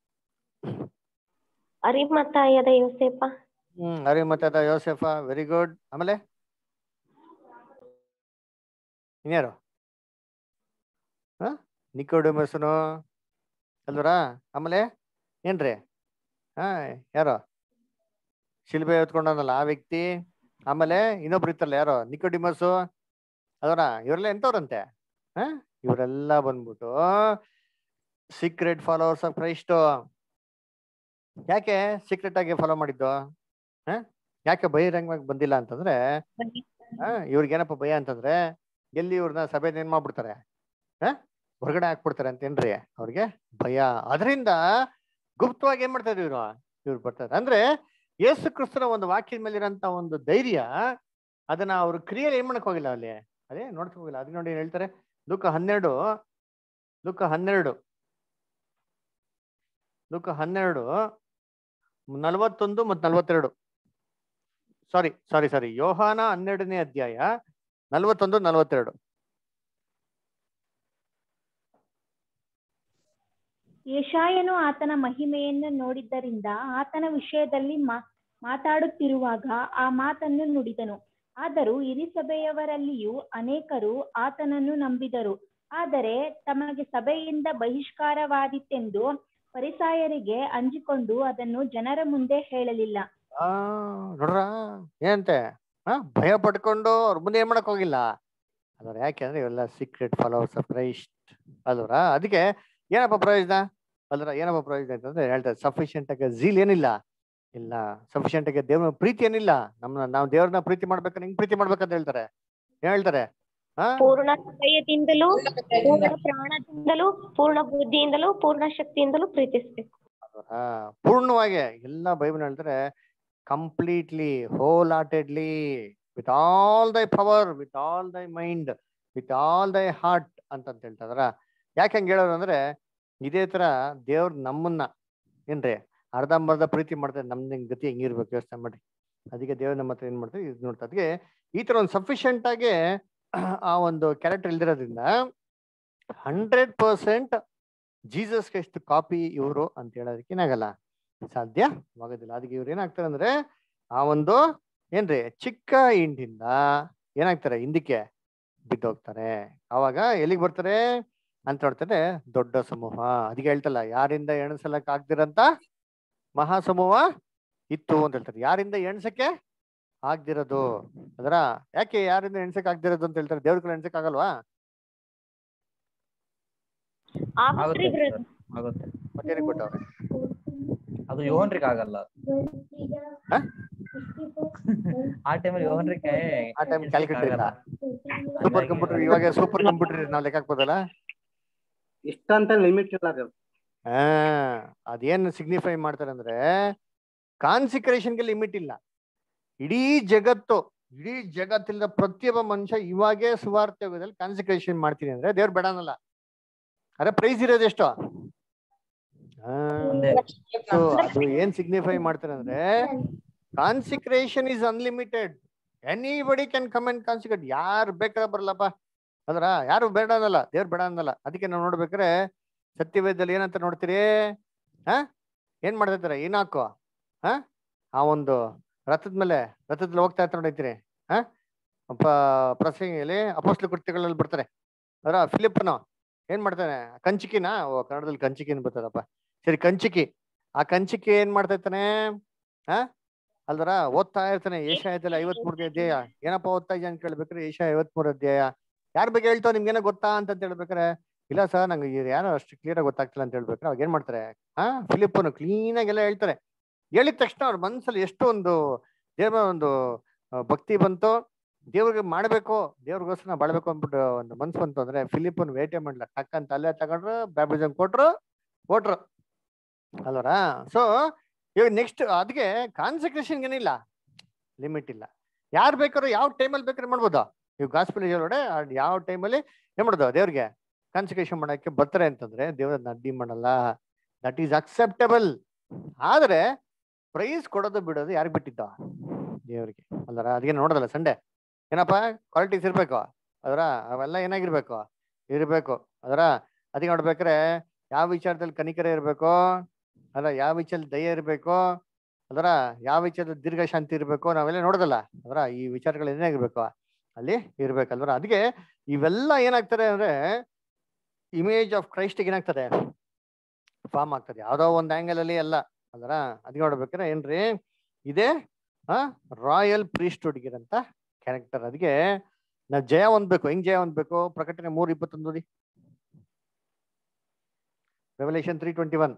ಅರಿಮತ್ತಾಯದ ಯೋಸೇಪ. ಹ್ಮ್ ಅರಿಮತ್ತಾಯದ ಯೋಸೇಫ, ವೆರಿ ಗುಡ್. ಆಮೇಲೆ ಇನ್ಯಾರು? ಹ ನಿಕೋಡೆಮಸನು ಅಲ್ವರ. ಆಮೇಲೆ ಏನ್ರಿ ಹಾ ಯಾರೋ ಶಿಲ್ಬೆ ಎತ್ಕೊಂಡನಲ್ಲ ಆ ವ್ಯಕ್ತಿ. ಆಮೇಲೆ ಇನ್ನೊಬ್ರು ಇತ್ತಲ್ಲ ಯಾರೋ ನಿಕೋಡಿಮಸು ಅದರ. ಇವರೆಲ್ಲ ಎಂತವ್ರಂತೆ? ಹ ಇವರೆಲ್ಲ ಬಂದ್ಬಿಟ್ಟು ಸೀಕ್ರೆಟ್ ಫಾಲೋವರ್ಸ್ ಆಫ್ ಕ್ರೈಸ್ಟ್. ಯಾಕೆ ಸೀಕ್ರೆಟ್ ಆಗಿ ಫಾಲೋ ಮಾಡಿದ್ದು? ಹ ಯಾಕೆ ಬಹಿರಂಗವಾಗಿ ಬಂದಿಲ್ಲ ಅಂತಂದ್ರೆ, ಹ ಇವ್ರಿಗೇನಪ್ಪ ಭಯ ಅಂತಂದ್ರೆ ಎಲ್ಲಿ ಇವ್ರನ್ನ ಸಭೆನ ಏನ್ ಮಾಡ್ಬಿಡ್ತಾರೆ, ಹ ಹೊರಗಡೆ ಹಾಕ್ಬಿಡ್ತಾರೆ ಅಂತೇನ್ರಿ ಅವ್ರಿಗೆ ಭಯ. ಅದರಿಂದ ಗುಪ್ತವಾಗಿ ಏನ್ ಮಾಡ್ತಾ ಇದ್ರು ಇವ್ರು ಇವ್ರು ಬರ್ತಾರೆ. ಅಂದ್ರೆ ಯೇಸು ಕ್ರಿಸ್ತನ ಒಂದು ವಾಕ್ಯದ ಮೇಲಿರೋಂತ ಒಂದು ಧೈರ್ಯ, ಅದನ್ನ ಅವ್ರ ಕ್ರಿಯೆಯಲ್ಲಿ ಏನ್ ಮಾಡಕ್ ಹೋಗಿಲ್ಲ, ಅಲ್ಲಿ ಅದೇ ನೋಡ್ತಾ ಹೋಗಿಲ್ಲ. ಅದಕ್ಕೆ ನೋಡಿ ಹೇಳ್ತಾರೆ ಲೂಕ ಹನ್ನೆರಡು ಲೂಕ ಹನ್ನೆರಡು ಲೂಕ ಹನ್ನೆರಡು ನಲವತ್ತೊಂದು ಮತ್ತು ನಲ್ವತ್ತೆರಡು. ಸಾರಿ ಸಾರಿ ಸಾರಿ ಯೋಹಾನ ಹನ್ನೆರಡನೇ ಅಧ್ಯಾಯ ನಲ್ವತ್ತೊಂದು ನಲ್ವತ್ತೆರಡು. ಯೆಶಾಯನು ಆತನ ಮಹಿಮೆಯನ್ನು ನೋಡಿದ್ದರಿಂದ ಆತನ ವಿಷಯದಲ್ಲಿ ಮಾ ಮಾತಾಡುತ್ತಿರುವಾಗ ಆ ಮಾತನ್ನು ನುಡಿದನು. ಆದರೂ ಹಿರೀಸಭೆಯವರಲ್ಲಿಯೂ ಅನೇಕರು ಆತನನ್ನು ನಂಬಿದರು. ಆದರೆ ತಮಗೆ ಸಭೆಯಿಂದ ಬಹಿಷ್ಕಾರವಾದೀತೆಂದು ಫರಿಸಾಯರಿಗೆ ಅಂಜಿಕೊಂಡು ಅದನ್ನು ಜನರ ಮುಂದೆ ಹೇಳಲಿಲ್ಲ. ಆ ನೋಡ್ರ ಏನಂತೆ, ಹ ಭಯ ಪಡ್ಕೊಂಡು ಅವ್ರ ಮುಂದೆ ಏನ್ ಮಾಡಕ್ ಹೋಗಿಲ್ಲ ಅಲ್ವರ. ಯಾಕೆಂದ್ರೆ ಇವೆಲ್ಲ ಸೀಕ್ರೆಟ್ ಫಾಲೋವರ್ಸ್ ಆಫ್ ಕ್ರೈಸ್ಟ್ ಅಲ್ವರ. ಅದಕ್ಕೆ ಏನಪ್ಪ ಪ್ರಯೋಜನ ಅಲ್ವರ? ಏನಪ್ಪ ಪ್ರಯೋಜನ ಅಂತಂದ್ರೆ ಹೇಳ್ತಾರೆ ಸಫಿಶಿಯಂಟ್ ಆಗಿ ಝೀಲ್ ಏನಿಲ್ಲ ಇಲ್ಲ, ಸಫಿಶಿಯಂಟ್ ಆಗಿ ದೇವ್ರ ಪ್ರೀತಿ ಏನಿಲ್ಲ. ನಮ್ನ ನಾವು ದೇವ್ರನ್ನ ಪ್ರೀತಿ ಮಾಡ್ಬೇಕಂದ್ರೆ ಹಿಂಗ್ ಪ್ರೀತಿ ಮಾಡ್ಬೇಕಂತ ಹೇಳ್ತಾರೆ. ಏನ್ ಹೇಳ್ತಾರೆ? ಹಾ ಪೂರ್ಣ ಹೃದಯದಿಂದಲೂ ಪೂರ್ಣ ಪ್ರಾಣದಿಂದಲೂ ಪೂರ್ಣ ಬುದ್ಧಿಯಿಂದಲೂ ಪೂರ್ಣ ಶಕ್ತಿಯಿಂದಲೂ ಪ್ರೀತಿಸ್ಬೇಕು. ಹಾ ಪೂರ್ಣವಾಗಿ ಎಲ್ಲ ಬೈಬಲ್ ಹೇಳ್ತಾರೆ completely wholeheartedly with all thy power, with all thy mind, with all thy heart ಅಂತಂತ ಹೇಳ್ತಾರ. ಯಾಕೆ ಹಂಗೆ ಹೇಳೋರು ಅಂದ್ರೆ ಇದೇ ತರ ದೇವ್ರ ನಮ್ಮನ್ನ ಏನ್ರಿ ಅರ್ಧಂಬರ್ಧ ಪ್ರೀತಿ ಮಾಡ್ತಾರೆ. ನಮ್ದು ಗತಿ ಹೆಂಗಿರ್ಬೇಕು ಯೋಚನೆ ಮಾಡಿ. ಅದಕ್ಕೆ ದೇವ್ರ ನಮ್ಮ ಹತ್ರ ಏನ್ ಮಾಡ್ತಾರೆ ಇದು ನೋಡ್ತಾರೆ. ಅದಕ್ಕೆ ಈ ತರ ಒಂದು ಸಫಿಶಿಯಂಟ್ ಆಗಿ ಆ ಒಂದು ಕ್ಯಾರೆಕ್ಟರ್ ಇಲ್ದಿರೋದ್ರಿಂದ ಹಂಡ್ರೆಡ್ ಪರ್ಸೆಂಟ್ ಜೀಸಸ್ಗೆ ಎಷ್ಟು ಕಾಪಿ ಇವರು ಅಂತ ಹೇಳೋದಕ್ಕೆ ಏನಾಗಲ್ಲ, ಸಾಧ್ಯವಾಗೋದಿಲ್ಲ. ಅದಕ್ಕೆ ಇವ್ರು ಏನಾಗ್ತಾರೆ ಅಂದ್ರೆ ಆ ಒಂದು ಏನ್ರಿ ಚಿಕ್ಕ ಹಿಂಡಿಂದ ಏನಾಗ್ತಾರೆ ಹಿಂದಕ್ಕೆ ಬಿದ್ದೋಗ್ತಾರೆ. ಅವಾಗ ಎಲ್ಲಿಗೆ ಬರ್ತಾರೆ ಅಂತ ನೋಡ್ತಾರೆ ದೊಡ್ಡ ಸಮೂಹ. ಅದಕ್ಕೆ ಹೇಳ್ತಲ್ಲ ಯಾರಿಂದ ಎಣಸಲಕ್ ಆಗ್ದಿರಂತ ಮಹಾ ಸಮೂಹ ಇತ್ತು ಅಂತ ಹೇಳ್ತಾರೆ. ಯಾರಿಂದ ಎಣ್ಸಕ್ಕೆ ಆಗ್ದಿರೋದು ಅದರ. ಯಾಕೆ ಯಾರಿಂದ ಎಣ್ಸಕ್ ಆಗ್ದಿರೋದು ಅಂತ ಹೇಳ್ತಾರೆ? ದೇವ್ರ ಕಡೆ ಎಣ್ಸಕ್ ಆಗಲ್ವಾ? ಆಗುತ್ತೆ ಬ್ರದರ್. ಆಗುತ್ತೆ. ಮತ್ತೇನಕ್ಕೆ ಕೊಟ್ಟವ್ರೆ? ಅದು ಯೋಹನ್ರಿಗೆ ಆಗಲ್ಲ. ಆ ಟೈಮಲ್ಲಿ ಯೋಹನ್ರಿಗೆ ಆ ಟೈಮ್ ಕ್ಯಾಲ್ಕುಲೇಟರ್ ಇಲ್ಲ, ಸೂಪರ್ ಕಂಪ್ಯೂಟರ್. ಇವಾಗ ಸೂಪರ್ ಕಂಪ್ಯೂಟರ್ ನಾವು ಲೆಕ್ಕ ಹಾಕ್ಬೋದಲ್ಲ. ಇಷ್ಟ ಅಂತ ಲಿಮಿಟ್ ಇಲ್ಲ. ಹಾ ಅದೇನು ಸಿಗ್ನಿಫೈ ಮಾಡ್ತಾರೆ ಅಂದ್ರೆ ಕಾನ್ಸಿಕ್ರೇಷನ್ಗೆ ಲಿಮಿಟ್ ಇಲ್ಲ. ಇಡೀ ಜಗತ್ತು ಇಡೀ ಜಗತ್ತಿನ ಪ್ರತಿಯೊಬ್ಬ ಮನುಷ್ಯ ಇವಾಗೇ ಸುವಾರ್ತೆ ಯುಗದಲ್ಲಿ ಕಾನ್ಸಿಕ್ರೇಷನ್ ಮಾಡ್ತೀನಿ ಅಂದ್ರೆ ದೇವ್ರು ಬೇಡನಲ್ಲ. ಅರೆ ಪ್ರೈಸ್ ಇರೋದು ಎಷ್ಟು? ಸೊ ಅದು ಏನ್ ಸಿಗ್ನಿಫೈ ಮಾಡ್ತಾರೆ ಅಂದ್ರೆ consecration is unlimited. Anybody can come and consecrate. ಯಾರು ಬೇಕಾದ್ರೆ ಬರಲ್ಲಪ್ಪ ಅದ್ರ, ಯಾರು ಬೇಡ ಅನ್ನಲ್ಲ, ದೇವ್ರು ಬೇಡ ಅನ್ನಲ್ಲ. ಅದಕ್ಕೆ ನಾವು ನೋಡ್ಬೇಕಾರೆ ಸತ್ಯವೇದದಲ್ಲಿ ಏನಂತ ನೋಡ್ತೀರಿ, ಹಾ ಏನ್ ಮಾಡ್ತಿರ್ತಾರೆ, ಏನಾಕೋ ಹಾ ಆ ಒಂದು ರಥದ ಮೇಲೆ ರಥದಲ್ಲಿ ಹೋಗ್ತಾ ಇರ್ತಾರೆ ನೋಡಿರ್ತೀರಿ. ಹಾ ಪ ಪ್ರಸಂಗಿಯಲ್ಲಿ ಅಪೋಸ್ಲ ಕೃತ್ಯಗಳಲ್ಲಿ ಬರ್ತಾರೆ ಅದರ ಫಿಲಿಪ್ನು ಏನ್ ಮಾಡ್ತಾನೆ, ಕಂಚಿಕಿನ ಓ ಕನ್ನಡದಲ್ಲಿ ಕಂಚಿಕಿನ ಬರ್ತದಪ್ಪ, ಸರಿ ಕಂಚಿಕಿ. ಆ ಕಂಚಿಕಿ ಏನ್ ಮಾಡ್ತಾ ಇರ್ತಾನೆ, ಹಾ ಅಲ್ದರ ಓದ್ತಾ ಇರ್ತಾನೆ ಏಷಾಯದಲ್ಲಿ ಐವತ್ ಮೂರನೇ ಅಧ್ಯಾಯ. ಏನಪ್ಪ ಓದ್ತಾ ಇದೆಯಾ ಅಂತ ಕೇಳ್ಬೇಕ್ರೆ ಏಷಾಯ ಐವತ್ ಮೂರ ಅಧ್ಯಾಯ. ಯಾರ ಬಗ್ಗೆ ಹೇಳ್ತಾವ ನಿಮ್ಗೆ ಏನೋ ಗೊತ್ತಾ ಅಂತ ಹೇಳ್ಬೇಕಾರೆ, ಇಲ್ಲ ಸರ್ ನಂಗೆ ಯಾರೋ ಅಷ್ಟು ಕ್ಲಿಯರ್ ಆಗಿ ಗೊತ್ತಾಗ್ತಿಲ್ಲ ಅಂತ ಹೇಳ್ಬೇಕಾರೆ ಅವಾಗ ಏನ್ ಮಾಡ್ತಾರೆ, ಹಾ ಫಿಲಿಪ್ಪನು ಕ್ಲೀನ್ ಆಗಿ ಎಲ್ಲ ಹೇಳ್ತಾರೆ. ಹೇಳಿದ ತಕ್ಷಣ ಅವ್ರ ಮನ್ಸಲ್ಲಿ ಎಷ್ಟು ಒಂದು ದೇವ್ರ ಒಂದು ಭಕ್ತಿ ಬಂತು, ದೇವ್ರಿಗೆ ಮಾಡ್ಬೇಕು, ದೇವ್ರಿಗೋಸ್ಕರ ನಾವು ಬಾಳ್ಬೇಕು ಅಂದ್ಬಿಟ್ಟು ಒಂದು ಮನ್ಸು ಬಂತು ಅಂದ್ರೆ ಫಿಲಿಪ್ಪನ್ ವೇಟೆ ಮಾಡ್ಲ ಟಕ್ಕಂತ ಅಲ್ಲೇ ತಗೊಂಡ್ರು, ಬ್ಯಾಪ್ಟಿಸಮ್ ಕೊಟ್ರು, ಕೊಟ್ರು ಅಲ್ವರ. ಸೊ ಇವಾಗ ನೆಕ್ಸ್ಟ್ ಅದಕ್ಕೆ ಕಾನ್ಸಂಟ್ರೇಷನ್ ಏನಿಲ್ಲ, ಲಿಮಿಟ್ ಇಲ್ಲ. ಯಾರು ಬೇಕಾದ್ರು ಯಾವ ಟೈಮಲ್ಲಿ ಬೇಕಾದ್ರೆ ಮಾಡ್ಬೋದು. ಇವ್ ಗಾಸ್ಪಲ್ ಒಳಗಡೆ ಯಾವ ಟೈಮಲ್ಲಿ ಏನ್ ಮಾಡೋದು, ದೇವ್ರಿಗೆ ಕಾನ್ಸಂಟ್ರೇಷನ್ ಮಾಡಕ್ಕೆ ಬರ್ತಾರೆ ಅಂತಂದ್ರೆ ದೇವ್ರ ಅಡ್ಡಿ ಮಾಡಲ್ಲ. That is acceptable. ಆದ್ರೆ ಪ್ರೈಸ್ ಕೊಡೋದು ಬಿಡೋದು ಯಾರಿಗೆ ಬಿಟ್ಟಿದ್ದ, ದೇವ್ರಿಗೆ ಅಲ್ವರ. ಅದಕ್ಕೆ ನೋಡೋದಲ್ಲ ಸಂಡೆ ಏನಪ್ಪಾ ಕ್ವಾಲಿಟೀಸ್ ಇರ್ಬೇಕು ಅದರ, ಅವೆಲ್ಲ ಏನಾಗಿರ್ಬೇಕು ಇರ್ಬೇಕು ಅದರ. ಅದಕ್ಕೆ ನೋಡ್ಬೇಕ್ರೆ ಯಾವ ವಿಚಾರದಲ್ಲಿ ಕನಿಕರ ಇರ್ಬೇಕು ಅಲ್ಲ, ಯಾವ ವಿಚಾರದಲ್ಲಿ ದಯ ಇರ್ಬೇಕು ಅದರ, ಯಾವ ವಿಚಾರದಲ್ಲಿ ದೀರ್ಘ ಶಾಂತಿ ಇರ್ಬೇಕು, ನಾವೆಲ್ಲ ನೋಡೋದಲ್ಲ ಅದರ. ಈ ವಿಚಾರಗಳು ಏನಾಗಿರ್ಬೇಕು ಅಲ್ಲಿ ಇರ್ಬೇಕಲ್ವರ. ಅದಕ್ಕೆ ಇವೆಲ್ಲ ಏನಾಗ್ತದೆ ಅಂದ್ರೆ ಇಮೇಜ್ ಆಫ್ ಕ್ರೈಸ್ಟ್ ಏನಾಗ್ತದೆ, ಫಾರ್ಮ್ ಆಗ್ತದೆ ಯಾವ್ದೋ ಒಂದ್ ಆಂಗಲ್ ಅಲ್ಲಿ ಅಲ್ಲ ಅದರ. ಅದಕ್ಕೆ ನೋಡ್ಬೇಕಾರೆ ಏನ್ರಿ ಇದೇ ಆ ರಾಯಲ್ ಪ್ರೀಸ್ಟ್ಹುಡ್ಗಿರಂತ ಕ್ಯಾರೆಕ್ಟರ್. ಅದಕ್ಕೆ ನಾವ್ ಜಯ ಹೊಂದ್ಬೇಕು. ಹೆಂಗ್ ಜಯ ಹೊಂದ್ಬೇಕು, ಪ್ರಕಟಣೆ ಮೂರ್ ಇಪ್ಪತ್ತೊಂದು ಓದಿ. Revelation three twenty one.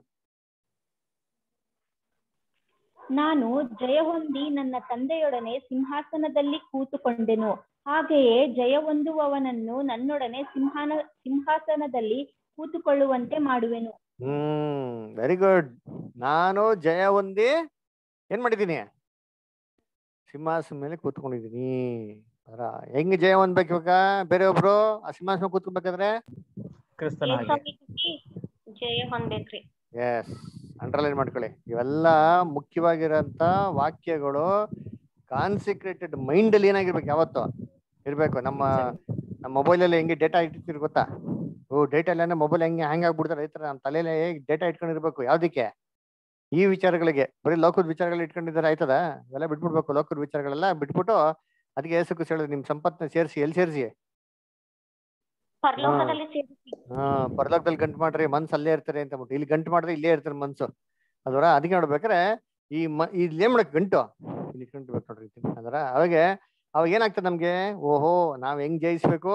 ನಾನು ಜಯ ಹೊಂದಿ ನನ್ನ ತಂದೆಯೊಡನೆ ಸಿಂಹಾಸನದಲ್ಲಿ ಕೂತುಕೊಂಡೆನು, ಹಾಗೆಯೇ ಜಯ ಹೊಂದುವವನನ್ನು ನನ್ನೊಡನೆ ಸಿಂಹಾನ ಸಿಂಹಾಸನದಲ್ಲಿ ಕೂತುಕೊಳ್ಳುವಂತೆ ಮಾಡುವೆನು. Hmm very good. ನಾನು ಜಯ ಹೊಂದಿ ಏನ್ ಮಾಡಿದೀನಿ, ಸಿಂಹಾಸನ ಮೇಲೆ ಕೂತ್ಕೊಂಡಿದೀನಿ ಅದರ. ಹೆಂಗ್ ಜಯ ಹೊಂದ್ಬೇಕು ಇವಾಗ, ಬೇರೆ ಒಬ್ರು ಆ ಸಿಂಹಾಸನ ಕೂತ್ಕೊಬೇಕಾದ್ರೆ ಕ್ರಿಸ್ತನ ಹಾಗೆ ಜಯ ಹೊಂದ್ಬೇಕ್ರಿ. ಎಸ್, ಅಂಡರ್ಲೈನ್ ಮಾಡ್ಕೊಳ್ಳಿ. ಇವೆಲ್ಲ ಮುಖ್ಯವಾಗಿರೋಂತ ವಾಕ್ಯಗಳು ಕಾನ್ಸಿಕ್ರೇಟೆಡ್ ಮೈಂಡ್ ಅಲ್ಲಿ ಏನಾಗಿರ್ಬೇಕು ಯಾವತ್ತು ಇರ್ಬೇಕು. ನಮ್ಮ ನಮ್ಮ ಮೊಬೈಲ್ ಅಲ್ಲಿ ಹೆಂಗೆ ಡೇಟಾ ಇಟ್ಟಿರ್ತೀರಿ ಗೊತ್ತಾ, ಓ ಡೇಟಾ ಇಲ್ಲ ಅಂದ್ರೆ ಮೊಬೈಲ್ ಹೆಂಗೆ ಹ್ಯಾಂಗ್ ಆಗ್ಬಿಡ್ತಾರೆ ರೈತರ. ನಮ್ಮ ತಲೆಯಲ್ಲಿ ಡೇಟಾ ಇಟ್ಕೊಂಡಿರ್ಬೇಕು. ಯಾವ್ದಕ್ಕೆ, ಈ ವಿಚಾರಗಳಿಗೆ. ಬರೀ ಲೋಕದ ವಿಚಾರಗಳು ಇಟ್ಕೊಂಡಿದ್ದಾರೆ ಆಯ್ತದ, ಇವೆಲ್ಲ ಬಿಟ್ಬಿಡ್ಬೇಕು. ಲೋಕದ ವಿಚಾರಗಳೆಲ್ಲ ಬಿಟ್ಬಿಟ್ಟು ಅದಕ್ಕೆ ಏಸು ಹೇಳಿದ್ರು ನಿಮ್ ಸಂಪತ್ತನ್ನ ಸೇರಿಸಿ ಎಲ್ಲಿ ಸೇರಿಸಿ, ಪರಲೋಕದಲ್ಲಿ ಸೇರಿಸಿ. ಹಾ ಪರಲೋಕದಲ್ಲಿ ಗಂಟು ಮಾಡ್ರಿ, ಮನ್ಸು ಅಲ್ಲೇ ಇರ್ತಾರೆ ಅಂತ ಬಿಟ್ಟು ಇಲ್ಲಿ ಗಂಟು ಮಾಡಿದ್ರೆ ಇಲ್ಲೇ ಇರ್ತಾರೆ ಮನ್ಸು ಅದರ. ಅದಕ್ಕೆ ನೋಡ್ಬೇಕಾರೆ ಈ ಮ ಇಲ್ಲಿ ಏನ್ ಮಾಡಕ್ ಗಂಟು ಇಲ್ಲಿ ಗಂಟು ಬೇಕು ನೋಡ್ರಿ ಅದರ. ಅವಾಗೆ ಅವಾಗ ಏನಾಗ್ತದೆ ನಮ್ಗೆ, ಓಹೋ ನಾವ್ ಹೆಂಗ್ ಜಯಿಸ್ಬೇಕು,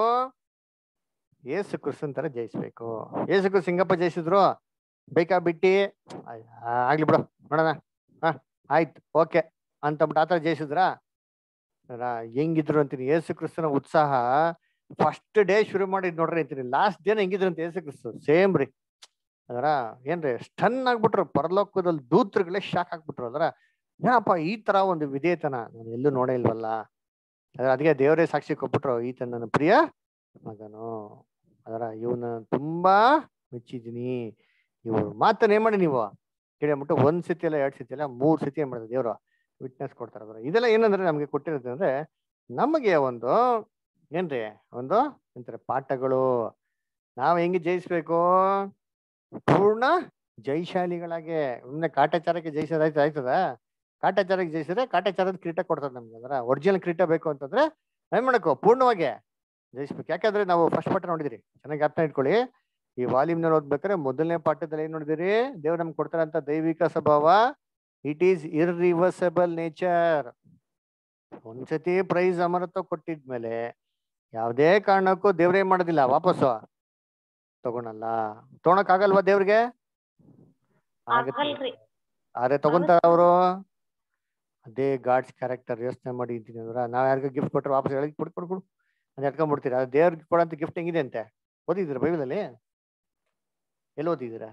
ಏಸು ಕ್ರಿಸ್ತನ್ ತರ ಜಯಿಸ್ಬೇಕು. ಏಸು ಕ್ರಿಸ್ತ ಸಿಂಗಪ್ಪ ಜಯಿಸಿದ್ರು, ಬೇಕಾ ಬಿಟ್ಟಿ ಆಗ್ಲಿ ಬಿಡು ನೋಡೋಣ ಹಾ ಆಯ್ತು ಓಕೆ ಅಂತಬಿಟ್ಟು ಆತರ ಜಯಿಸಿದ್ರ ಹೆಂಗಿದ್ರು ಅಂತೀನಿ. ಏಸು ಕ್ರಿಸ್ತನ ಉತ್ಸಾಹ ಫಸ್ಟ್ ಡೇ ಶುರು ಮಾಡಿದ್ ನೋಡ್ರಿ ಅಂತೀನಿ, ಲಾಸ್ಟ್ ಡೇನ ಹೆಂಗಿದ್ರು ಅಂತ ಏಸು ಕ್ರಿಸ್ತ ಸೇಮ್ ರೀ ಅದರ. ಏನ್ರಿ ಸ್ಟನ್ ಆಗ್ಬಿಟ್ರು, ಪರಲೋಕದಲ್ಲಿ ದೂತರುಗಳೇ ಶಾಕ್ ಆಗ್ಬಿಟ್ರು ಅದರ. ಏನಪ್ಪ ಈ ತರ ಒಂದು ವಿಧೇಯತನ ನಾನು ಎಲ್ಲೂ ನೋಡೇ ಇಲ್ವಲ್ಲ ಅದರ. ಅದಕ್ಕೆ ದೇವರೇ ಸಾಕ್ಷಿ ಕೊಟ್ಬಿಟ್ರು, ಈತ ನನ್ನ ಪ್ರಿಯ ಮಗನು ಅದರ, ಇವನ ತುಂಬಾ ಮೆಚ್ಚಿದೀನಿ. ಇವ್ರು ಮಾತನ್ನ ಏನ್ ಮಾಡಿ ನೀವು ಕೇಳಿಬಿಟ್ಟು ಒಂದ್ ಸತಿ ಅಲ್ಲ ಎರಡ್ ಸತಿ ಅಲ್ಲ ಮೂರ್ ಸತಿ ಏನ್ ಮಾಡಿದ್ರು ದೇವ್ರು ವಿಟ್ನೆಸ್ ಕೊಡ್ತಾರೆ ಅದರ. ಇದೆಲ್ಲ ಏನಂದ್ರೆ ನಮ್ಗೆ ಕೊಟ್ಟಿರುತ್ತೆ ಅಂದ್ರೆ ನಮಗೆ ಒಂದು ಏನ್ರಿ ಒಂದು ಎಂತಾರೆ ಪಾಠಗಳು. ನಾವ್ ಹೆಂಗೆ ಜಯಿಸ್ಬೇಕು, ಪೂರ್ಣ ಜಯಶಾಲಿಗಳಾಗೆ. ಒಮ್ಮೆ ಕಾಟಾಚಾರಕ್ಕೆ ಜಯಿಸೋದಾಯ್ತು ಆಯ್ತದ, ಕಾಟಾಚಾರಕ್ಕೆ ಜಯಿಸಿದ್ರೆ ಕಾಟಾಚಾರದ ಕ್ರೀಟ ಕೊಡ್ತದೆ ನಮ್ಗೆ ಅದರ. ಒರಿಜಿನಲ್ ಕ್ರೀಟ ಬೇಕು ಅಂತಂದ್ರೆ ಏನ್ ಮಾಡಬೇಕು, ಪೂರ್ಣವಾಗಿ ಜಯಿಸ್ಬೇಕು. ಯಾಕಂದ್ರೆ ನಾವು ಫಸ್ಟ್ ಪಾಠ ನೋಡಿದಿರಿ, ಚೆನ್ನಾಗಿ ಜ್ಞಾಪನ ಇಟ್ಕೊಳ್ಳಿ. ಈ ವಾಲ್ಯೂಮ್ನಲ್ಲಿ ಓದ್ಬೇಕಾದ್ರೆ ಮೊದಲನೇ ಪಾಠದಲ್ಲಿ ಏನ್ ನೋಡಿದಿರಿ, ದೇವ್ರು ನಮ್ಗೆ ಕೊಡ್ತಾರಂತ ದೈವಿಕ ಸ್ವಭಾವ, ಇಟ್ ಈಸ್ ಇರ್ರಿವರ್ಸಬಲ್ ನೇಚರ್. ಒಂದ್ಸತಿ ಪ್ರೈಸ್ ಅಮರತ್ವ ಕೊಟ್ಟಿದ್ಮೇಲೆ ಯಾವುದೇ ಕಾರಣಕ್ಕೂ ದೇವ್ರೇ ಮಾಡೋದಿಲ್ಲ, ವಾಪಸ್ಸು ತಗೊಳಲ್ಲ. ತಗೊಳಕ್ ಆಗಲ್ವಾ ದೇವ್ರಿಗೆ, ಆಗಲ್ರಿ. ಆದ್ರೆ ತಗೊಂತಾರ ಅವರು. ಅದೇ ಗಾಡ್ಸ್ ಕ್ಯಾರೆಕ್ಟರ್. ಯೋಚನೆ ಮಾಡಿ ಇದ್ದೀನಿ ಅಂದ್ರ ನಾವ್ ಯಾರಿಗ ಗಿಫ್ಟ್ ಕೊಟ್ರೆ ವಾಪಸ್ ಹೇಳಿ ಕೊಡ್ ಕೊಡ್ ಕೊಡು ಅಂತ ಎತ್ಕೊಂಡ್ಬಿಡ್ತೀರಾ. ಅದು ದೇವ್ರಿಗೆ ಕೊಡಂತ ಗಿಫ್ಟ್ ಹೆಂಗಿದೆ ಅಂತೆ ಓದಿದ್ದೀರಾ ಬೈಬಲಲ್ಲಿ? ಎಲ್ಲಿ ಓದಿದ್ದೀರಾ?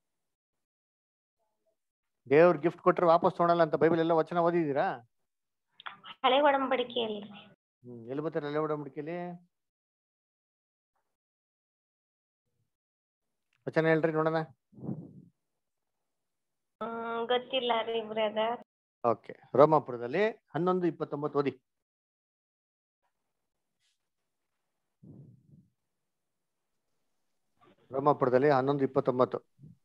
ದೇವ್ರ ಗಿಫ್ಟ್ ಕೊಟ್ರೆ ವಾಪಸ್ ತೊಗೊಳಲ್ಲ ಅಂತ ಬೈಬಲ್ ಎಲ್ಲ ವಚನ ಓದಿದ್ದೀರಾ? ಹಳೆ ಒಡಂಬಡಿಕೆಯಲ್ಲಿ. ಹ್ಮ್ ಎಲ್ಲಿ ಬರ್ತಾರೆ ಹಳೆ ಒಡಂಬಡಿಕೆಯಲ್ಲಿ ವಚನ ಹೇಳ್ರಿ ನೋಡೋಣ. ಹ್ಮ್ ಗೊತ್ತಿಲ್ಲ ರೀ ಬ್ರದರ್. ಓಕೆ, ರೋಮಾಪುರದಲ್ಲಿ ಹನ್ನೊಂದು ಇಪ್ಪತ್ತೊಂಬತ್ತು ಓದಿ. ರೋಮಾಪುರದಲ್ಲಿ ಹನ್ನೊಂದು ಇಪ್ಪತ್ತೊಂಬತ್ತು.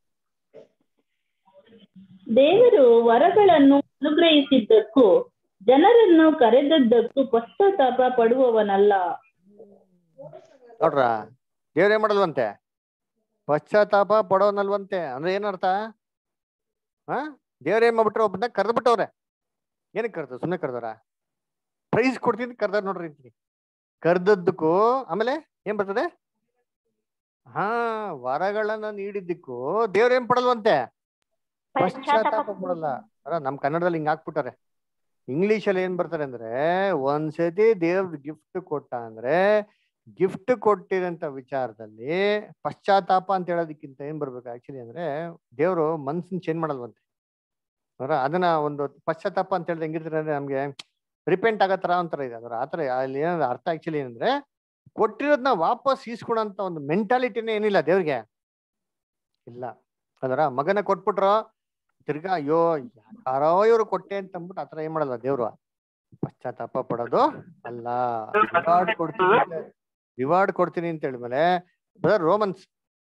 ದೇವರು ವರಗಳನ್ನು ಅನುಗ್ರಹಿಸಿದ್ದಕ್ಕೂ ಜನರನ್ನು ಕರೆದದ್ದಕ್ಕೂ ಪಶ್ಚಾತ್ತಾಪ ಪಡುವವನಲ್ಲ. ನೋಡ್ರ, ದೇವ್ರ ಏನ್ ಮಾಡಲ್ವಂತೆ? ಪಶ್ಚಾತ್ತಾಪ ಪಡೋನಲ್ವಂತೆ. ಅಂದ್ರೆ ಏನರ್ಥ? ಹಾ, ದೇವ್ರ ಏನ್ ಮಾಡ್ಬಿಟ್ರೆ ಒಬ್ಬನ ಕರೆದು ಬಿಟ್ಟವ್ರೆ. ಏನಕ್ಕೆ ಕರ್ದ? ಸುಮ್ಮನೆ ಕರ್ದಾರ? ಪ್ರೈಸ್ ಕೊಡ್ತೀನಿ ಕರ್ದಾರ ನೋಡ್ರಿ. ಕರ್ದದ್ದಕ್ಕೂ ಆಮೇಲೆ ಏನ್ ಬರ್ತದೆ? ಹಾ, ವರಗಳನ್ನ ನೀಡಿದ್ದಕ್ಕೂ ದೇವ್ರ ಏನ್ ಪಡಲ್ವಂತೆ? ಪಶ್ಚಾತ್ತಾಪ ಪಡಲ್ಲ. ಅಲ್ಲ, ನಮ್ ಕನ್ನಡದಲ್ಲಿ ಹಿಂಗ್ ಹಾಕ್ಬಿಟ್ಟಾರೆ. ಇಂಗ್ಲಿಷ್ ಅಲ್ಲಿ ಏನ್ ಬರ್ತಾರೆ ಅಂದ್ರೆ, ಒಂದ್ಸತಿ ದೇವ್ರ ಗಿಫ್ಟ್ ಕೊಟ್ಟ ಅಂದ್ರೆ ಗಿಫ್ಟ್ ಕೊಟ್ಟಿರಂತ ವಿಚಾರದಲ್ಲಿ ಪಶ್ಚಾತ್ತಾಪ ಅಂತ ಹೇಳೋದಕ್ಕಿಂತ ಏನ್ ಬರ್ಬೇಕು ಆಕ್ಚುಲಿ ಅಂದ್ರೆ, ದೇವ್ರು ಮನ್ಸನ್ ಚೇಂಜ್ ಮಾಡಲ್ವಂತೆ. ಅವರ ಅದನ್ನ ಒಂದು ಪಶ್ಚಾತ್ತಾಪ ಅಂತ ಹೇಳಿದ್ರೆ ಹೆಂಗಿರ್ತಾರೆ ಅಂದ್ರೆ, ನಮ್ಗೆ ರಿಪೆಂಟ್ ಆಗತ್ತರ ಒಂಥರ ಇದೆ. ಅದರ ಆತರ ಅಲ್ಲಿ ಏನಾದ್ರು ಅರ್ಥ ಆಕ್ಚುಲಿ ಏನಂದ್ರೆ, ಕೊಟ್ಟಿರೋದನ್ನ ವಾಪಸ್ ಈಸ್ಕೊಳಂತ ಒಂದು ಮೆಂಟಾಲಿಟಿನೇ ಏನಿಲ್ಲ ದೇವ್ರಿಗೆ, ಇಲ್ಲ. ಅದರ ಮಗನ ಕೊಟ್ಬಿಟ್ರು ತಿರ್ಗಾ ಅಯ್ಯೋ ಯಾರೋ ಇವ್ರು ಕೊಟ್ಟೆ ಅಂತ ಅಂದ್ಬಿಟ್ಟು ಆತರ ಏನ್ ಮಾಡಲ್ಲ ದೇವ್ರು. ಪಶ್ಚಾತ್ತಾಪ ಪಡೋದು ಅಲ್ಲ. ರಿವಾರ್ಡ್ ಕೊಡ್ತೀನಿ ಅಂತ ರಿವಾರ್ಡ್ ಕೊಡ್ತೀನಿ ಅಂತ ಹೇಳಿದ್ಮೇಲೆ brother Romans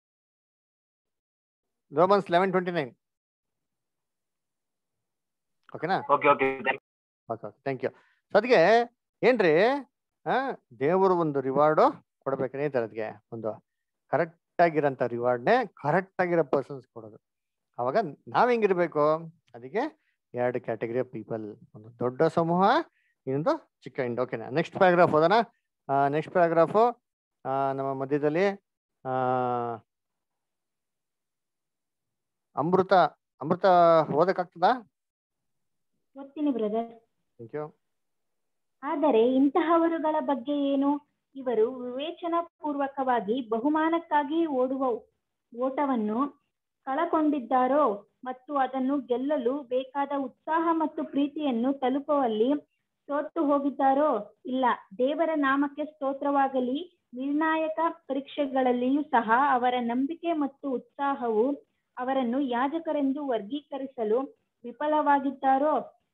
Romans eleven twenty nine ಓಕೆನಾ? Okay okay thank you. So ಅದಕ್ಕೆ ಏನ್ರಿ, ಆ ದೇವರು ಒಂದು ರಿವಾರ್ಡು ಕೊಡ್ಬೇಕೇ ಇರ್ತಾರೆ. ಅದಕ್ಕೆ ಒಂದು ಕರೆಕ್ಟ್ ಆಗಿರೋಂಥ ರಿವಾರ್ಡ್ನೇ ಕರೆಕ್ಟ್ ಆಗಿರೋ ಪರ್ಸನ್ಸ್ ಕೊಡೋದು. ಅವಾಗ ನಾವ್ ಹೆಂಗಿರ್ಬೇಕು? ಅದಕ್ಕೆ ಎರಡು ಕ್ಯಾಟಗರಿ ಆಫ್ ಪೀಪಲ್, ಒಂದು ದೊಡ್ಡ ಸಮೂಹ, ಇನ್ನೊಂದು ಚಿಕ್ಕ ಇಂಡ್. ಓಕೆನಾ? ನೆಕ್ಸ್ಟ್ ಪ್ಯಾರಾಗ್ರಾಫ್ ಓದೋಣ. ನೆಕ್ಸ್ಟ್ ಪ್ಯಾರಾಗ್ರಾಫು ನಮ್ಮ ಮಧ್ಯದಲ್ಲಿ ಆ ಅಮೃತ ಅಮೃತ ಓದಕ್ಕಾಗ್ತದಾ? ಓದ್ತೀನಿ ಬ್ರದರ್. Thank you. ಆದರೆ ಇಂತಹವರುಗಳ ಬಗ್ಗೆ ಏನು? ಇವರು ವಿವೇಚನಾ ಪೂರ್ವಕವಾಗಿ ಬಹುಮಾನಕ್ಕಾಗಿ ಓಡುವ ಓಟವನ್ನು ಕಳಕೊಂಡಿದ್ದಾರೋ ಮತ್ತು ಅದನ್ನು ಗೆಲ್ಲಲು ಬೇಕಾದ ಉತ್ಸಾಹ ಮತ್ತು ಪ್ರೀತಿಯನ್ನು ತಲುಪುವಲ್ಲಿ ಸೋತು ಹೋಗಿದ್ದಾರೋ? ಇಲ್ಲ. ದೇವರ ನಾಮಕ್ಕೆ ಸ್ತೋತ್ರವಾಗಲಿ. ನಿರ್ಣಾಯಕ ಪರೀಕ್ಷೆಗಳಲ್ಲಿಯೂ ಸಹ ಅವರ ನಂಬಿಕೆ ಮತ್ತು ಉತ್ಸಾಹವು ಅವರನ್ನು ಯಾಜಕರೆಂದು ವರ್ಗೀಕರಿಸಲು ವಿಫಲವಾಗಿದ್ದಾರೋ?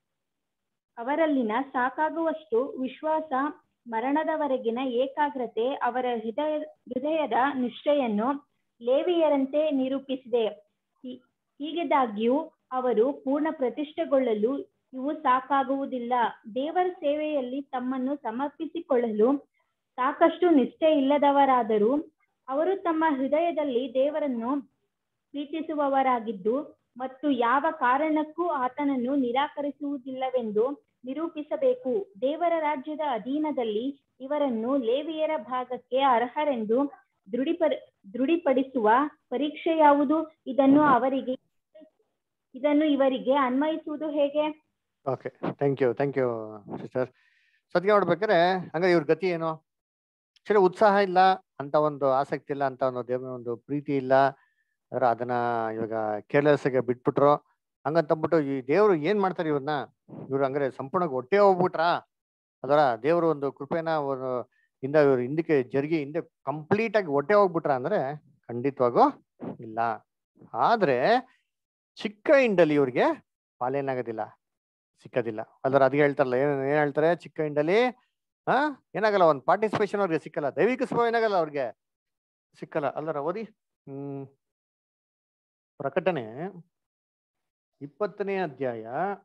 ಅವರಲ್ಲಿನ ಸಾಕಾಗುವಷ್ಟು ವಿಶ್ವಾಸ, ಮರಣದವರೆಗಿನ ಏಕಾಗ್ರತೆ ಅವರ ಹೃದಯ ಹೃದಯದ ನಿಷ್ಠೆಯನ್ನು ಲೇವಿಯರಂತೆ ನಿರೂಪಿಸಿದೆ. ಹೀಗಿದ್ದಾಗ್ಯೂ ಅವರು ಪೂರ್ಣ ಪ್ರತಿಷ್ಠೆಗೊಳ್ಳಲು ಇವು ಸಾಕಾಗುವುದಿಲ್ಲ. ದೇವರ ಸೇವೆಯಲ್ಲಿ ತಮ್ಮನ್ನು ಸಮರ್ಪಿಸಿಕೊಳ್ಳಲು ಸಾಕಷ್ಟು ನಿಷ್ಠೆ ಇಲ್ಲದವರಾದರೂ ಅವರು ತಮ್ಮ ಹೃದಯದಲ್ಲಿ ದೇವರನ್ನು ಪ್ರೀತಿಸುವವರಾಗಿದ್ದು ಮತ್ತು ಯಾವ ಕಾರಣಕ್ಕೂ ಆತನನ್ನು ನಿರಾಕರಿಸುವುದಿಲ್ಲವೆಂದು ನಿರೂಪಿಸಬೇಕು. ದೇವರ ರಾಜ್ಯದ ಅಧೀನದಲ್ಲಿ ಇವರನ್ನು ಲೇವಿಯರ ಭಾಗಕ್ಕೆ ಅರ್ಹರೆಂದು ದೃಢೀಪಡಿ ದೃಢೀಪಡಿಸುವ ಪರೀಕ್ಷೆ ಯಾವುದು? ಇದನ್ನು ಅವರಿಗೆ ಇದನ್ನು ಇವರಿಗೆ ಅನ್ವಯಿಸುವುದು ಹೇಗೆ? Okay, thank you thank you sister. ಸದ್ಯ ನೋಡ್ಬೇಕಾದ್ರೆ ಹಂಗಾರೆ ಇವ್ರ ಗತಿ ಏನು? ಸರಿ, ಉತ್ಸಾಹ ಇಲ್ಲ ಅಂತ, ಒಂದು ಆಸಕ್ತಿ ಇಲ್ಲ ಅಂತ, ಒಂದು ದೇವರ ಒಂದು ಪ್ರೀತಿ ಇಲ್ಲ, ಅದರ ಅದನ್ನ ಇವಾಗ ಕೇರ್ಲೆಸ್ಗೆ ಬಿಟ್ಬಿಟ್ರು. ಹಂಗಂತಂದ್ಬಿಟ್ಟು ಈ ದೇವ್ರು ಏನ್ ಮಾಡ್ತಾರೆ ಇವ್ರನ್ನ? ಇವ್ರು ಹಂಗಾರೆ ಸಂಪೂರ್ಣ ಹೊಟ್ಟೆ ಹೋಗ್ಬಿಟ್ರ? ಅದರ ದೇವರು ಒಂದು ಕೃಪೆನ ಒಂದು ಇಂದ ಇವ್ರು ಹಿಂದಕ್ಕೆ ಜರುಗಿ ಹಿಂದೆ ಕಂಪ್ಲೀಟ್ ಆಗಿ ಹೊಟ್ಟೆ ಹೋಗ್ಬಿಟ್ರ ಅಂದ್ರೆ ಖಂಡಿತವಾಗೂ ಇಲ್ಲ. ಆದ್ರೆ ಚಿಕ್ಕ ಇಂಡಲ್ಲಿ ಇವ್ರಿಗೆ ಪಾಲೇನಾಗೋದಿಲ್ಲ, ಸಿಕ್ಕದಿಲ್ಲ. ಅಲ್ದ್ರ ಅದ್ಗೆ ಹೇಳ್ತಾರಲ್ಲ, ಏನ್ ಏನ್ ಹೇಳ್ತಾರೆ? ಚಿಕ್ಕ ಇಂಡಲ್ಲಿ ಹಾ ಏನಾಗಲ್ಲ, ಒಂದು ಪಾರ್ಟಿಸಿಪೇಷನ್ ಅವ್ರಿಗೆ ಸಿಕ್ಕಲ್ಲ, ದೈವಿಕ ಸ್ವಭಾವ ಏನಾಗಲ್ಲ ಅವ್ರಿಗೆ ಸಿಕ್ಕಲ್ಲ. ಅಲ್ದ್ರ ಓದಿ. ಹ್ಮ್ ಪ್ರಕಟಣೆ ಇಪ್ಪತ್ತನೇ ಅಧ್ಯಾಯ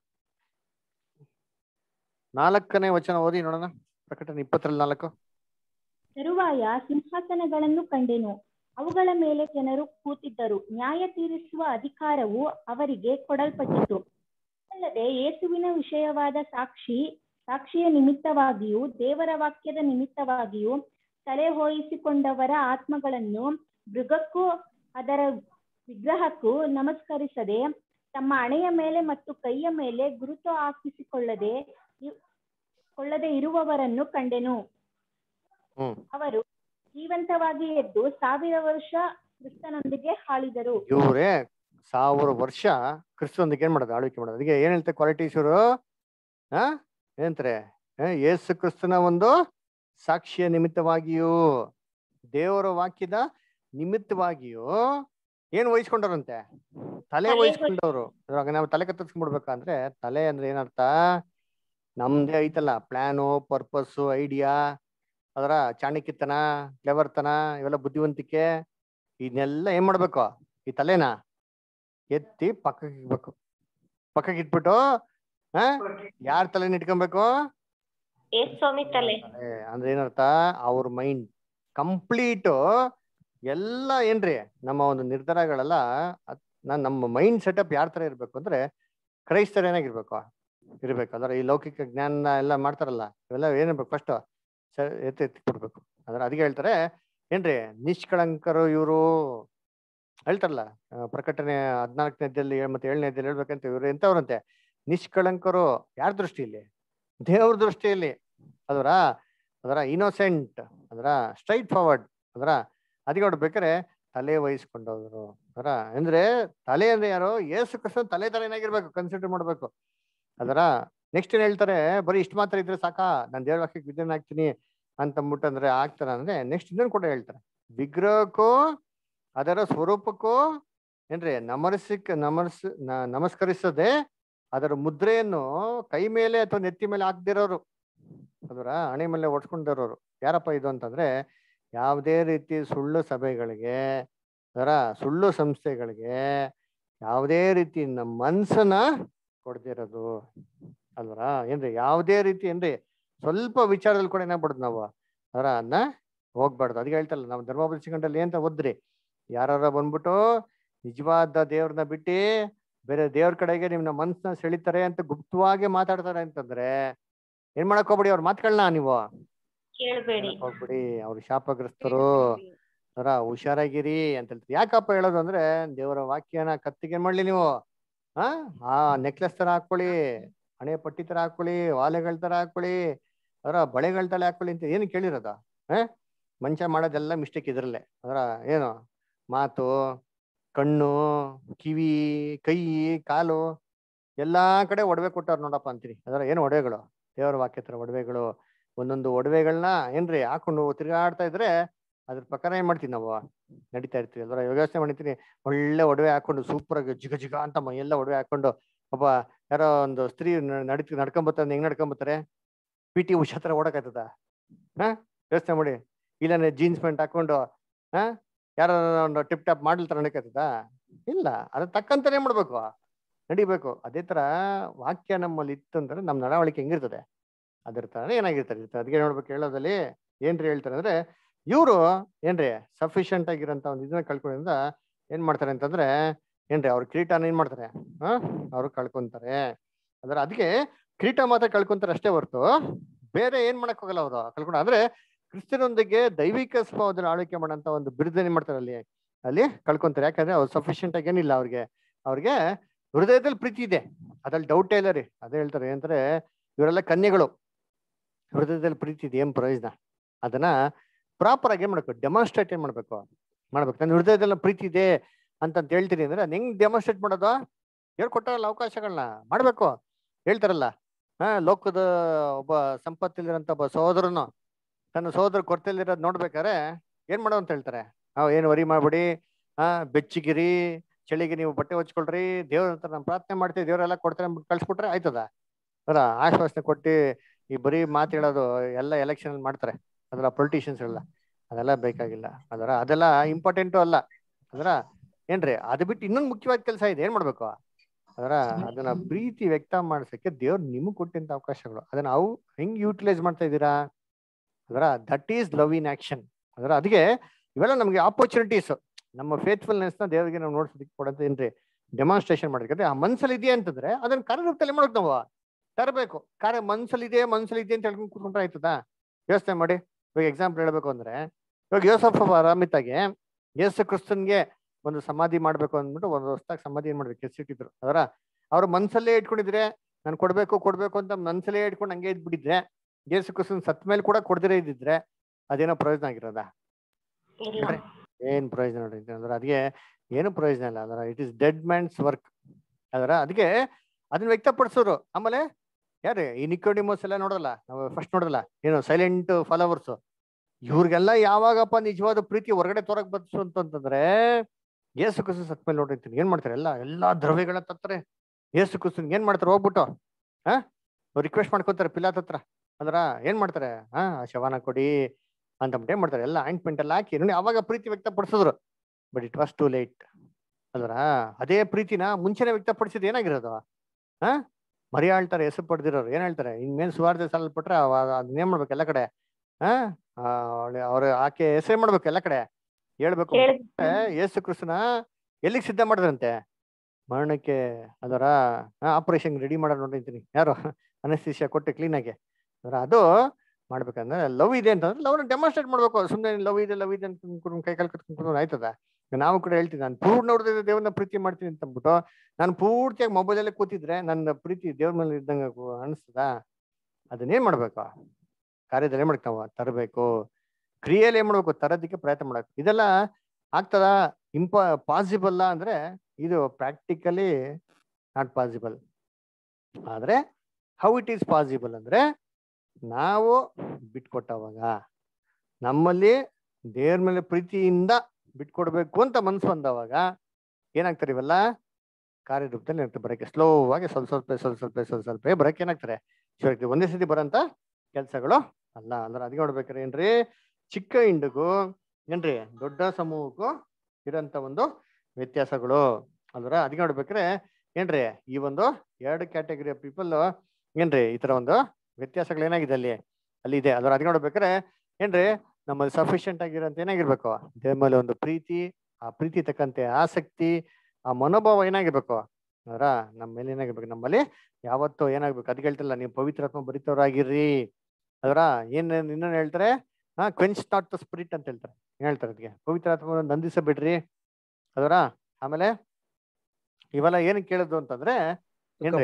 ನಾಲ್ಕನೇ ವಚನ ಓದಿ ನೋಡೋಣ. ಪ್ರಕಟಣೆ ಇಪ್ಪತ್ತರಲ್ಲಿ ನಾಲ್ಕು. ತರುವಾಯ ಸಿಂಹಾಸನಗಳನ್ನು ಕಂಡೆನು, ಅವುಗಳ ಮೇಲೆ ಜನರು ಕೂತಿದ್ದರು, ನ್ಯಾಯ ತೀರಿಸುವ ಅಧಿಕಾರವು ಅವರಿಗೆ ಕೊಡಲ್ಪಟ್ಟಿತು. ಅಲ್ಲದೆ ಯೇಸುವಿನ ವಿಷಯವಾದ ಸಾಕ್ಷಿ ಸಾಕ್ಷಿಯ ನಿಮಿತ್ತವಾಗಿಯೂ ದೇವರ ವಾಕ್ಯದ ನಿಮಿತ್ತವಾಗಿಯೂ ತಲೆ ಹೋಯಿಸಿಕೊಂಡವರ ಆತ್ಮಗಳನ್ನು ಮೃಗಕ್ಕೂ ಅದರ ವಿಗ್ರಹಕ್ಕೂ ನಮಸ್ಕರಿಸದೆ ತಮ್ಮ ಹಣೆಯ ಮೇಲೆ ಮತ್ತು ಕೈಯ ಮೇಲೆ ಗುರುತು ಹಾಕಿಸಿಕೊಳ್ಳದೆ ಕೊಳ್ಳದೆ ಇರುವವರನ್ನು ಕಂಡೆನು. ಅವರು ಜೀವಂತವಾಗಿ ಎದ್ದು ಸಾವಿರ ವರ್ಷ ಕ್ರಿಸ್ತನೊಂದಿಗೆ ಆಳಿದರು. ಇವರೇ ಸಾವಿರ ವರ್ಷ ಕ್ರಿಸ್ತನೊಂದಿಗೆ ಏನ್ ಮಾಡೋದು? ಆಳ್ವಿಕೆ ಮಾಡೋದು. ಅದಕ್ಕೆ ಏನ್ ಹೇಳ್ತಾರೆ ಕ್ವಾಲಿಟೀಸ್ ಇವರು? ಹಾ ಏನಂತಾರೆ? ಯೇಸು ಕ್ರಿಸ್ತನ ಒಂದು ಸಾಕ್ಷಿಯ ನಿಮಿತ್ತವಾಗಿಯೂ ದೇವರ ವಾಕ್ಯದ ನಿಮಿತ್ತವಾಗಿಯೂ ಏನ್ ವಹಿಸ್ಕೊಂಡವ್ರಂತೆ? ತಲೆ ವಹಿಸ್ಕೊಂಡವ್ರು. ಇವಾಗ ನಾವು ತಲೆ ಕತ್ತರಿಸ್ಕೊಂಡ್ಬಿಡ್ಬೇಕಂದ್ರೆ, ತಲೆ ಅಂದ್ರೆ ಏನರ್ಥ? ನಮ್ದೇ ಐತಲ್ಲ ಪ್ಲಾನು, ಪರ್ಪಸ್ಸು, ಐಡಿಯಾ, ಅದರ ಚಾಣಕ್ಯತನ, ಕ್ಲೆವರ್ತನ, ಇವೆಲ್ಲ ಬುದ್ಧಿವಂತಿಕೆ, ಇದನ್ನೆಲ್ಲ ಏನ್ ಮಾಡ್ಬೇಕು, ಈ ತಲೆನ ಎತ್ತಿ ಪಕ್ಕಕ್ಕೆ ಇಡ್ಬೇಕು. ಪಕ್ಕಕ್ಕೆ ಇಟ್ಬಿಟ್ಟು ಹ ಯಾರ ತಲೆನ ಇಟ್ಕೊಬೇಕು? ಯೇಸು ಸ್ವಾಮಿ ತಲೆ. ತಲೆ ಅಂದ್ರೆ ಏನರ್ಥ? ಅವ್ರ ಮೈಂಡ್ ಕಂಪ್ಲೀಟ್ ಎಲ್ಲ ಏನ್ರಿ ನಮ್ಮ ಒಂದು ನಿರ್ಧಾರಗಳೆಲ್ಲ ನಾನ್ ನಮ್ಮ ಮೈಂಡ್ ಸೆಟಪ್ ಯಾರ ತರ ಇರ್ಬೇಕು ಅಂದ್ರೆ ಕ್ರೈಸ್ತರ ಏನಾಗಿರ್ಬೇಕು ಇರ್ಬೇಕು. ಅಂದ್ರೆ ಈ ಲೌಕಿಕ ಜ್ಞಾನ ಎಲ್ಲ ಮಾಡ್ತಾರಲ್ಲ, ಇವೆಲ್ಲ ಏನಿರ್ಬೇಕು ಫಸ್ಟ್ ಎತ್ತಿ ಎತ್ತಿ ಕೊಡ್ಬೇಕು. ಅಂದ್ರೆ ಅದಕ್ಕೆ ಹೇಳ್ತಾರೆ ಏನ್ರಿ ನಿಷ್ಕಳಂಕರು ಇವರು ಹೇಳ್ತಾರಲ್ಲ, ಪ್ರಕಟಣೆ ಹದಿನಾಲ್ಕನೇದಲ್ಲಿ ಮತ್ತೆ ಏಳನೇದಲ್ಲಿ ಹೇಳ್ಬೇಕಂತ ಇವ್ರು ಎಂತವ್ರಂತೆ? ನಿಷ್ಕಳಂಕರು. ಯಾರ ದೃಷ್ಟಿಯಲ್ಲಿ? ದೇವ್ರ ದೃಷ್ಟಿಯಲ್ಲಿ. ಅದರ ಅದರ ಇನೋಸೆಂಟ್, ಅದರ ಸ್ಟ್ರೈಟ್ ಫಾರ್ವರ್ಡ್. ಅದರ ಅದಕ್ಕೆ ನೋಡ್ಬೇಕಾರೆ ತಲೆ ವಹಿಸ್ಕೊಂಡವ್ರು. ಅದರ ಅಂದ್ರೆ ತಲೆ ಅಂದ್ರೆ ಯಾರು? ಯೇಸು ಕ್ರಿಸ್ತನ ತಲೆ ತರ ಏನಾಗಿರ್ಬೇಕು ಕನ್ಸಿಡರ್ ಮಾಡ್ಬೇಕು. ಅದರ ನೆಕ್ಸ್ಟ್ ಏನ್ ಹೇಳ್ತಾರೆ? ಬರೀ ಇಷ್ಟು ಮಾತ್ರ ಇದ್ರೆ ಸಾಕಾ, ನಾನು ದೇವ್ರ ವಾಕ್ಯಕ್ಕೆ ವಿಧೇಯನ ಆಗ್ತೀನಿ ಅಂತಂದ್ಬಿಟ್ಟು ಅಂದ್ರೆ ಆಗ್ತಾರ ಅಂದ್ರೆ ನೆಕ್ಸ್ಟ್ ಇನ್ನೊಂದು ಕೂಡ ಹೇಳ್ತಾರೆ, ವಿಗ್ರಹಕ್ಕೂ ಅದರ ಸ್ವರೂಪಕ್ಕೂ ಏನ್ರಿ ನಮಸ್ಕ ನಮಸ್ ನಮಸ್ಕರಿಸದೆ ಅದರ ಮುದ್ರೆಯನ್ನು ಕೈ ಮೇಲೆ ಅಥವಾ ನೆತ್ತಿ ಮೇಲೆ ಹಾಕ್ದಿರೋರು, ಅದರ ಹಣೆ ಮೇಲೆ ಒಡ್ಸ್ಕೊಂಡಿರೋರು ಯಾರಪ್ಪ ಇದು ಅಂತಂದ್ರೆ ಯಾವುದೇ ರೀತಿ ಸುಳ್ಳು ಸಭೆಗಳಿಗೆ, ಅದರ ಸುಳ್ಳು ಸಂಸ್ಥೆಗಳಿಗೆ ಯಾವುದೇ ರೀತಿ ನಮ್ಮ ಮನ್ಸನ್ನ ಕೊಡ್ದಿರೋದು ಅಲ್ವರ. ಏನ್ರಿ ಯಾವುದೇ ರೀತಿ ಏನ್ರಿ ಸ್ವಲ್ಪ ವಿಚಾರದಲ್ಲಿ ಕೂಡ ಏನಾಗ್ಬಾರ್ದು ನಾವು ಅದರ ಅದನ್ನ ಹೋಗ್ಬಾರ್ದು. ಅದಕ್ಕೆ ಹೇಳ್ತಲ್ಲ ನಾವು ಧರ್ಮೋಪದೇಶಗಳಲ್ಲಿ ಏನ್ ಓದ್ರಿ, ಯಾರ ಬಂದ್ಬಿಟ್ಟು ನಿಜವಾದ ದೇವ್ರನ್ನ ಬಿಟ್ಟು ಬೇರೆ ದೇವ್ರ ಕಡೆಗೆ ನಿಮ್ನ ಮನ್ಸನ್ನ ಸೆಳಿತಾರೆ ಅಂತ ಗುಪ್ತವಾಗಿ ಮಾತಾಡ್ತಾರೆ ಅಂತಂದ್ರೆ ಏನ್ ಮಾಡಕ್ ಹೋಗ್ಬಿಡಿ, ಅವ್ರ ಮಾತುಗಳನ್ನ ನೀವು ಕೇಳ್ಬೇಡಿ, ಹೋಗ್ಬಿಡಿ. ಅವ್ರು ಶಾಪಗ್ರಸ್ತರು, ಅದರ ಹುಷಾರಾಗಿರಿ ಅಂತ ಹೇಳ್ತಾರೆ. ಯಾಕಪ್ಪ ಹೇಳೋದು ಅಂದ್ರೆ ದೇವರ ವಾಕ್ಯನ ಕತ್ತಿಗೆ ಏನ್ ಮಾಡ್ಲಿ ನೀವು ಹಾ ಆ ನೆಕ್ಲೆಸ್ ತರ ಹಾಕೊಳ್ಳಿ, ಹಣೆ ಪಟ್ಟಿ ತರ ಹಾಕೊಳ್ಳಿ, ವಾಲೆಗಳ ತರ ಹಾಕೊಳ್ಳಿ, ಅದರ ಬಳೆಗಳ ತಲೆ ಹಾಕೊಳ್ಳಿ ಅಂತ ಏನು ಕೇಳಿರೋದ? ಹ ಮನುಷ್ಯ ಮಾಡೋದೆಲ್ಲ ಮಿಸ್ಟೇಕ್ ಇದ್ರಲ್ಲೇ. ಅದರ ಏನು ಮಾತು, ಕಣ್ಣು, ಕಿವಿ, ಕೈ, ಕಾಲು ಎಲ್ಲಾ ಕಡೆ ಒಡವೆ ಕೊಟ್ಟವ್ರು ನೋಡಪ್ಪ ಅಂತೀರಿ. ಅದರ ಏನು ಒಡವೆಗಳು? ದೇವರ ವಾಕ್ಯ ತರ ಒಡವೆಗಳು. ಒಂದೊಂದು ಒಡವೆಗಳನ್ನ ಏನ್ರಿ ಹಾಕೊಂಡು ತಿರುಗಾಡ್ತಾ ಇದ್ರೆ ಅದ್ರ ಪ್ರಕಾರ ಏನ್ ಮಾಡ್ತೀವಿ ನಾವು ನಡೀತಾ ಇರ್ತೀವಿ. ಅದರ ಯೋಗಾಸನೆ ಮಾಡಿರ್ತೀನಿ, ಒಳ್ಳೆ ಒಡವೆ ಹಾಕೊಂಡು ಸೂಪರ್ ಆಗಿ ಜಿಗ ಜಿಗ ಅಂತ ಮೈಯೆಲ್ಲ ಒಡವೆ ಹಾಕೊಂಡು ಒಬ್ಬ ಯಾರೋ ಒಂದು ಸ್ತ್ರೀ ನಡೀತಿ ನಡ್ಕೊಂಬತ್ತಾರೆ. ಹೆಂಗ್ ನಡ್ಕೊಂಬತ್ತಾರೆ? ಪಿ ಟಿ ಉಷಾ ತರ ಓಡಕಾಯ್ತದ? ಹಾ ಯೋಚನೆ ಮಾಡಿ. ಇಲ್ಲಾಂದ್ರೆ ಜೀನ್ಸ್ ಪ್ಯಾಂಟ್ ಹಾಕೊಂಡು ಹಾ ಯಾರೋ ಒಂದು ಟಿಪ್ ಟಾಪ್ ಮಾಡಲ್ ತರ ನಡಕಾಯ್ತದ? ಇಲ್ಲ. ಅದ್ರ ತಕ್ಕಂತಾನೆ ಏನ್ ಮಾಡ್ಬೇಕು, ನಡಿಬೇಕು. ಅದೇ ತರ ವಾಕ್ಯ ನಮ್ಮಲ್ಲಿ ಇತ್ತಂದ್ರೆ ನಮ್ ನಡವಳಿಕೆ ಹೆಂಗಿರ್ತದೆ ಅದ್ರ ತರನೇ ಏನಾಗಿರ್ತಾರೆ. ಅದಕ್ಕೆ ನೋಡ್ಬೇಕು ಹೇಳೋದಲ್ಲಿ ಏನ್ರಿ ಹೇಳ್ತಾರೆ ಅಂದ್ರೆ ಇವರು ಏನ್ರಿ ಸಫಿಶಿಯಂಟ್ ಆಗಿರೋಂಥ ಒಂದು ಇದನ್ನ ಕಳ್ಕೊಳ್ಳೋದ್ರಿಂದ ಏನ್ ಮಾಡ್ತಾರೆ ಅಂತಂದ್ರೆ ಏನ್ರಿ ಅವ್ರ ಕಿರೀಟನ ಏನ್ ಮಾಡ್ತಾರೆ ಹಾ ಅವ್ರು ಕಳ್ಕೊಂತಾರೆ. ಅದರ ಅದಕ್ಕೆ ಕಿರೀಟ ಮಾತ್ರ ಕಳ್ಕೊಂತಾರೆ ಅಷ್ಟೇ ಹೊರ್ತು ಬೇರೆ ಏನ್ ಮಾಡಕ್ ಹೋಗಲ್ಲ ಅವರು ಕಳ್ಕೊಂಡು. ಅಂದ್ರೆ ಕ್ರಿಸ್ತನೊಂದಿಗೆ ದೈವಿಕ ಸ್ವಭಾವದಲ್ಲಿ ಆಳ್ವಿಕೆ ಮಾಡೋಂಥ ಒಂದು ಬಿರುದು ಏನ್ ಮಾಡ್ತಾರೆ ಅಲ್ಲಿ ಅಲ್ಲಿ ಕಳ್ಕೊಂತಾರೆ. ಯಾಕಂದ್ರೆ ಅವ್ರು ಸಫಿಶಿಯಂಟ್ ಆಗಿ ಏನಿಲ್ಲ ಅವ್ರಿಗೆ, ಅವ್ರಿಗೆ ಹೃದಯದಲ್ಲಿ ಪ್ರೀತಿ ಇದೆ, ಅದ್ರಲ್ಲಿ ಡೌಟೇ ಇಲ್ಲ ರೀ. ಅದೇ ಹೇಳ್ತಾರೆ ಏನಂದ್ರೆ ಇವರೆಲ್ಲ ಕನ್ಯೆಗಳು, ಹೃದಯದಲ್ಲಿ ಪ್ರೀತಿ ಇದೆ, ಏನ್ ಪ್ರಯೋಜನ? ಅದನ್ನ ಪ್ರಾಪರ್ ಆಗಿ ಏನ್ ಮಾಡ್ಬೇಕು, ಡೆಮಾನ್ಸ್ಟ್ರೇಟ್ ಏನ್ ಮಾಡ್ಬೇಕು ಮಾಡ್ಬೇಕು. ನನ್ನ ಹೃದಯದಲ್ಲಿ ಪ್ರೀತಿ ಇದೆ ಅಂತಂತ ಹೇಳ್ತೀನಿ ಅಂದ್ರೆ ಹೆಂಗ್ ಡೆಮಾನ್ಸ್ಟ್ರೇಟ್ ಮಾಡೋದು? ಹೇಳ್ಕೊಟ್ಟಾರಲ್ಲ ಅವಕಾಶಗಳನ್ನ ಮಾಡ್ಬೇಕು. ಹೇಳ್ತಾರಲ್ಲ ಹಾ ಲೋಕದ ಒಬ್ಬ ಸಂಪತ್ತಿಲಿರೋಂಥ ಒಬ್ಬ ಸಹೋದರನು ತನ್ನ ಸಹೋದರ ಕೊರತೆಯಲ್ಲಿರೋದು ನೋಡ್ಬೇಕಾರೆ ಏನ್ ಮಾಡೋ ಅಂತ ಹೇಳ್ತಾರೆ, ನಾವ್ ಏನು ವರಿ ಮಾಡ್ಬಿಡಿ, ಹಾ ಬೆಚ್ಚಿಗಿರಿ, ಚಳಿಗೆ ನೀವು ಬಟ್ಟೆ ಹೊಚ್ಕೊಳ್ರಿ, ದೇವ್ರ ಹತ್ರ ನಾನು ಪ್ರಾರ್ಥನೆ ಮಾಡ್ತೀವಿ, ದೇವರೆಲ್ಲ ಕೊಡ್ತಾರೆ ಕಳ್ಸ್ಬಿಟ್ರೆ ಆಯ್ತದ? ಅದ ಆಶ್ವಾಸನೆ ಕೊಟ್ಟು ಈ ಬರೀ ಮಾತು ಹೇಳೋದು ಎಲ್ಲ ಎಲೆಕ್ಷನ್ ಮಾಡ್ತಾರೆ ಅದರ ಪೊಲಿಟಿಷಿಯನ್ಸ್ ಎಲ್ಲ, ಅದೆಲ್ಲ ಬೇಕಾಗಿಲ್ಲ. ಅದರ ಅದೆಲ್ಲ ಇಂಪಾರ್ಟೆಂಟು ಅಲ್ಲ. ಅದರ ಏನ್ರಿ ಅದು ಬಿಟ್ಟು ಇನ್ನೊಂದು ಮುಖ್ಯವಾದ ಕೆಲಸ ಇದೆ, ಏನ್ ಮಾಡ್ಬೇಕು ಅದರ ಅದನ್ನ ಪ್ರೀತಿ ವ್ಯಕ್ತ ಮಾಡ್ಸಕ್ಕೆ ದೇವ್ರು ನಿಮ್ಗೆ ಕೊಟ್ಟಂತ ಅವಕಾಶಗಳು ಅದನ್ನ ಅವು ಹೆಂಗ್ ಯೂಟಿಲೈಸ್ ಮಾಡ್ತಾ ಇದ್ದೀರಾ? ಅದರ that is love in action. ಅದರ ಅದಕ್ಕೆ ಇವೆಲ್ಲ ನಮ್ಗೆ ಆಪರ್ಚುನಿಟೀಸ್, ನಮ್ಮ ಫೇತ್ಫುಲ್ನೆಸ್ ನ ದೇವರಿಗೆ ನಾವು ನೋಡ್ಸೋದಕ್ಕೆ ಕೊಡೋದು ಏನ್ರಿ ಡೆಮಾನ್ಸ್ಟ್ರೇಷನ್ ಮಾಡಿದ್ರೆ ಆ ಮನ್ಸಲ್ಲಿ ಇದೆ ಅಂತಂದ್ರೆ ಅದನ್ನ ಕಾರ್ಯರೂಪದಲ್ಲಿ ಮಾಡೋದು ನಾವು ತರಬೇಕು. ಕಾರ್ಯ ಮನ್ಸಲ್ಲಿ ಇದೆ ಮನ್ಸಲ್ಲಿ ಇದೆ ಅಂತ ಹೇಳ್ಕೊಂಡು ಕೂತ್ಕೊಂಡ್ರೆ ಆಯ್ತದಾ? ಯೋಚನೆ ಮಾಡಿ. ಇವಾಗ ಎಕ್ಸಾಂಪಲ್ ಹೇಳ್ಬೇಕು ಅಂದ್ರೆ ಇವಾಗ ಯೋಸಫ ಅರಾಮಿತಾಗೆ ಯೇಸು ಕ್ರಿಸ್ತನ್ಗೆ ಒಂದು ಸಮಾಧಿ ಮಾಡ್ಬೇಕು ಅಂದ್ಬಿಟ್ಟು ಒಂದು ಹೊಸದಾಗಿ ಸಮಾಧಿ ಏನ್ ಮಾಡ್ಬೇಕು ಕೆಸಿಟ್ಟಿದ್ರು. ಅದರ ಅವ್ರ ಮನ್ಸಲ್ಲೇ ಇಟ್ಕೊಂಡಿದ್ರೆ ನಾನು ಕೊಡ್ಬೇಕು ಕೊಡ್ಬೇಕು ಅಂತ ಮನ್ಸಲ್ಲೇ ಇಟ್ಕೊಂಡು ಹಂಗೆ ಇದ್ಬಿಟ್ಟಿದ್ರೆ ಯೇಸು ಕ್ರಿಸ್ತನ್ ಸತ್ ಮೇಲೆ ಕೂಡ ಕೊಡದಿರೇ ಇದ್ದಿದ್ರೆ ಅದೇನೋ ಪ್ರಯೋಜನ ಆಗಿರೋದ? ಏನ್ ಪ್ರಯೋಜನ ನೋಡ್ರಿ ಅಂದ್ರೆ ಅದಕ್ಕೆ ಏನು ಪ್ರಯೋಜನ ಇಲ್ಲ. ಅದರ it is dead man's work. ಅದರ ಅದಕ್ಕೆ ಅದನ್ನ ವ್ಯಕ್ತಪಡಿಸೋರು. ಆಮೇಲೆ ಯಾರೇ ಈ ನಿಕೋಡಿಮೋಸ್ ಎಲ್ಲ ನೋಡಲ್ಲ, ನಾವು ಫಸ್ಟ್ ನೋಡಲ್ಲ ಏನು ಸೈಲೆಂಟ್ ಫಾಲೋವರ್ಸ್, ಇವ್ರಿಗೆಲ್ಲ ಯಾವಾಗಪ್ಪ ನಿಜವಾದ ಪ್ರೀತಿ ಹೊರಗಡೆ ತೋರಕ್ ಬದಸು ಅಂತಂದ್ರೆ ಯೇಸು ಕ್ರಿಸ್ತನ್ ಸತ್ ಮೇಲೆ ನೋಡಿರ್ತೀನಿ ಏನ್ ಮಾಡ್ತಾರೆ, ಎಲ್ಲ ಎಲ್ಲಾ ದ್ರವ್ಯಗಳ ತತ್ತಾರೆ ಯೇಸು ಕ್ರಿಸ್ತನ್ ಏನ್ ಮಾಡ್ತಾರೆ ಹೋಗ್ಬಿಟ್ಟು ಹಾ ರಿಕ್ವೆಸ್ಟ್ ಮಾಡ್ಕೊತಾರೆ ಪಿಲಾತ್ ಹತ್ರ. ಅಂದ್ರ ಏನ್ ಮಾಡ್ತಾರೆ, ಹಾ ಶವನ ಕೊಡಿ ಅಂತಂದ್ಬಿಟ್ಟು ಏನ್ ಮಾಡ್ತಾರೆ, ಎಲ್ಲ ಆಯಿಂಟ್ಮೆಂಟ್ ಎಲ್ಲ ಹಾಕಿ ನೋಡಿ ಅವಾಗ ಪ್ರೀತಿ ವ್ಯಕ್ತಪಡಿಸಿದ್ರು. But it was too late ಅಲ್ವರ. ಅದೇ ಪ್ರೀತಿನ ಮುಂಚೆನೆ ವ್ಯಕ್ತಪಡಿಸಿದ್ ಏನಾಗಿರೋದು? ಹಾ ಮರಿಯಾಳ್ತಾರೆ ಹೆಸರು ಪಡೆದಿರೋರು ಏನ್ ಹೇಳ್ತಾರೆ, ಇನ್ಮೇಲೆ ಸುವಾರ್ತೆ ಸಲ್ಲಲ್ಪಟ್ರೆ ಅದನ್ನೇನ್ ಮಾಡ್ಬೇಕು ಎಲ್ಲ ಕಡೆ, ಹಾ ಅವ್ರ ಆಕೆ ಹೆಸರು ಮಾಡ್ಬೇಕು ಎಲ್ಲ ಕಡೆ ಹೇಳ್ಬೇಕು. ಯೇಸು ಕ್ರಿಸ್ತನ ಎಲ್ಲಿಗೆ ಸಿದ್ಧ ಮಾಡಿದ್ರಂತೆ? ಮರಣಕ್ಕೆ. ಅದರ ಆಪರೇಷನ್ ರೆಡಿ ಮಾಡೋದು ನೋಡಿರ್ತೀನಿ, ಯಾರು ಅನಸ್ತೇಷಿಯಾ ಕೊಟ್ಟು ಕ್ಲೀನಾಗಿ. ಅದರ ಅದು ಮಾಡ್ಬೇಕಂದ್ರೆ ಲವ್ ಇದೆ ಅಂತಂದ್ರೆ ಲವ್ನ ಡೆಮಾನ್ಸ್ಟ್ರೇಟ್ ಮಾಡ್ಬೇಕು. ಸುಮ್ಮನೆ ಲವ್ ಇದೆ ಲವ್ ಇದೆ ಅಂತ ಕೈ ಕಾಲು ಕಟ್ಕೊಂಡು ಆಯ್ತದ? ನಾವು ಕೂಡ ಹೇಳ್ತೀನಿ, ನಾನು ಪೂರ್ಣ ನೋಡಿದ್ರೆ ದೇವ್ರನ್ನ ಪ್ರೀತಿ ಮಾಡ್ತೀನಿ ಅಂತ ಅಂದ್ಬಿಟ್ಟು ನಾನು ಪೂರ್ತಿಯಾಗಿ ಮೊಬೈಲಲ್ಲೇ ಕೂತಿದ್ರೆ ನನ್ನ ಪ್ರೀತಿ ದೇವ್ರ ಮೇಲೆ ಇದ್ದಂಗೆ ಅನಿಸ್ತದ? ಅದನ್ನೇನ್ ಮಾಡ್ಬೇಕು? ಕಾರ್ಯದಲ್ಲಿ ಏನ್ ಮಾಡ್ಬೇಕು ನಾವು ತರಬೇಕು, ಕ್ರಿಯೆಯಲ್ಲಿ ಏನ್ ಮಾಡ್ಬೇಕು? ತರೋದಕ್ಕೆ ಪ್ರಯತ್ನ ಮಾಡಬೇಕು. ಇದೆಲ್ಲ ಆಗ್ತದ ಇಂಪ ಪಾಸಿಬಲ್ ಅಂದ್ರೆ ಇದು ಪ್ರಾಕ್ಟಿಕಲಿ ನಾಟ್ ಪಾಸಿಬಲ್. ಆದ್ರೆ ಹೌ ಇಟ್ ಈಸ್ ಪಾಸಿಬಲ್ ಅಂದ್ರೆ ನಾವು ಬಿಟ್ಕೊಟ್ಟವಾಗ, ನಮ್ಮಲ್ಲಿ ದೇವ್ರ ಮೇಲೆ ಪ್ರೀತಿಯಿಂದ ಬಿಟ್ಕೊಡ್ಬೇಕು ಅಂತ ಮನ್ಸು ಬಂದವಾಗ ಏನಾಗ್ತಾರೆ ಇವೆಲ್ಲ ಕಾರ್ಯರೂಪದಲ್ಲಿ ಏನಾಗ್ತದೆ ಬರಕ್ಕೆ, ಸ್ಲೋ ಆಗಿ ಸ್ವಲ್ಪ ಸ್ವಲ್ಪ ಸ್ವಲ್ಪ ಸ್ವಲ್ಪ ಸ್ವಲ್ಪ ಸ್ವಲ್ಪ ಬರಕ್ಕೆ ಏನಾಗ್ತಾರೆ ಶಿವಕ್ಕೆ ಒಂದೇ ಸತಿ ಬರೋಂತ ಕೆಲ್ಸಗಳು ಅಲ್ಲ. ಅಂದ್ರೆ ಅದಕ್ಕೆ ನೋಡ್ಬೇಕಾರೆ ಏನ್ರಿ, ಚಿಕ್ಕ ಹಿಂಡಿಗೂ ಏನ್ರಿ ದೊಡ್ಡ ಸಮೂಹಕ್ಕೂ ಇರೋಂಥ ಒಂದು ವ್ಯತ್ಯಾಸಗಳು ಅಲ್ವರ. ಅದಕ್ಕೆ ನೋಡ್ಬೇಕ್ರೆ ಏನ್ರಿ ಈ ಒಂದು ಎರಡು ಕ್ಯಾಟಗರಿ ಪೀಪಲ್ ಏನ್ರಿ ಈ ತರ ಒಂದು ವ್ಯತ್ಯಾಸಗಳು ಏನಾಗಿದೆ ಅಲ್ಲಿ ಅಲ್ಲಿ ಇದೆ ಅಲ್ವರ. ಅದಕ್ಕೆ ನೋಡ್ಬೇಕಾರೆ ಏನ್ರಿ ನಮ್ಮಲ್ಲಿ ಸಫಿಷಿಯಂಟ್ ಆಗಿರೋಂತ ಏನಾಗಿರ್ಬೇಕು? ದೇವ್ರ ಮೇಲೆ ಒಂದು ಪ್ರೀತಿ, ಆ ಪ್ರೀತಿ ತಕ್ಕಂತೆ ಆಸಕ್ತಿ, ಆ ಮನೋಭಾವ ಏನಾಗಿರ್ಬೇಕು ಅದರ ನಮ್ಮ ಮೇಲೆ ಏನಾಗಿರ್ಬೇಕು? ನಮ್ಮಲ್ಲಿ ಯಾವತ್ತೂ ಏನಾಗ್ಬೇಕು? ಅದಕ್ಕೆ ಹೇಳ್ತಿಲ್ಲ, ನೀವು ಪವಿತ್ರಾತ್ಮ ಭರಿತವರಾಗಿರ್ರಿ ಅದರ. ಏನ್ ಇನ್ನೊಂದು ಹೇಳ್ತಾರೆ, ಹಾ ಕ್ವೆಂಚ್ ನಾಟ್ ದ ಸ್ಪಿರಿಟ್ ಅಂತ ಹೇಳ್ತಾರೆ. ಏನ್ ಹೇಳ್ತಾರೆ ಅದಕ್ಕೆ? ಪವಿತ್ರಾತ್ಮ ನಂದಿಸಬಿಡ್ರಿ ಅದರ. ಆಮೇಲೆ ಇವೆಲ್ಲ ಏನ್ ಕೇಳುದು ಅಂತಂದ್ರೆ ಏನ್ರಿ,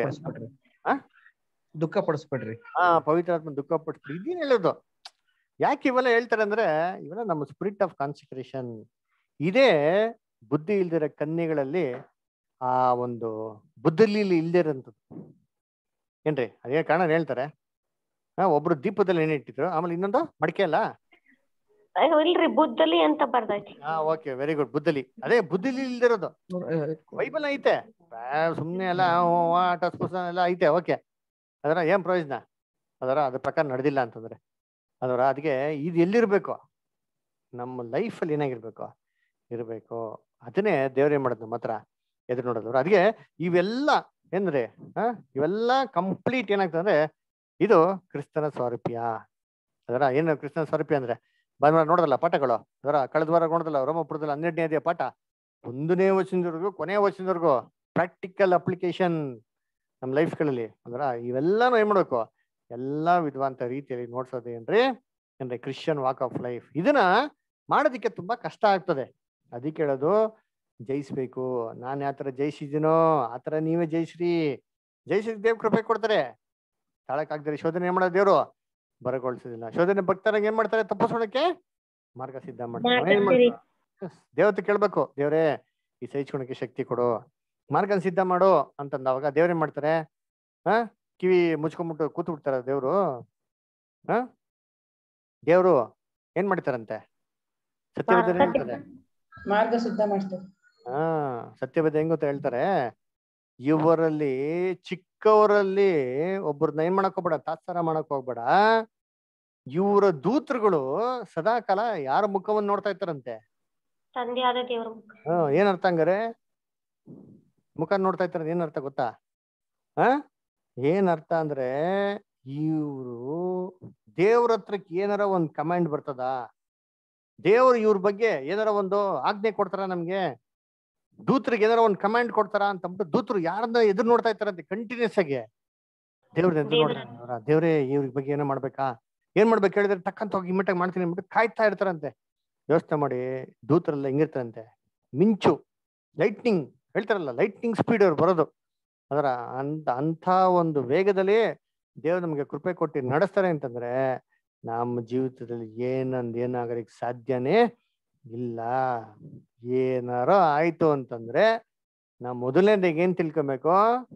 ದುಃಖ ಪಡಿಸ್ಬಿಡ್ರಿ. ಹಾ ಪವಿತ್ರಾತ್ಮ ದುಃಖ ಪಡಿಸ್ಬಿಡ್ರಿ ಇದೇನ್ ಹೇಳೋದು? ಯಾಕೆ ಇವೆಲ್ಲ ಹೇಳ್ತಾರೆ ಅಂದ್ರೆ ಇವೆಲ್ಲ ನಮ್ಮ ಸ್ಪಿರಿಟ್ ಆಫ್ ಕಾನ್ಸಂಟ್ರೇಷನ್. ಇದೇ ಬುದ್ಧಿ ಇಲ್ದಿರೋ ಕನ್ಯೆಗಳಲ್ಲಿ ಆ ಒಂದು ಬುದ್ಧಿ ಇಲ್ದೇ ಇರೋಂಥದ್ದು ಏನ್ರಿ. ಅದೇ ಕಾರಣ ಹೇಳ್ತಾರೆ, ಹಾ ಒಬ್ರು ದೀಪದಲ್ಲಿ ಏನ್ ಇಟ್ಟಿದ್ರು, ಆಮೇಲೆ ಇನ್ನೊಂದು ಮಡಿಕೆ ಅಲ್ಲ ಇಲ್ರಿ ಬುದ್ಧಲಿ ಅಂತ ಬರ್ದೈತಿ. ಹಾ ಓಕೆ ವೆರಿ ಗುಡ್. ಬುದ್ಧಲಿ, ಅದೇ ಬುದ್ಧಿಲಿ ಇಲ್ದಿರೋದು. ಬೈಬಲ್ ಐತೆ, ಸುಮ್ನೆ ಎಲ್ಲ ಆಟ ಸ್ಪುಸ್ತಕ ಎಲ್ಲ ಐತೆ, ಓಕೆ. ಅದರ ಏನ್ ಪ್ರಯೋಜನ? ಅದರ ಅದ್ರ ಪ್ರಕಾರ ನಡೆದಿಲ್ಲ ಅಂತಂದ್ರೆ ಅದರ. ಅದಕ್ಕೆ ಇದು ಎಲ್ಲಿರ್ಬೇಕು? ನಮ್ಮ ಲೈಫಲ್ಲಿ ಏನಾಗಿರ್ಬೇಕು ಇರ್ಬೇಕು. ಅದನ್ನೇ ದೇವ್ರ ಏನ್ ಮಾಡೋದು ನಮ್ಮ ಹತ್ರ ಎದುರು ನೋಡೋದು. ಅದಕ್ಕೆ ಇವೆಲ್ಲ ಏನ್ರಿ ಹ ಇವೆಲ್ಲ ಕಂಪ್ಲೀಟ್ ಏನಾಗ್ತದೆ ಅಂದ್ರೆ ಇದು ಕ್ರಿಸ್ತನ ಸ್ವಾರೂಪ್ಯ. ಅದರ ಏನು ಕ್ರಿಸ್ತನ ಸ್ವಾರೂಪ್ಯ ಅಂದ್ರೆ ಬಂದ ನೋಡೋದಲ್ಲ ಪಾಠಗಳು. ಅದರ ಕಳೆದ ವಾರ ನೋಡೋದಲ್ಲ ರೋಮಪುರದಲ್ಲಿ ಹನ್ನೆರಡನೇ ಅಧ್ಯಾಯ ಪಾಠ, ಒಂದನೇ ವಚನದವರೆಗೂ ಕೊನೆಯ ವಚನದವರೆಗೂ ಪ್ರಾಕ್ಟಿಕಲ್ ಅಪ್ಲಿಕೇಶನ್ ನಮ್ಮ ಲೈಫ್ಗಳಲ್ಲಿ. ಅದರ ಇವೆಲ್ಲಾನು ಏನ್ ಮಾಡ್ಬೇಕು? ಎಲ್ಲಾ ವಿಧವಾಂತ ರೀತಿಯಲ್ಲಿ ನೋಡ್ಸೋದು ಏನ್ರಿ ಏನ್ರಿ ಕ್ರಿಶ್ಚಿಯನ್ ವಾಕ್ ಆಫ್ ಲೈಫ್. ಇದನ್ನ ಮಾಡೋದಿಕ್ಕೆ ತುಂಬಾ ಕಷ್ಟ ಆಗ್ತದೆ. ಅದಕ್ಕೆ ಹೇಳೋದು ಜಯಿಸ್ಬೇಕು. ನಾನ್ ಯಾವ ತರ ಜಯಿಸಿದ್ದೀನೋ ಆತರ ನೀವೇ ಜಯಿಸ್ರಿ. ಜಯಿಸಿದ ದೇವ್ ಕೃಪೆ ಕೊಡ್ತಾರೆ. ತಾಳಕ್ಕಾಗ್ದರೆ ಶೋಧನೆ ಏನ್ ಮಾಡೋದು? ದೇವ್ರು ಬರಗೊಳಿಸೋದಿಲ್ಲ. ಶೋಧನೆ ಭಕ್ತರಾಗ ಏನ್ ಮಾಡ್ತಾರೆ? ತಪ್ಪಿಸೋಣಕ್ಕೆ ಮಾರ್ಗ ಸಿದ್ಧ ಮಾಡ್ತಾರೆ. ಏನ್ ಮಾಡ್ತಾರೆ? ದೇವತೆ ಕೇಳ್ಬೇಕು, ದೇವ್ರೇ ಈ ಸಹಿಸ್ಕೊಳಕ್ಕೆ ಶಕ್ತಿ ಕೊಡು, ಮಾರ್ಗನ್ ಸಿದ್ಧ ಮಾಡು ಅಂತಂದವಾಗ ದೇವ್ರೇನ್ ಮಾಡ್ತಾರೆ? ಹ ಕಿವಿ ಮುಚ್ಕೊಂಡ್ಬಿಟ್ಟು ಕೂತು ಬಿಡ್ತಾರ ದೇವ್ರು? ಹ ದೇವ್ರು ಏನ್ ಮಾಡ್ತಾರಂತೆ? ಸತ್ಯವೇದ ಹೇಳ್ತಾರೆ, ಮಾರ್ಗ ಸಿದ್ಧ ಮಾಡ್ತಾರೆ. ಹಾ ಸತ್ಯವೇದ ಹೆಂಗ್ ಗೊತ್ತಾ ಹೇಳ್ತಾರೆ, ಇವರಲ್ಲಿ ಚಿಕ್ಕವರಲ್ಲಿ ಒಬ್ಬರನ್ನ ಏನ್ ಮಾಡಕ್ ಹೋಗ್ಬೇಡ, ತಾತ್ಸಾರ ಮಾಡಕ್ ಹೋಗ್ಬೇಡ. ಇವರ ದೂತರುಗಳು ಸದಾ ಕಾಲ ಯಾರ ಮುಖವನ್ನು ನೋಡ್ತಾ ಇರ್ತಾರಂತೆ? ತಂದೆ ಆದ ದೇವ್ರ ಮುಖ. ಹ್ಮ್ ಏನ್ ಅರ್ಥ ಹಂಗಾರೆ? ಮುಖ ನೋಡ್ತಾ ಇರ್ತಾರ ಏನ್ ಅರ್ಥ ಗೊತ್ತಾ? ಹ ಏನ್ ಅರ್ಥ ಅಂದ್ರೆ ಇವ್ರು ದೇವ್ರ ಹತ್ರಕ್ಕೆ ಏನಾರ ಒಂದ್ ಕಮಾಂಡ್ ಬರ್ತದ, ದೇವ್ರು ಇವ್ರ ಬಗ್ಗೆ ಏನಾರ ಒಂದು ಆಜ್ಞೆ ಕೊಡ್ತಾರ, ನಮ್ಗೆ ದೂತರಿಗೆ ಏನಾರ ಒಂದ್ ಕಮಾಂಡ್ ಕೊಡ್ತಾರ ಅಂತಂದ್ಬಿಟ್ಟು ದೂತರು ಯಾರನ್ನ ಎದುರು ನೋಡ್ತಾ ಇರ್ತಾರಂತೆ ಕಂಟಿನ್ಯೂಸ್ ಆಗಿ. ದೇವ್ರನ್ನ ಎದುರು ನೋಡ್ತಾರ, ದೇವ್ರೇ ಇವ್ರ ಬಗ್ಗೆ ಏನೋ ಮಾಡ್ಬೇಕಾ, ಏನ್ ಮಾಡ್ಬೇಕು ಹೇಳಿದ್ರೆ ಟಕ್ಕಂತ ಹೋಗಿ ಇಮಿಟಾಗಿ ಮಾಡ್ತೀನಿ ಅಂದ್ಬಿಟ್ಟು ಕಾಯ್ತಾ ಇರ್ತಾರಂತೆ. ಯೋಚನೆ ಮಾಡಿ, ದೂತರೆಲ್ಲ ಹೆಂಗಿರ್ತಾರಂತೆ, ಮಿಂಚು ಲೈಟ್ನಿಂಗ್ ಹೇಳ್ತಾರಲ್ಲ, ಲೈಟ್ನಿಂಗ್ ಸ್ಪೀಡ್ ಅವ್ರು ಬರೋದು. ಅದರ ಅಂತ ಅಂಥ ಒಂದು ವೇಗದಲ್ಲಿ ದೇವ್ರು ನಮ್ಗೆ ಕೃಪೆ ಕೊಟ್ಟು ನಡೆಸ್ತಾರೆ ಅಂತಂದ್ರೆ ನಮ್ಮ ಜೀವಿತದಲ್ಲಿ ಏನಂದ್ ಏನಾಗಲಿಕ್ಕೆ ಸಾಧ್ಯನೇ ಇಲ್ಲ. ಏನಾರ ಆಯ್ತು ಅಂತಂದ್ರೆ ನಾವು ಮೊದಲನೇದಾಗಿ ಏನ್ ತಿಳ್ಕೊಬೇಕು?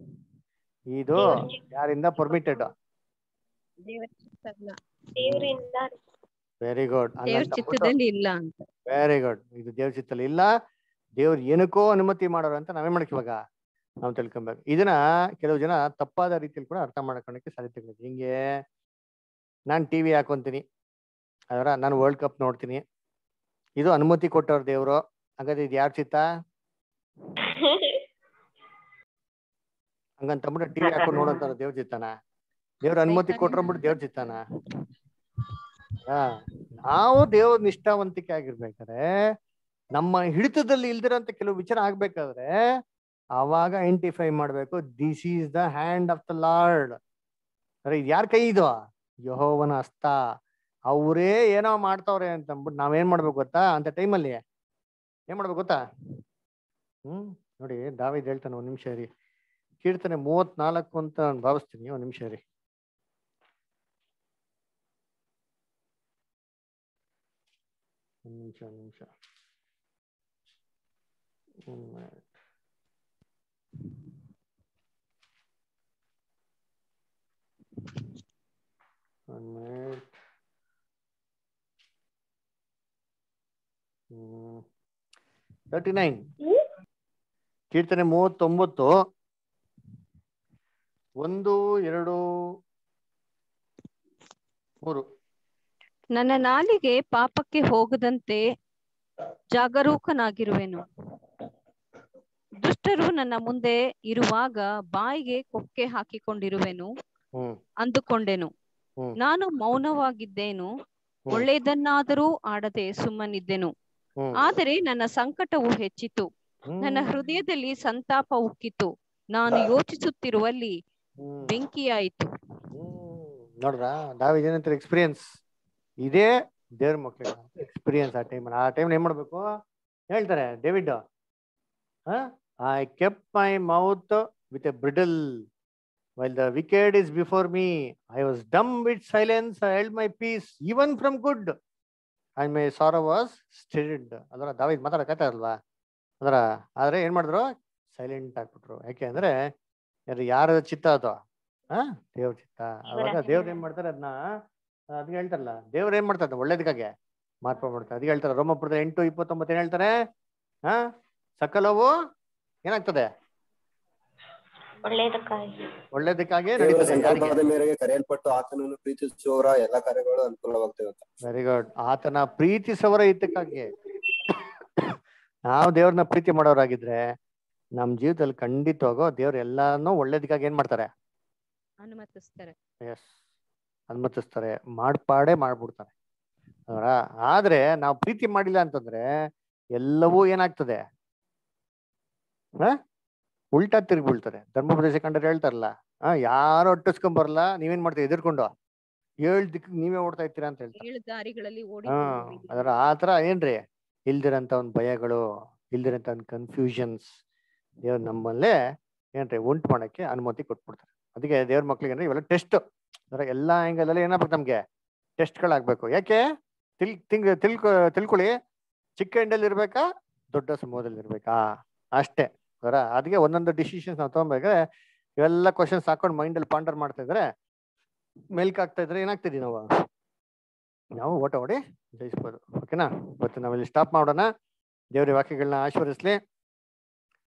ಇದು ಯಾರಿಂದ permitted? Very good. Very good. ಇದು ದೇವ್ರ ಚಿತ್ತದಲ್ಲಿ ಇಲ್ಲ, ದೇವ್ರು ಏನಕ್ಕೋ ಅನುಮತಿ ಮಾಡೋರು ಅಂತ ನಾವೇ ಮಾಡಕ್ ಇವಾಗ ನಾವು ತಿಳ್ಕೊಬೇಕು. ಇದನ್ನ ಕೆಲವು ಜನ ತಪ್ಪಾದ ರೀತಿಯಲ್ಲಿ ಕೂಡ ಅರ್ಥ ಮಾಡ್ಕೊಳಕ್ಕೆ ಸಾಧ್ಯತೆ ಇದೆ. ಹಿಂಗೆ ನಾನು ಟಿವಿ ಹಾಕೊಂತೀನಿ, ಅದರ ನಾನು ವರ್ಲ್ಡ್ ಕಪ್ ನೋಡ್ತೀನಿ, ಇದು ಅನುಮತಿ ಕೊಟ್ಟವ್ರ ದೇವ್ರು ಹಾಗಾದ್ರೆ ಇದು ಯಾರ್ ಚಿತ್ತ? ಹಂಗಂತಂದ್ಬಿಟ್ಟು ಟಿವಿ ಹಾಕೊಂಡು ನೋಡೋಂತ ದೇವ್ರ ಚಿತ್ತಾನ? ದೇವ್ರ ಅನುಮತಿ ಕೊಟ್ರಂಬಿಟ್ಟು ದೇವ್ರ ಚಿತ್ತಾನ? ಹಾ, ನಾವು ದೇವ್ರ ನಿಷ್ಠಾವಂತಿಕೆ ಆಗಿರ್ಬೇಕಾದ್ರೆ ನಮ್ಮ ಹಿಡಿತದಲ್ಲಿ ಇಲ್ದಿರೋಂತ ಕೆಲವು ವಿಚಾರ ಆಗ್ಬೇಕಾದ್ರೆ ಅವಾಗ ಐಡೆಂಟಿಫೈ ಮಾಡ್ಬೇಕು, this is the hand of the Lord. ಅರೆ ಇದು ಯಾರ ಕೈ ಇದು? ಯೆಹೋವನ ಹಸ್ತ. ಅವರೇ ಏನೋ ಮಾಡ್ತಾವ್ರೆ ಅಂತ ಅಂದ್ಬಿಟ್ಟು ನಾವೇನ್ ಮಾಡ್ಬೇಕು ಗೊತ್ತಾ? ಅಂತ ಟೈಮಲ್ಲಿ ಏನ್ ಮಾಡ್ಬೇಕು ಗೊತ್ತಾ? ಹ್ಮ್ ನೋಡಿ, ದಾವೀದ್ ಹೇಳ್ತಾನೆ, ಒಂದ್ ನಿಮಿಷ ರೀ, ಕೀರ್ತನೆ ಮೂವತ್ನಾಲ್ಕು ಅಂತ ನಾನು ಭಾವಿಸ್ತೀನಿ, ಒಂದ್ ನಿಮಿಷ ರೀ. ಒಂದ್ ನಿಮಿಷ ಒಂದ್ ನಿಮಿಷ hmm One minute. Hmm thirty nine ಕೀರ್ತನೆ ಮೂವತ್ತೊಂಬತ್ತು ಒಂದು ಎರಡು ಮೂರು. ನನ್ನ ನಾಲಿಗೆ ಪಾಪಕ್ಕೆ ಹೋಗದಂತೆ ಜಾಗರೂಕನಾಗಿರುವೆನು. ದುಷ್ಟರು ನನ್ನ ಮುಂದೆ ಇರುವಾಗ ಬಾಯಿಗೆ ಕೊಕ್ಕೆ ಹಾಕಿಕೊಂಡಿರುವೆನು ಅಂದುಕೊಂಡೆನು. ನಾನು ಮೌನವಾಗಿದ್ದೇನು, ಒಳ್ಳೆಯದನ್ನಾದರೂ ಆಡದೆ ಸುಮ್ಮನಿದ್ದೆನು. ಆದರೆ ನನ್ನ ಸಂಕಟವು ಹೆಚ್ಚಿತು, ನನ್ನ ಹೃದಯದಲ್ಲಿ ಸಂತಾಪ ಉಕ್ಕಿತು. ನಾನು ಯೋಚಿಸುತ್ತಿರುವಲ್ಲಿ ಬೆಂಕಿಯಾಯಿತು. ನೋಡ್ರ, ದಾವೀದ್ ಏನಂತಾರೆ? ಎಕ್ಸ್ಪೀರಿಯನ್ಸ್ ಇದೇ ದೇವ್ರ ಮಕ್ಳಿಗೆ ಎಕ್ಸ್ಪೀರಿಯನ್ಸ್. ಆ ಟೈಮ್ ಆ ಟೈಮ್ ಏನ್ ಮಾಡ್ಬೇಕು ಹೇಳ್ತಾರೆ David, I kept my mouth with a bridle while the wicked is before me. I was dumb with silence, I held my peace even from good, and my sorrow was stilled. ಅದರ ದಾವೀದ್ ಮಾತಾಡಕತ್ತ ಅಲ್ವಾ? ಅದರ ಆದ್ರೆ ಏನ್ ಮಾಡಿದ್ರು? Silent ಆಗ್ಬಿಟ್ರು. ಯಾಕೆ ಅಂದ್ರೆ ಯಾರ ಚಿತ್ತ ಅದು? ಹಾ, ದೇವ್ರ ಚಿತ್ತ. ಅವಾಗ ದೇವ್ರ ಏನ್ ಮಾಡ್ತಾರೆ ಅದನ್ನ, ಅದಕ್ಕೆ ಹೇಳ್ತಾರಲ್ಲ, ದೇವ್ರ ಏನ್ ಮಾಡ್ತಾರೆ ಒಳ್ಳೇದಕ್ಕಾಗೆ ಮಾರ್ಪ ಮಾಡ್ತಾರೆ. ಅದಕ್ಕೆ ಹೇಳ್ತಾರೆ ರೋಮಪುರದ ಎಂಟು ಇಪ್ಪತ್ತೊಂಬತ್ತು ಏನ್ ಹೇಳ್ತಾರೆ? ಹಾ, ಸಕಲವು ಏನಾಗ್ತದೆ? ಒಳ್ಳೆಯದಕ್ಕಾಗಿ ಒಳ್ಳೇದಕ್ಕಾಗಿ ದೇವರ ಸಂಕಲ್ಪದ ಮೇರೆಗೆ ಕರೆಯಲ್ಪಟ್ಟು ಆತನನ್ನು ಪ್ರೀತಿಸುವವರ ಎಲ್ಲ ಕಾರ್ಯಗಳು ಅನುಕೂಲವಾಗ್ತವೆ ಅಂತ. Very good. ಆತನ ಪ್ರೀತಿಸುವವರ ಹಿತಕ್ಕಾಗಿ ನಾವು ದೇವ್ರನ್ನ ಪ್ರೀತಿ ಮಾಡೋರಾಗಿದ್ರೆ ನಮ್ ಜೀವಿತದಲ್ಲಿ ಖಂಡಿತವಾಗೋ ದೇವ್ರ ಎಲ್ಲಾನು ಒಳ್ಳೇದಕ್ಕಾಗಿ ಏನ್ ಮಾಡ್ತಾರೆ? ಅನುಮತಿಸ್ತಾರೆ. ಎಸ್, ಅನುಮತಿಸ್ತಾರೆ, ಮಾಡ್ಪಾಡೆ ಮಾಡ್ಬಿಡ್ತಾರೆ. ಅವರ ಆದ್ರೆ ನಾವು ಪ್ರೀತಿ ಮಾಡಿಲ್ಲ ಅಂತಂದ್ರೆ ಎಲ್ಲವೂ ಏನಾಗ್ತದೆ? ಹ ಉಲ್ಟಾ ತಿರುಗಿ ಬೀಳ್ತಾರೆ. ಧರ್ಮೋಪದೇಶ ಕಂಡ್ರೆ ಹೇಳ್ತಾರಲ್ಲ, ಆ ಯಾರು ಅಟ್ಟಿಸ್ಕೊಂಡ್ ಬರಲ್ಲ, ನೀವೇನ್ ಮಾಡ್ತೀವಿ ಎದುರ್ಕೊಂಡು ಏಳ್ ದಿಕ್ಕ ನೀವೇ ಓಡ್ತಾ ಇರ್ತೀರಾ ಅಂತ ಹೇಳ್ತಾರೆ. ಏಳು ದಾರಿಗಳಲ್ಲಿ ಓಡಿ ಹಾ, ಅದರ ಆತರ ಏನ್ರಿ ಇಲ್ದಿರಂತ ಒಂದ್ ಭಯಗಳು, ಇಲ್ದಿರಂತ ಒಂದ್ ಕನ್ಫ್ಯೂಷನ್ಸ್ ದೇವ್ರ ನಮ್ಮಲ್ಲೇ ಏನ್ರಿ ಉಂಟು ಮಾಡಕ್ಕೆ ಅನುಮತಿ ಕೊಟ್ಬಿಡ್ತಾರೆ. ಅದಕ್ಕೆ ದೇವ್ರ ಮಕ್ಳಿಗೆ ಅಂದ್ರೆ ಇವೆಲ್ಲ ಟೆಸ್ಟ್, ಅದರ ಎಲ್ಲಾ ಆಂಗಲ್ ಅಲ್ಲಿ ಏನಾಗ್ಬೇಕು? ನಮ್ಗೆ ಟೆಸ್ಟ್ಗಳಾಗ್ಬೇಕು. ಯಾಕೆ? ತಿಳ್ ತಿಂಗ್ ತಿಳ್ಕೊ ತಿಳ್ಕೊಳ್ಳಿ, ಚಿಕ್ಕ ಎಂಡಲ್ಲಿ ಇರ್ಬೇಕಾ ದೊಡ್ಡ ಸಮೂಹದಲ್ಲಿ ಇರ್ಬೇಕಾ ಅಷ್ಟೇ. ಅದರ ಅದಕ್ಕೆ ಒಂದೊಂದು ಡಿಸಿಷನ್ಸ್ ನಾವು ತಗೊಬೇಕಾದ್ರೆ ಇವೆಲ್ಲ ಕ್ವಶನ್ಸ್ ಹಾಕೊಂಡು ಮೈಂಡಲ್ಲಿ ಪಾಂಡರ್ ಮಾಡ್ತಾ ಇದ್ರೆ, ಮೆಲ್ಕ್ ಆಗ್ತಾ ಇದ್ರೆ ಏನಾಗ್ತಿದೀವಿ ನಾವು ನಾವು ಓಟ ಓಡಿ ಜಯಿಸ್ಬೋದು. ಓಕೆನಾ? ಇವತ್ತು ನಾವಿಲ್ಲಿ ಸ್ಟಾಪ್ ಮಾಡೋಣ. ದೇವ್ರ ವಾಕ್ಯಗಳನ್ನ ಆಶೀರ್ವದಿಸ್ಲಿ.